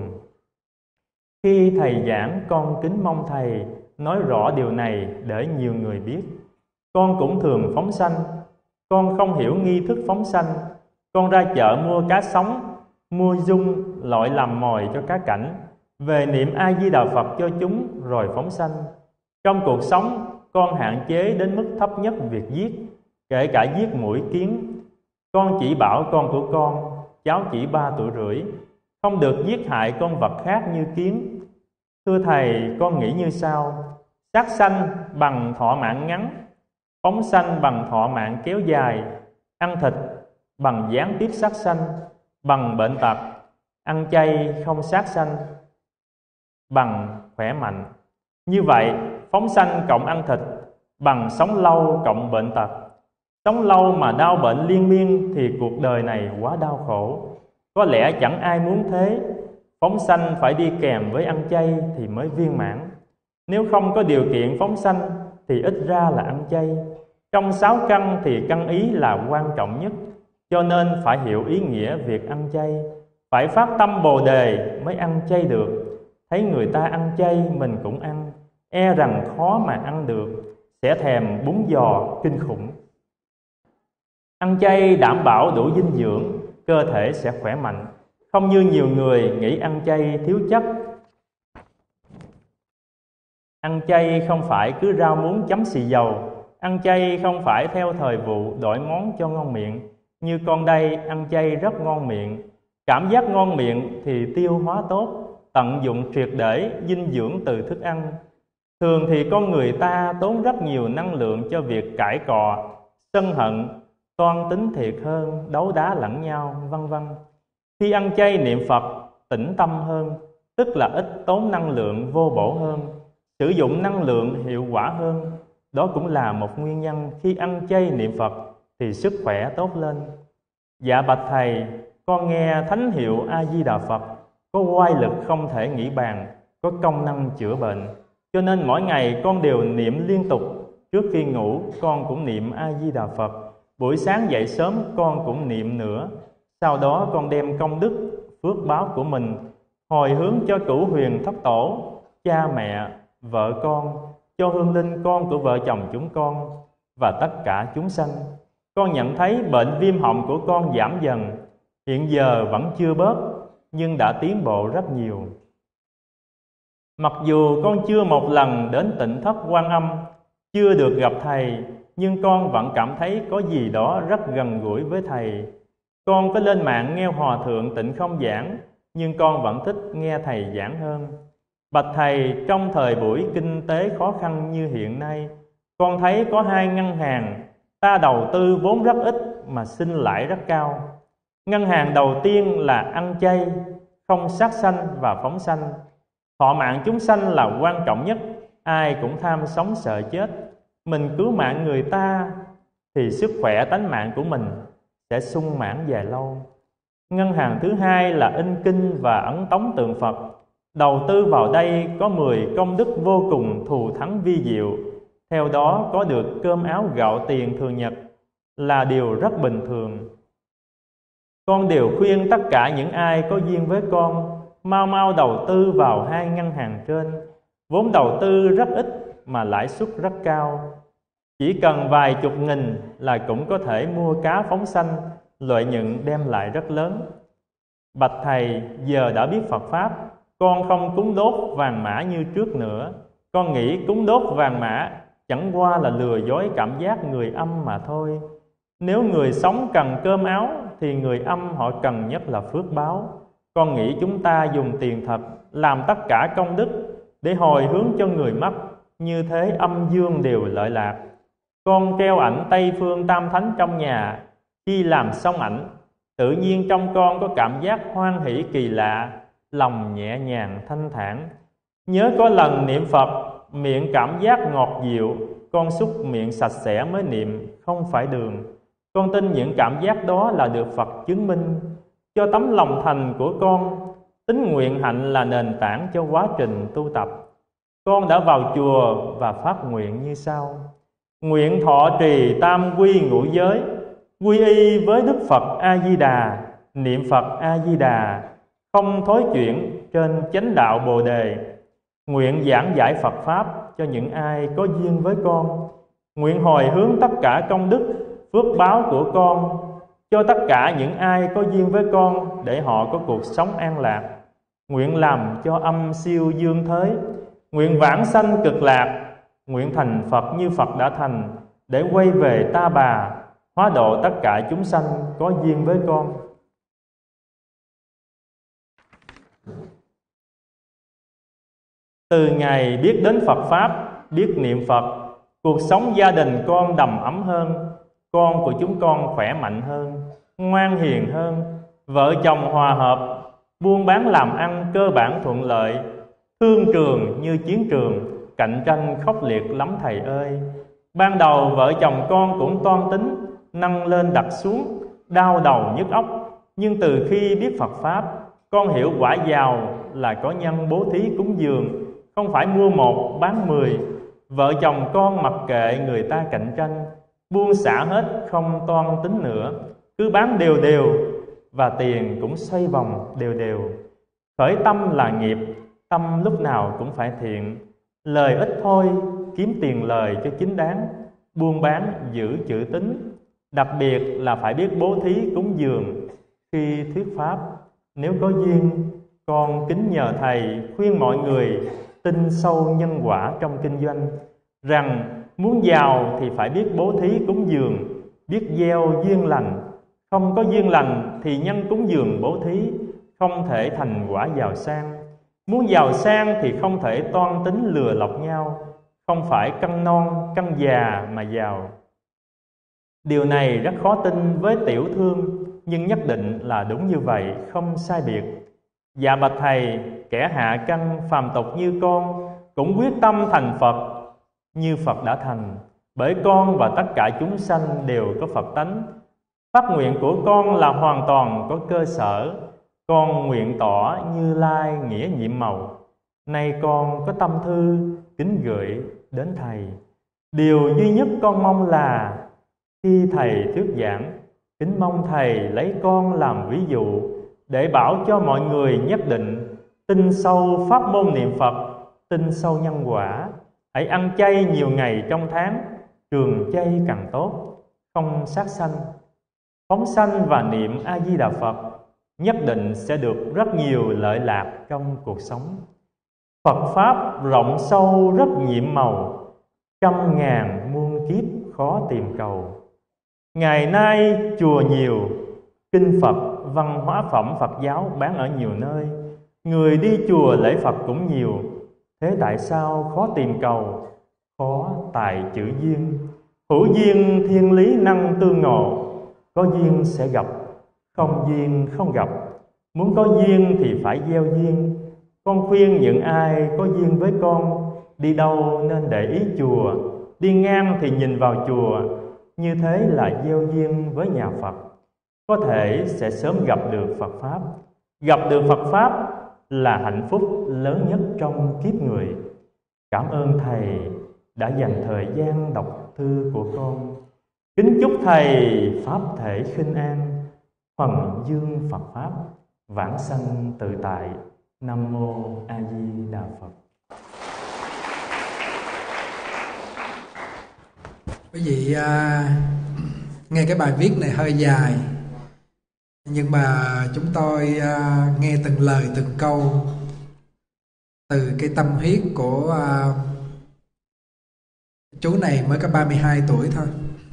Khi thầy giảng, con kính mong thầy nói rõ điều này để nhiều người biết. Con cũng thường phóng sanh. Con không hiểu nghi thức phóng sanh. Con ra chợ mua cá sống, mua dung, loại làm mồi cho cá cảnh, về niệm A Di Đà Phật cho chúng rồi phóng sanh. Trong cuộc sống, con hạn chế đến mức thấp nhất việc giết, kể cả giết muỗi kiến. Con chỉ bảo con của con, cháu chỉ ba tuổi rưỡi, không được giết hại con vật khác như kiến. Thưa thầy, con nghĩ như sau: sát sanh bằng thọ mạng ngắn, phóng sanh bằng thọ mạng kéo dài, ăn thịt bằng gián tiếp sát sanh, bằng bệnh tật, ăn chay không sát sanh, bằng khỏe mạnh. Như vậy, phóng sanh cộng ăn thịt bằng sống lâu cộng bệnh tật. Sống lâu mà đau bệnh liên miên thì cuộc đời này quá đau khổ. Có lẽ chẳng ai muốn thế. Phóng sanh phải đi kèm với ăn chay thì mới viên mãn. Nếu không có điều kiện phóng sanh thì ít ra là ăn chay. Trong sáu căn thì căn ý là quan trọng nhất, cho nên phải hiểu ý nghĩa việc ăn chay. Phải phát tâm Bồ Đề mới ăn chay được. Thấy người ta ăn chay mình cũng ăn, e rằng khó mà ăn được, sẽ thèm bún giò kinh khủng. Ăn chay đảm bảo đủ dinh dưỡng, cơ thể sẽ khỏe mạnh. Không như nhiều người nghĩ ăn chay thiếu chất. Ăn chay không phải cứ rau muống chấm xì dầu. Ăn chay không phải theo thời vụ đổi món cho ngon miệng. Như con đây ăn chay rất ngon miệng. Cảm giác ngon miệng thì tiêu hóa tốt, tận dụng triệt để dinh dưỡng từ thức ăn. Thường thì con người ta tốn rất nhiều năng lượng cho việc cãi cọ, sân hận, toan tính thiệt hơn, đấu đá lẫn nhau, vân vân. Khi ăn chay niệm Phật tĩnh tâm hơn, tức là ít tốn năng lượng vô bổ hơn, sử dụng năng lượng hiệu quả hơn. Đó cũng là một nguyên nhân khi ăn chay niệm Phật thì sức khỏe tốt lên. Dạ bạch thầy, con nghe thánh hiệu A Di Đà Phật có oai lực không thể nghĩ bàn, có công năng chữa bệnh, cho nên mỗi ngày con đều niệm liên tục, Trước khi ngủ con cũng niệm A Di Đà Phật. Buổi sáng dậy sớm con cũng niệm nữa. Sau đó con đem công đức, phước báo của mình hồi hướng cho cửu huyền thất tổ, cha mẹ, vợ con, cho hương linh con của vợ chồng chúng con và tất cả chúng sanh. Con nhận thấy bệnh viêm họng của con giảm dần, hiện giờ vẫn chưa bớt nhưng đã tiến bộ rất nhiều. Mặc dù con chưa một lần đến Tịnh Thất Quan Âm, chưa được gặp thầy, nhưng con vẫn cảm thấy có gì đó rất gần gũi với thầy. Con có lên mạng nghe Hòa Thượng Tịnh Không giảng, nhưng con vẫn thích nghe thầy giảng hơn. Bạch thầy, trong thời buổi kinh tế khó khăn như hiện nay, con thấy có hai ngân hàng ta đầu tư vốn rất ít mà sinh lãi rất cao. Ngân hàng đầu tiên là ăn chay, không sát sanh và phóng sanh. Thọ mạng chúng sanh là quan trọng nhất, ai cũng tham sống sợ chết. Mình cứu mạng người ta thì sức khỏe tánh mạng của mình sẽ sung mãn dài lâu. Ngân hàng thứ hai là in kinh và ấn tống tượng Phật. Đầu tư vào đây có mười công đức vô cùng thù thắng vi diệu. Theo đó có được cơm áo gạo tiền thường nhật là điều rất bình thường. Con đều khuyên tất cả những ai có duyên với con mau mau đầu tư vào hai ngân hàng trên. Vốn đầu tư rất ít mà lãi suất rất cao. Chỉ cần vài chục nghìn là cũng có thể mua cá phóng sanh, lợi nhuận đem lại rất lớn. Bạch thầy, giờ đã biết Phật Pháp, con không cúng đốt vàng mã như trước nữa. Con nghĩ cúng đốt vàng mã chẳng qua là lừa dối cảm giác người âm mà thôi. Nếu người sống cần cơm áo thì người âm họ cần nhất là phước báo. Con nghĩ chúng ta dùng tiền thật làm tất cả công đức để hồi hướng cho người mất, như thế âm dương đều lợi lạc. Con treo ảnh Tây Phương Tam Thánh trong nhà, khi làm xong ảnh, tự nhiên trong con có cảm giác hoan hỷ kỳ lạ, lòng nhẹ nhàng thanh thản. Nhớ có lần niệm Phật, miệng cảm giác ngọt dịu, con xúc miệng sạch sẽ mới niệm, không phải đường. Con tin những cảm giác đó là được Phật chứng minh. Cho tấm lòng thành của con, tín nguyện hạnh là nền tảng cho quá trình tu tập. Con đã vào chùa và phát nguyện như sau: nguyện thọ trì tam quy ngũ giới, quy y với Đức Phật A-di-đà, niệm Phật A-di-đà, không thối chuyển trên chánh đạo Bồ Đề. Nguyện giảng giải Phật Pháp cho những ai có duyên với con. Nguyện hồi hướng tất cả công đức, phước báo của con cho tất cả những ai có duyên với con, để họ có cuộc sống an lạc. Nguyện làm cho âm siêu dương thới, nguyện vãng sanh cực lạc. Nguyện thành Phật như Phật đã thành, để quay về Ta Bà, hóa độ tất cả chúng sanh có duyên với con. Từ ngày biết đến Phật Pháp, biết niệm Phật, cuộc sống gia đình con đầm ấm hơn, con của chúng con khỏe mạnh hơn, ngoan hiền hơn, vợ chồng hòa hợp, buôn bán làm ăn cơ bản thuận lợi, thương trường như chiến trường, cạnh tranh khốc liệt lắm thầy ơi. Ban đầu vợ chồng con cũng toan tính, nâng lên đặt xuống, đau đầu nhức óc. Nhưng từ khi biết Phật Pháp, con hiểu quả giàu là có nhân bố thí cúng dường, không phải mua một bán mười. Vợ chồng con mặc kệ người ta cạnh tranh, buông xả hết không toan tính nữa, cứ bán đều đều và tiền cũng xoay vòng đều đều. Khởi tâm là nghiệp, tâm lúc nào cũng phải thiện. Lời ít thôi, kiếm tiền lời cho chính đáng. Buôn bán giữ chữ tín, đặc biệt là phải biết bố thí cúng dường. Khi thuyết pháp, nếu có duyên, con kính nhờ thầy khuyên mọi người tin sâu nhân quả trong kinh doanh, rằng muốn giàu thì phải biết bố thí cúng dường, biết gieo duyên lành. Không có duyên lành thì nhân cúng dường bố thí không thể thành quả giàu sang. Muốn giàu sang thì không thể toan tính lừa lọc nhau, không phải cân non cân già mà giàu. Điều này rất khó tin với tiểu thương, nhưng nhất định là đúng như vậy, không sai biệt. Dạ bạch thầy, kẻ hạ căn phàm tục như con cũng quyết tâm thành Phật như Phật đã thành, bởi con và tất cả chúng sanh đều có Phật tánh. Phát nguyện của con là hoàn toàn có cơ sở. Con nguyện tỏ Như Lai nghĩa nhiệm màu. Nay con có tâm thư kính gửi đến thầy. Điều duy nhất con mong là khi Thầy thuyết giảng, kính mong Thầy lấy con làm ví dụ để bảo cho mọi người nhất định tin sâu pháp môn niệm Phật, tin sâu nhân quả. Hãy ăn chay nhiều ngày trong tháng, trường chay càng tốt, không sát sanh, phóng sanh và niệm A Di Đà Phật, nhất định sẽ được rất nhiều lợi lạc trong cuộc sống. Phật pháp rộng sâu rất nhiệm màu, trăm ngàn muôn kiếp khó tìm cầu. Ngày nay chùa nhiều, kinh Phật, văn hóa phẩm Phật giáo bán ở nhiều nơi, người đi chùa lễ Phật cũng nhiều. Thế tại sao khó tìm cầu? Khó tại chữ duyên. Hữu duyên thiên lý năng tương ngộ, có duyên sẽ gặp, không duyên không gặp. Muốn có duyên thì phải gieo duyên. Con khuyên những ai có duyên với con, đi đâu nên để ý chùa, đi ngang thì nhìn vào chùa. Như thế là gieo duyên với nhà Phật, có thể sẽ sớm gặp được Phật Pháp. Gặp được Phật Pháp là hạnh phúc lớn nhất trong kiếp người. Cảm ơn Thầy đã dành thời gian đọc thư của con. Kính chúc Thầy Pháp thể khinh an, phần dương Phật Pháp, vãng sanh tự tại. Nam Mô A Di Đà Phật. Quý vị à, nghe cái bài viết này hơi dài, nhưng mà chúng tôi à, nghe từng lời từng câu từ cái tâm huyết của à, chú này mới có ba mươi hai tuổi thôi.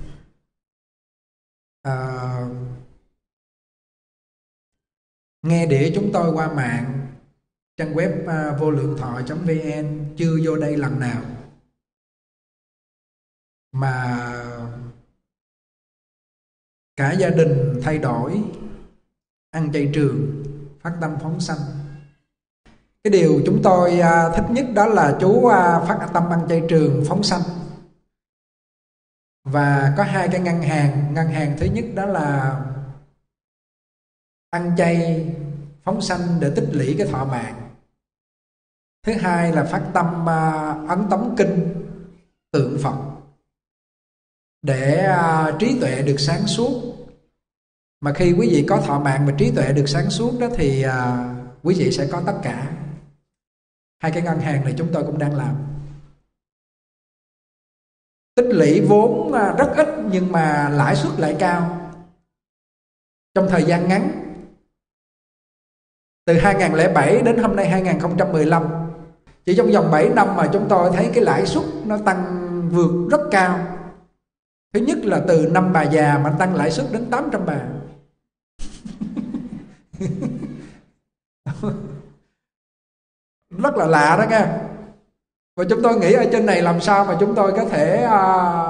À, nghe đĩa chúng tôi qua mạng, trang web uh, vô lượng thọ chấm vn, chưa vô đây lần nào mà cả gia đình thay đổi, ăn chay trường, phát tâm phóng sanh. Cái điều chúng tôi uh, thích nhất đó là chú uh, phát tâm ăn chay trường, phóng sanh. Và có hai cái ngân hàng. Ngân hàng thứ nhất đó là ăn chay phóng sanh để tích lũy cái thọ mạng. Thứ hai là phát tâm uh, ấn tống kinh tượng Phật để uh, trí tuệ được sáng suốt. Mà khi quý vị có thọ mạng mà trí tuệ được sáng suốt đó thì uh, quý vị sẽ có tất cả. Hai cái ngân hàng này chúng tôi cũng đang làm. Tích lũy vốn uh, rất ít nhưng mà lãi suất lại cao. Trong thời gian ngắn, từ hai không không bảy đến hôm nay hai không một lăm, chỉ trong vòng bảy năm mà chúng tôi thấy cái lãi suất nó tăng vượt rất cao. Thứ nhất là từ năm bà già mà tăng lãi suất đến tám trăm bà. Rất là lạ đó nghe. Và chúng tôi nghĩ ở trên này làm sao mà chúng tôi có thể uh,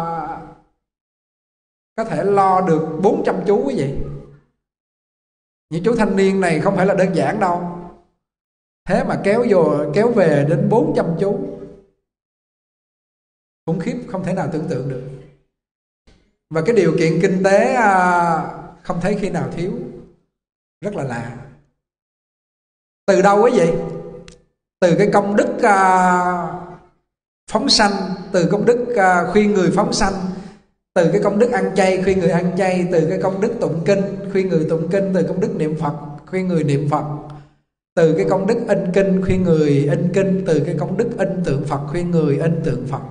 có thể lo được bốn trăm chú quý vị. Những chú thanh niên này không phải là đơn giản đâu. Thế mà kéo vô kéo về đến bốn trăm chú, khủng khiếp, không thể nào tưởng tượng được. Và cái điều kiện kinh tế à, không thấy khi nào thiếu. Rất là lạ. Từ đâu quý vị? Từ cái công đức à, phóng sanh, từ công đức à, khuyên người phóng sanh, từ cái công đức ăn chay khuyên người ăn chay, từ cái công đức tụng kinh khuyên người tụng kinh, từ công đức niệm Phật khuyên người niệm Phật, từ cái công đức in kinh khuyên người in kinh, từ cái công đức in tượng Phật khuyên người in tượng Phật.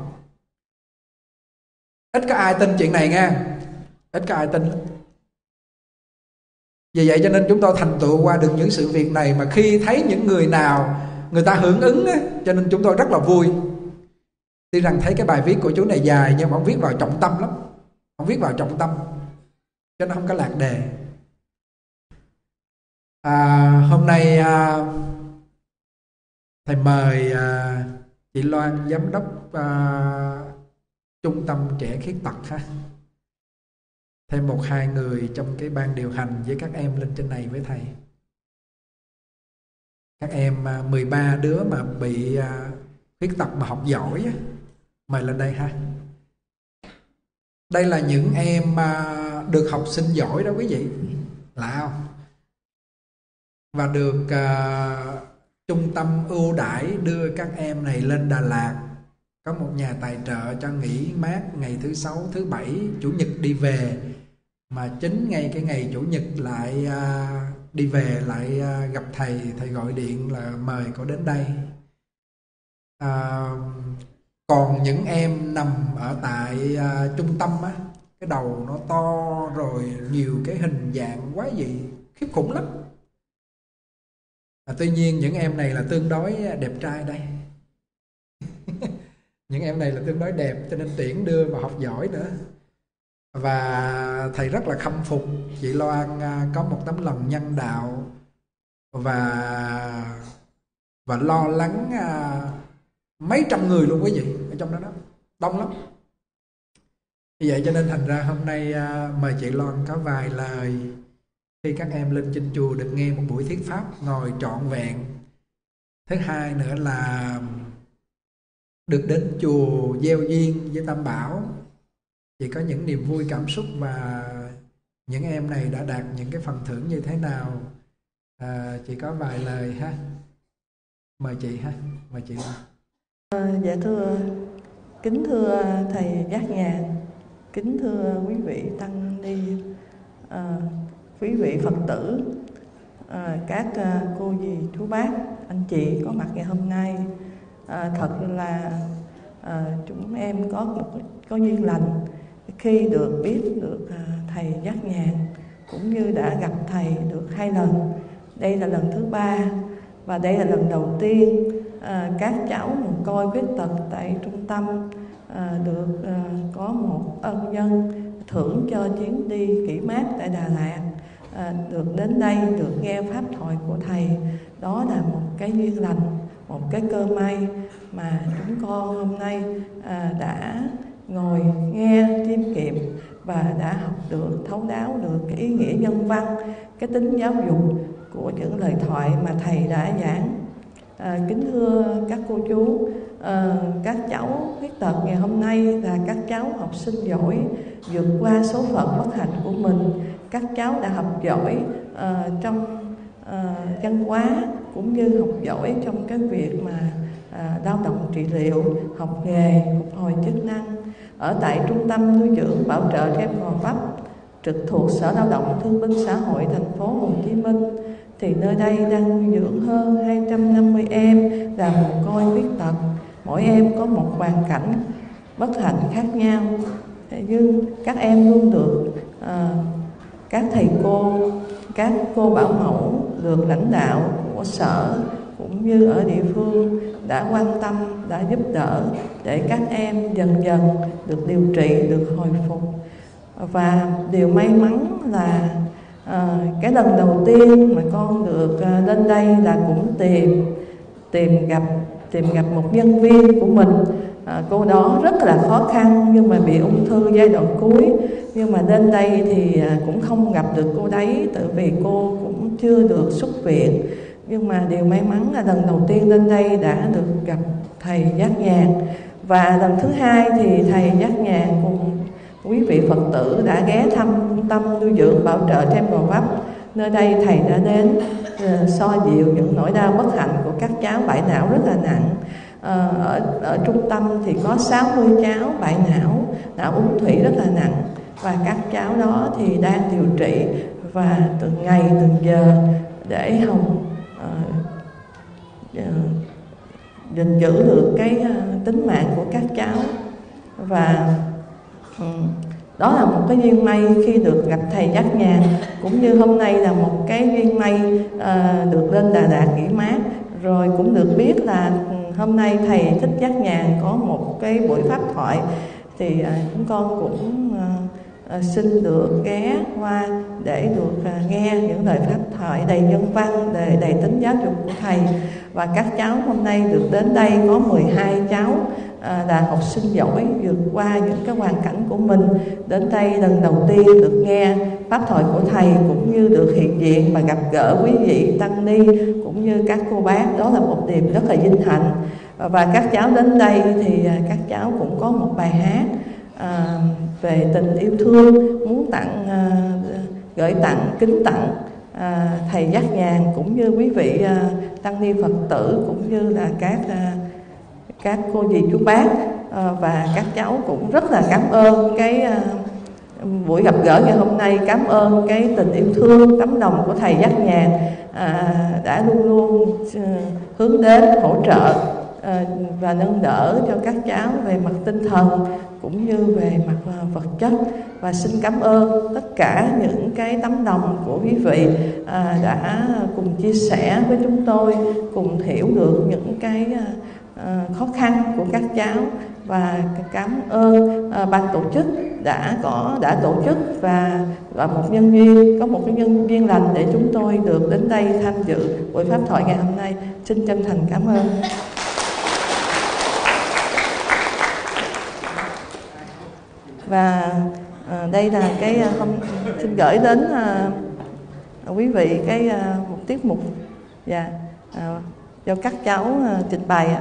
Ít có ai tin chuyện này nghe. Ít có ai tin. Vì vậy cho nên chúng tôi thành tựu qua được những sự việc này. Mà khi thấy những người nào người ta hưởng ứng á, cho nên chúng tôi rất là vui. Tuy rằng thấy cái bài viết của chú này dài, nhưng mà ông viết vào trọng tâm lắm. Ông viết vào trọng tâm, cho nên không có lạc đề. à, Hôm nay à, thầy mời à, chị Loan, giám đốc à, Trung tâm Trẻ Khuyết Tật ha, thêm một hai người trong cái ban điều hành với các em lên trên này với thầy. Các em à, mười ba đứa mà bị à, khuyết tật mà học giỏi á, mời lên đây ha. Đây là những em à, được học sinh giỏi đó quý vị, lạ không? Và được à, trung tâm ưu đãi đưa các em này lên Đà Lạt có một nhà tài trợ cho nghỉ mát ngày thứ sáu, thứ bảy, chủ nhật đi về, mà chính ngay cái ngày chủ nhật lại à, đi về lại à, gặp thầy. Thầy gọi điện là mời cô đến đây. à, Còn những em nằm ở tại à, trung tâm á, cái đầu nó to rồi nhiều cái hình dạng quá dị, khiếp khủng lắm. à, Tuy nhiên những em này là tương đối đẹp trai đây. Những em này là tương đối đẹp cho nên tuyển đưa vào học giỏi nữa. Và thầy rất là khâm phục chị Loan có một tấm lòng nhân đạo và và lo lắng à, mấy trăm người luôn quý vị ở trong đó đó, đông lắm. Vì vậy cho nên thành ra hôm nay à, mời chị Loan có vài lời khi các em lên trên chùa được nghe một buổi thuyết pháp ngồi trọn vẹn. Thứ hai nữa là được đến chùa gieo duyên với Tam Bảo. Chị có những niềm vui cảm xúc và những em này đã đạt những cái phần thưởng như thế nào? À, chị có vài lời ha. Mời chị ha, mời chị. À, dạ thưa, kính thưa thầy Giác Nhàn, kính thưa quý vị tăng ni, à, quý vị Phật tử, à, các à, cô dì chú bác, anh chị có mặt ngày hôm nay. À, thật là à, chúng em có một có duyên lành khi được biết được à, thầy Giác Nhàn, cũng như đã gặp thầy được hai lần. Đây là lần thứ ba và đây là lần đầu tiên à, các cháu mồ côi khuyết tật tại trung tâm à, được à, có một ân nhân thưởng cho chuyến đi nghỉ mát tại Đà Lạt, à, được đến đây được nghe pháp thoại của thầy. Đó là một cái duyên lành, một cái cơ may mà chúng con hôm nay à, đã ngồi nghe chiêm nghiệm và đã học được, thấu đáo được cái ý nghĩa nhân văn, cái tính giáo dục của những lời thoại mà thầy đã giảng. À, kính thưa các cô chú, à, các cháu khuyết tật ngày hôm nay là các cháu học sinh giỏi, vượt qua số phận bất hạnh của mình. Các cháu đã học giỏi à, trong à, văn hóa, cũng như học giỏi trong cái việc mà à, lao động trị liệu, học nghề, phục hồi chức năng. Ở tại trung tâm nuôi dưỡng bảo trợ trẻ em Gò Vấp trực thuộc Sở Lao động Thương binh Xã hội thành phố Hồ Chí Minh, thì nơi đây đang nuôi dưỡng hơn hai trăm năm mươi em là mồ côi khuyết tật. Mỗi em có một hoàn cảnh bất hạnh khác nhau, nhưng các em luôn được à, các thầy cô, các cô bảo mẫu, được lãnh đạo của sở cũng như ở địa phương đã quan tâm, đã giúp đỡ để các em dần dần được điều trị, được hồi phục. Và điều may mắn là à, cái lần đầu tiên mà con được à, lên đây là cũng tìm tìm gặp tìm gặp một nhân viên của mình. À, cô đó rất là khó khăn nhưng mà bị ung thư giai đoạn cuối, nhưng mà lên đây thì à, cũng không gặp được cô đấy, tại vì cô cũng chưa được xuất viện. Nhưng mà điều may mắn là lần đầu tiên lên đây đã được gặp thầy Giác Nhàn, và lần thứ hai thì thầy Giác Nhàn cùng quý vị Phật tử đã ghé thăm trung tâm nuôi dưỡng bảo trợ trẻ em Gò Vấp. Nơi đây thầy đã đến uh, so dịu những nỗi đau bất hạnh của các cháu bại não rất là nặng. Uh, ở, ở trung tâm thì có sáu mươi cháu bại não, não ung thủy rất là nặng, và các cháu đó thì đang điều trị và từng ngày từng giờ để hồng uh, uh, gìn giữ được cái uh, tính mạng của các cháu. Và um, đó là một cái duyên may khi được gặp thầy Giác Nhàn, cũng như hôm nay là một cái duyên may uh, được lên Đà Lạt nghỉ mát. Rồi cũng được biết là hôm nay thầy Thích Giác Nhàn có một cái buổi pháp thoại, thì uh, chúng con cũng uh, uh, xin được ghé qua để được uh, nghe những lời pháp thoại đầy nhân văn, đầy, đầy tính giáo dục của thầy. Và các cháu hôm nay được đến đây có mười hai cháu à, là học sinh giỏi, vượt qua những cái hoàn cảnh của mình, đến đây lần đầu tiên được nghe pháp thoại của thầy, cũng như được hiện diện và gặp gỡ quý vị tăng ni cũng như các cô bác. Đó là một điểm rất là vinh hạnh. Và các cháu đến đây thì các cháu cũng có một bài hát à, về tình yêu thương, muốn tặng à, gửi tặng, kính tặng à, thầy Giác Nhàn cũng như quý vị à, tăng ni Phật tử, cũng như là các à, các cô dì chú bác và các cháu cũng rất là cảm ơn cái buổi gặp gỡ ngày hôm nay, cảm ơn cái tình yêu thương, tấm lòng của thầy Giác Nhàn đã luôn luôn hướng đến, hỗ trợ và nâng đỡ cho các cháu về mặt tinh thần cũng như về mặt vật chất. Và xin cảm ơn tất cả những cái tấm lòng của quý vị đã cùng chia sẻ với chúng tôi, cùng hiểu được những cái khó khăn của các cháu. Và cảm ơn ban tổ chức đã có đã tổ chức và và một nhân viên có một cái nhân viên lành để chúng tôi được đến đây tham dự buổi pháp thoại ngày hôm nay. Xin chân thành cảm ơn. Và à, đây là cái hôm xin gửi đến à, quý vị cái à, một tiết mục và à, cho các cháu à, trình bày ạ.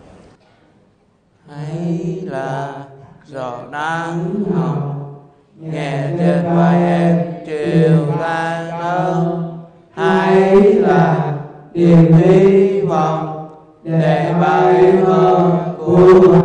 Hay là giọt nắng hồng nghe trên vai em chiều tan ơn, hay là niềm hy vọng để bay hơn của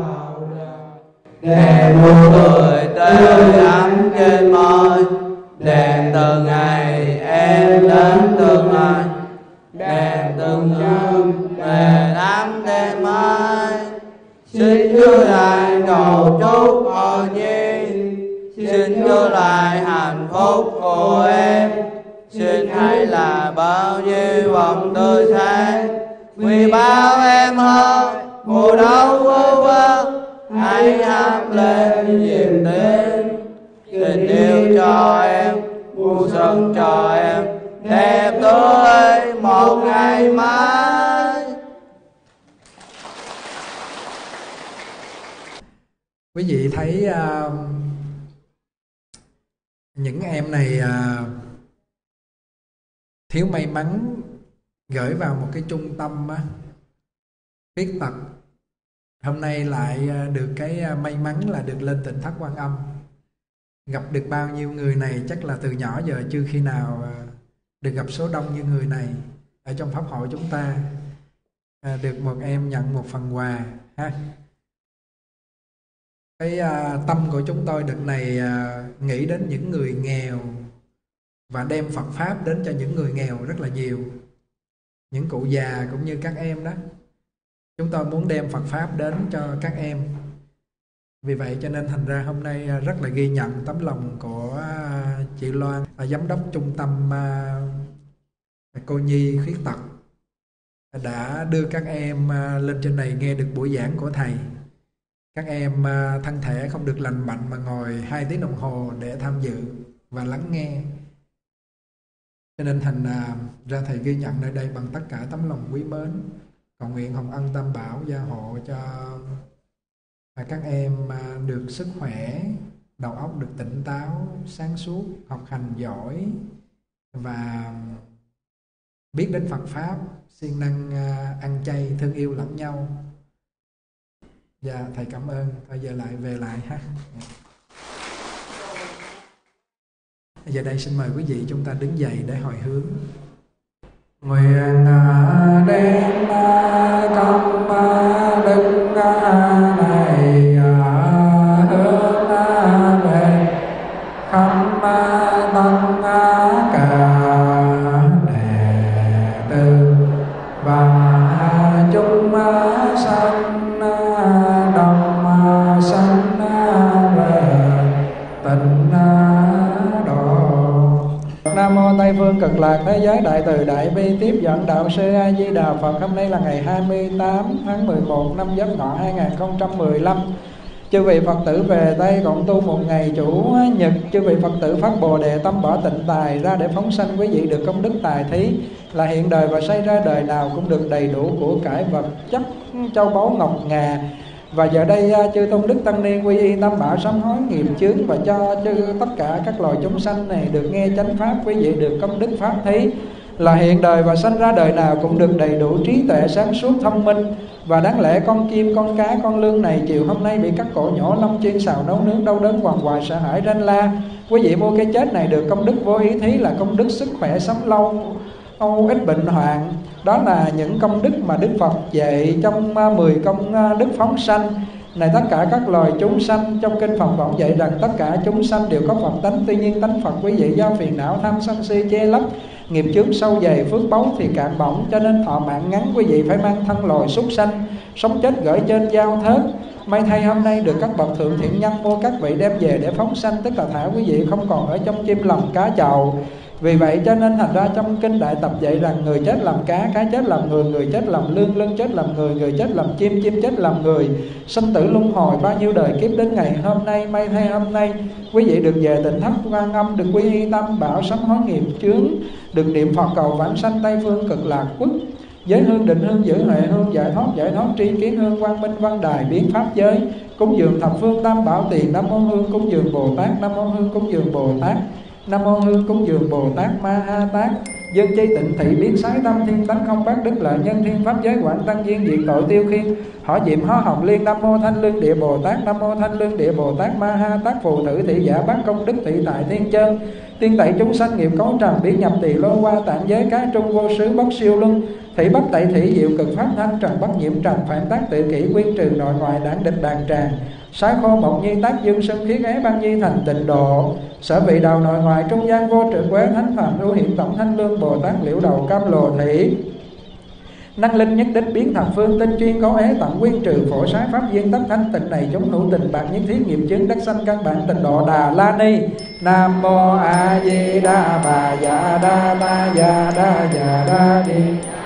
để nụ cười tươi ấm trên môi, để từng ngày em đến tương lai, để từng năm về ấm đêm mai. Xin Chúa lại cầu chúc hồn nhiên, xin Chúa lại hạnh phúc của em, xin hãy là bao nhiêu vòng tươi sáng, vì bao em hơn mùa đâu vô vơ. Hãy hát lên niềm tin, tình yêu cho em, mùa xuân cho em, đẹp tươi một ngày mai. Quý vị thấy uh, những em này uh, thiếu may mắn gửi vào một cái trung tâm uh, khuyết tật. Hôm nay lại được cái may mắn là được lên Tịnh Thất Quan Âm. Gặp được bao nhiêu người này, chắc là từ nhỏ giờ chưa khi nào được gặp số đông như người này ở trong pháp hội chúng ta. À, được một em nhận một phần quà ha. Cái à, tâm của chúng tôi đợt này à, nghĩ đến những người nghèo và đem Phật Pháp đến cho những người nghèo rất là nhiều. Những cụ già cũng như các em đó. Chúng tôi muốn đem Phật Pháp đến cho các em. Vì vậy cho nên thành ra hôm nay rất là ghi nhận tấm lòng của chị Loan, giám đốc trung tâm cô nhi khuyết tật, đã đưa các em lên trên này nghe được buổi giảng của thầy. Các em thân thể không được lành mạnh mà ngồi hai tiếng đồng hồ để tham dự và lắng nghe. Cho nên thành ra thầy ghi nhận nơi đây bằng tất cả tấm lòng quý mến. Cầu nguyện Hồng Ân Tam Bảo gia hộ cho các em được sức khỏe, đầu óc được tỉnh táo, sáng suốt, học hành giỏi và biết đến Phật Pháp, siêng năng ăn chay, thương yêu lẫn nhau. Dạ, thầy cảm ơn. Thôi giờ lại về lại ha. Giờ đây xin mời quý vị chúng ta đứng dậy để hồi hướng. Nguyện đem công đức này hướng về khắp tất cả đệ tử và chúng sanh đồng sanh về tịnh độ. Nam mô Tây phương cực lạc thế giới đại từ đại bi tiếp dẫn đạo sư A Di Đà Phật. Hôm nay là ngày hai mươi tám tháng mười một năm Giáp Ngọ hai nghìn không trăm mười lăm. Chư vị Phật tử về đây cộng tu một ngày chủ nhật. Chư vị Phật tử phát Bồ đề tâm bỏ tịnh tài ra để phóng sanh. Quý vị được công đức tài thí là hiện đời và xây ra đời nào cũng được đầy đủ của cải vật chất châu báu ngọc ngà. Và giờ đây chư tôn đức tăng ni quy y tam bảo sám hối nghiệp chướng, và cho chư tất cả các loài chúng sanh này được nghe chánh pháp. Quý vị được công đức pháp thí là hiện đời và sanh ra đời nào cũng được đầy đủ trí tuệ sáng suốt thông minh. Và đáng lẽ con chim, con cá, con lươn này chiều hôm nay bị cắt cổ nhổ lông chiên xào nấu nướng đau đớn quằn quại sợ hãi ranh la. Quý vị mua cái chết này được công đức vô ý thí là công đức sức khỏe sống lâu, không ít bệnh hoạn. Đó là những công đức mà Đức Phật dạy trong mười công đức phóng sanh. Này tất cả các loài chúng sanh, trong kinh Phật bổn dạy rằng tất cả chúng sanh đều có Phật tánh. Tuy nhiên tánh Phật quý vị do phiền não tham sân si che lấp, nghiệp chướng sâu dày, phước báu thì cạn bỏng, cho nên thọ mạng ngắn quý vị phải mang thân loài súc sanh, sống chết gửi trên giao thớt. May thay hôm nay được các bậc thượng thiện nhân mua các vị đem về để phóng sanh, tức là thả quý vị không còn ở trong chim lồng cá chậu. Vì vậy cho nên thành ra trong kinh Đại Tập dạy rằng người chết làm cá, cá chết làm người, người chết làm lương, lương chết làm người, người chết làm chim, chim chết làm người. Sinh tử luân hồi bao nhiêu đời kiếp đến ngày hôm nay. May thay hôm nay quý vị được về Tịnh Thất Quan Âm, được quy y tâm bảo sám hối nghiệp chướng, được niệm Phật cầu vãng sanh Tây Phương Cực Lạc Quốc. Giới hương, định hương, giữ huệ hương, giải thoát, giải thoát, tri kiến hương, quang minh, văn đài, biến pháp giới. Cúng dường thập phương tam bảo tiền. Nam mô hương cúng dường Bồ Tát, Nam mô hương cúng dường Bồ Tát, Nam mô hương cúng dường Bồ Tát Ma Ha Tát. Dân chi tịnh thị biến sái tâm thiên tánh không bát đức lợi nhân thiên pháp giới quảng tăng duyên diệt tội tiêu khiên họ diệm hóa hồng liên. Nam mô thanh lương địa Bồ Tát, Nam mô thanh lương địa Bồ Tát Ma Ha Tát. Phù thử thị giả bát công đức thị tại thiên chân, tiên tẩy chúng sanh nghiệp cấu trần, biến nhập tỳ lô qua tạng giới cá trung vô xứ bất siêu luân. Thị bất tẩy thị diệu cực pháp thanh trần bất nhiễm trần, phản tác tự kỷ quyên trừ nội ngoại đảng địch đàn tràng. Sái khô mộc nhi tác dương sân khí ế ban nhi thành tịnh độ. Sở vị đầu nội ngoại trung gian vô trực quế thánh phàm ưu hiện tổng thanh lương Bồ Tát liễu đầu cam lồ thị. Năng linh nhất đích biến thập phương tinh chuyên cấu ế tận quyên trừ phổ sái pháp duyên tất thanh tịnh này chúng hữu tình bạc nhất thiết nghiệp chướng đắc sanh căn bản tịnh độ Đà La Ni. Nam mô A Di Đà Bà Dạ Đa Ta Dạ Đa Dạ Đa Đi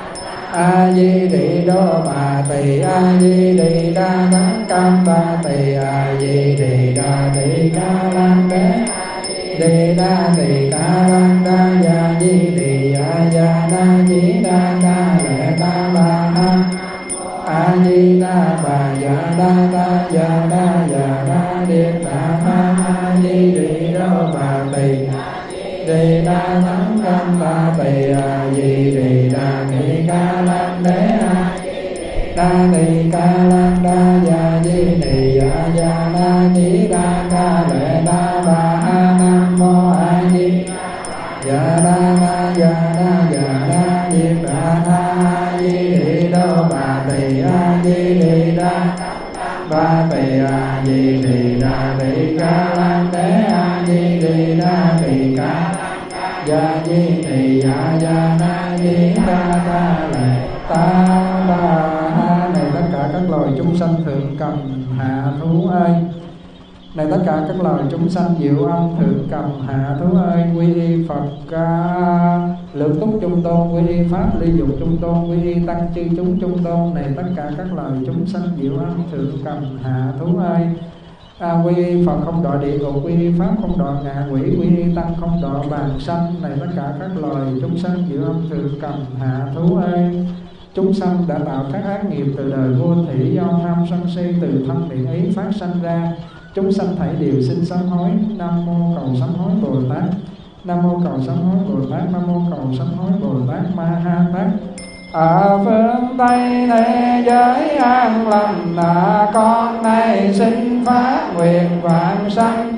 A Di Đì Đô Bà Tỳ A Di Đì Đa Tát Cam Ba Tỳ A Di Đì Đa Tỳ Ca Lan Đế Đì Đa Tỳ Ca Lan Đa Ya Di Đì A Ya Na Di Đa Ca Lệ Ta Ba Ha A Di Đà Bà Dạ Đa Ta Dạ Đa Dạ Đa Điệt Đà Ma A Di Đì Đô Bà Tỳ Đì Đa Tát Cam Ba Tỳ A Di Đì Đa Tỳ Ca Lan Đế A Đa Tỳ Ca Lan Đa Ya Di Đì A Ya Na Di Đa Ca Lệ Ta Ba Ha Nam mô A Di Dạ Đa Na Dạ Đa Dạ Đa Điệt Đà Na A Di Đì Đô Bà Tỳ A Di Đì Đa Ba Tỳ A Di Đì Đa Tỳ Ca Lan Đế A Di Đì Đa Tỳ Ca Ya Di Đì Ya Ya Na Di Đa Ca Lệ Ta Ba Ha. Này tất cả các loài chúng sanh thượng cầm hạ thú ơi, này tất cả các loài chúng sanh diệu âm thượng cầm hạ thú ơi, quy y Phật ca lượng túc trung tôn, quy y pháp ly dục trung tôn, quy y tăng chư chúng trung tôn. Này tất cả các loài chúng sanh diệu âm thượng cầm hạ thú ơi, à, quy y Phật không đọa địa ngục, quy y pháp không đọa ngạ quỷ, quy y tăng không đọa bàn sanh. Này tất cả các loài chúng sanh diệu âm thượng cầm hạ thú ơi, chúng sanh đã tạo các ác nghiệp từ đời vô thủy do tham sân si từ thân miệng ý phát sanh ra. Chúng sanh thảy đều xin sám hối. Nam mô cầu sám hối Bồ Tát, Nam mô cầu sám hối Bồ Tát, Nam mô cầu sám hối Bồ Tát Ma Ha Tát. Ở phương Tây thế giới an lành, là con này xin phát nguyện vãng sanh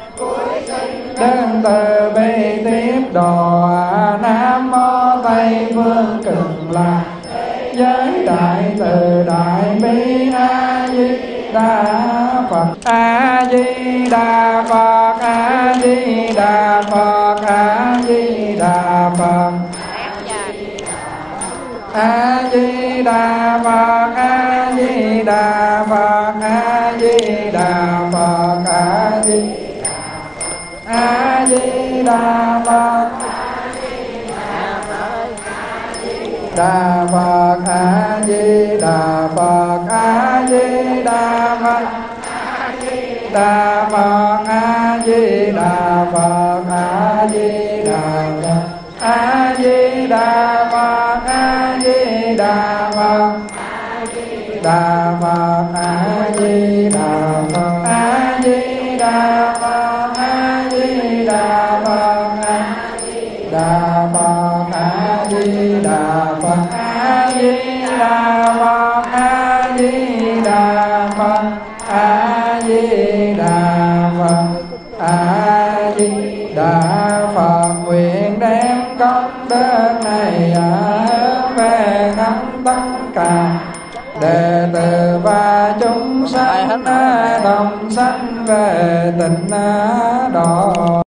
đơn từ bi tiếp độ. Nam mô Tây phương Cực Lạc giới đại từ đại bi A Di Đà Phật. A Di Đà Phật, A Di Đà Phật, A Di Đà Phật, A Di Đà Phật, A Di Đà Phật, A Di Đà Phật, A Di A Di Đà Phật, Đà Phật, A Di Đà Phật, A Di Đà Phật, Đà Phật, A Di Đà Phật, A Di Đà Phật, A Di Đà Phật, A Di Đà Phật, Đà Phật, A Di Đà Phật, A Di Đà Phật, A Di Đà Phật, Đà Phật, A Di Đà Phật, A Di Đà Phật, A Di Đà Phật, A Di Đà Phật, A Di Đà Phật. Nguyện đem công đức này hướng về khắp tất cả đệ tử và chúng sanh đồng sanh về tịnh độ.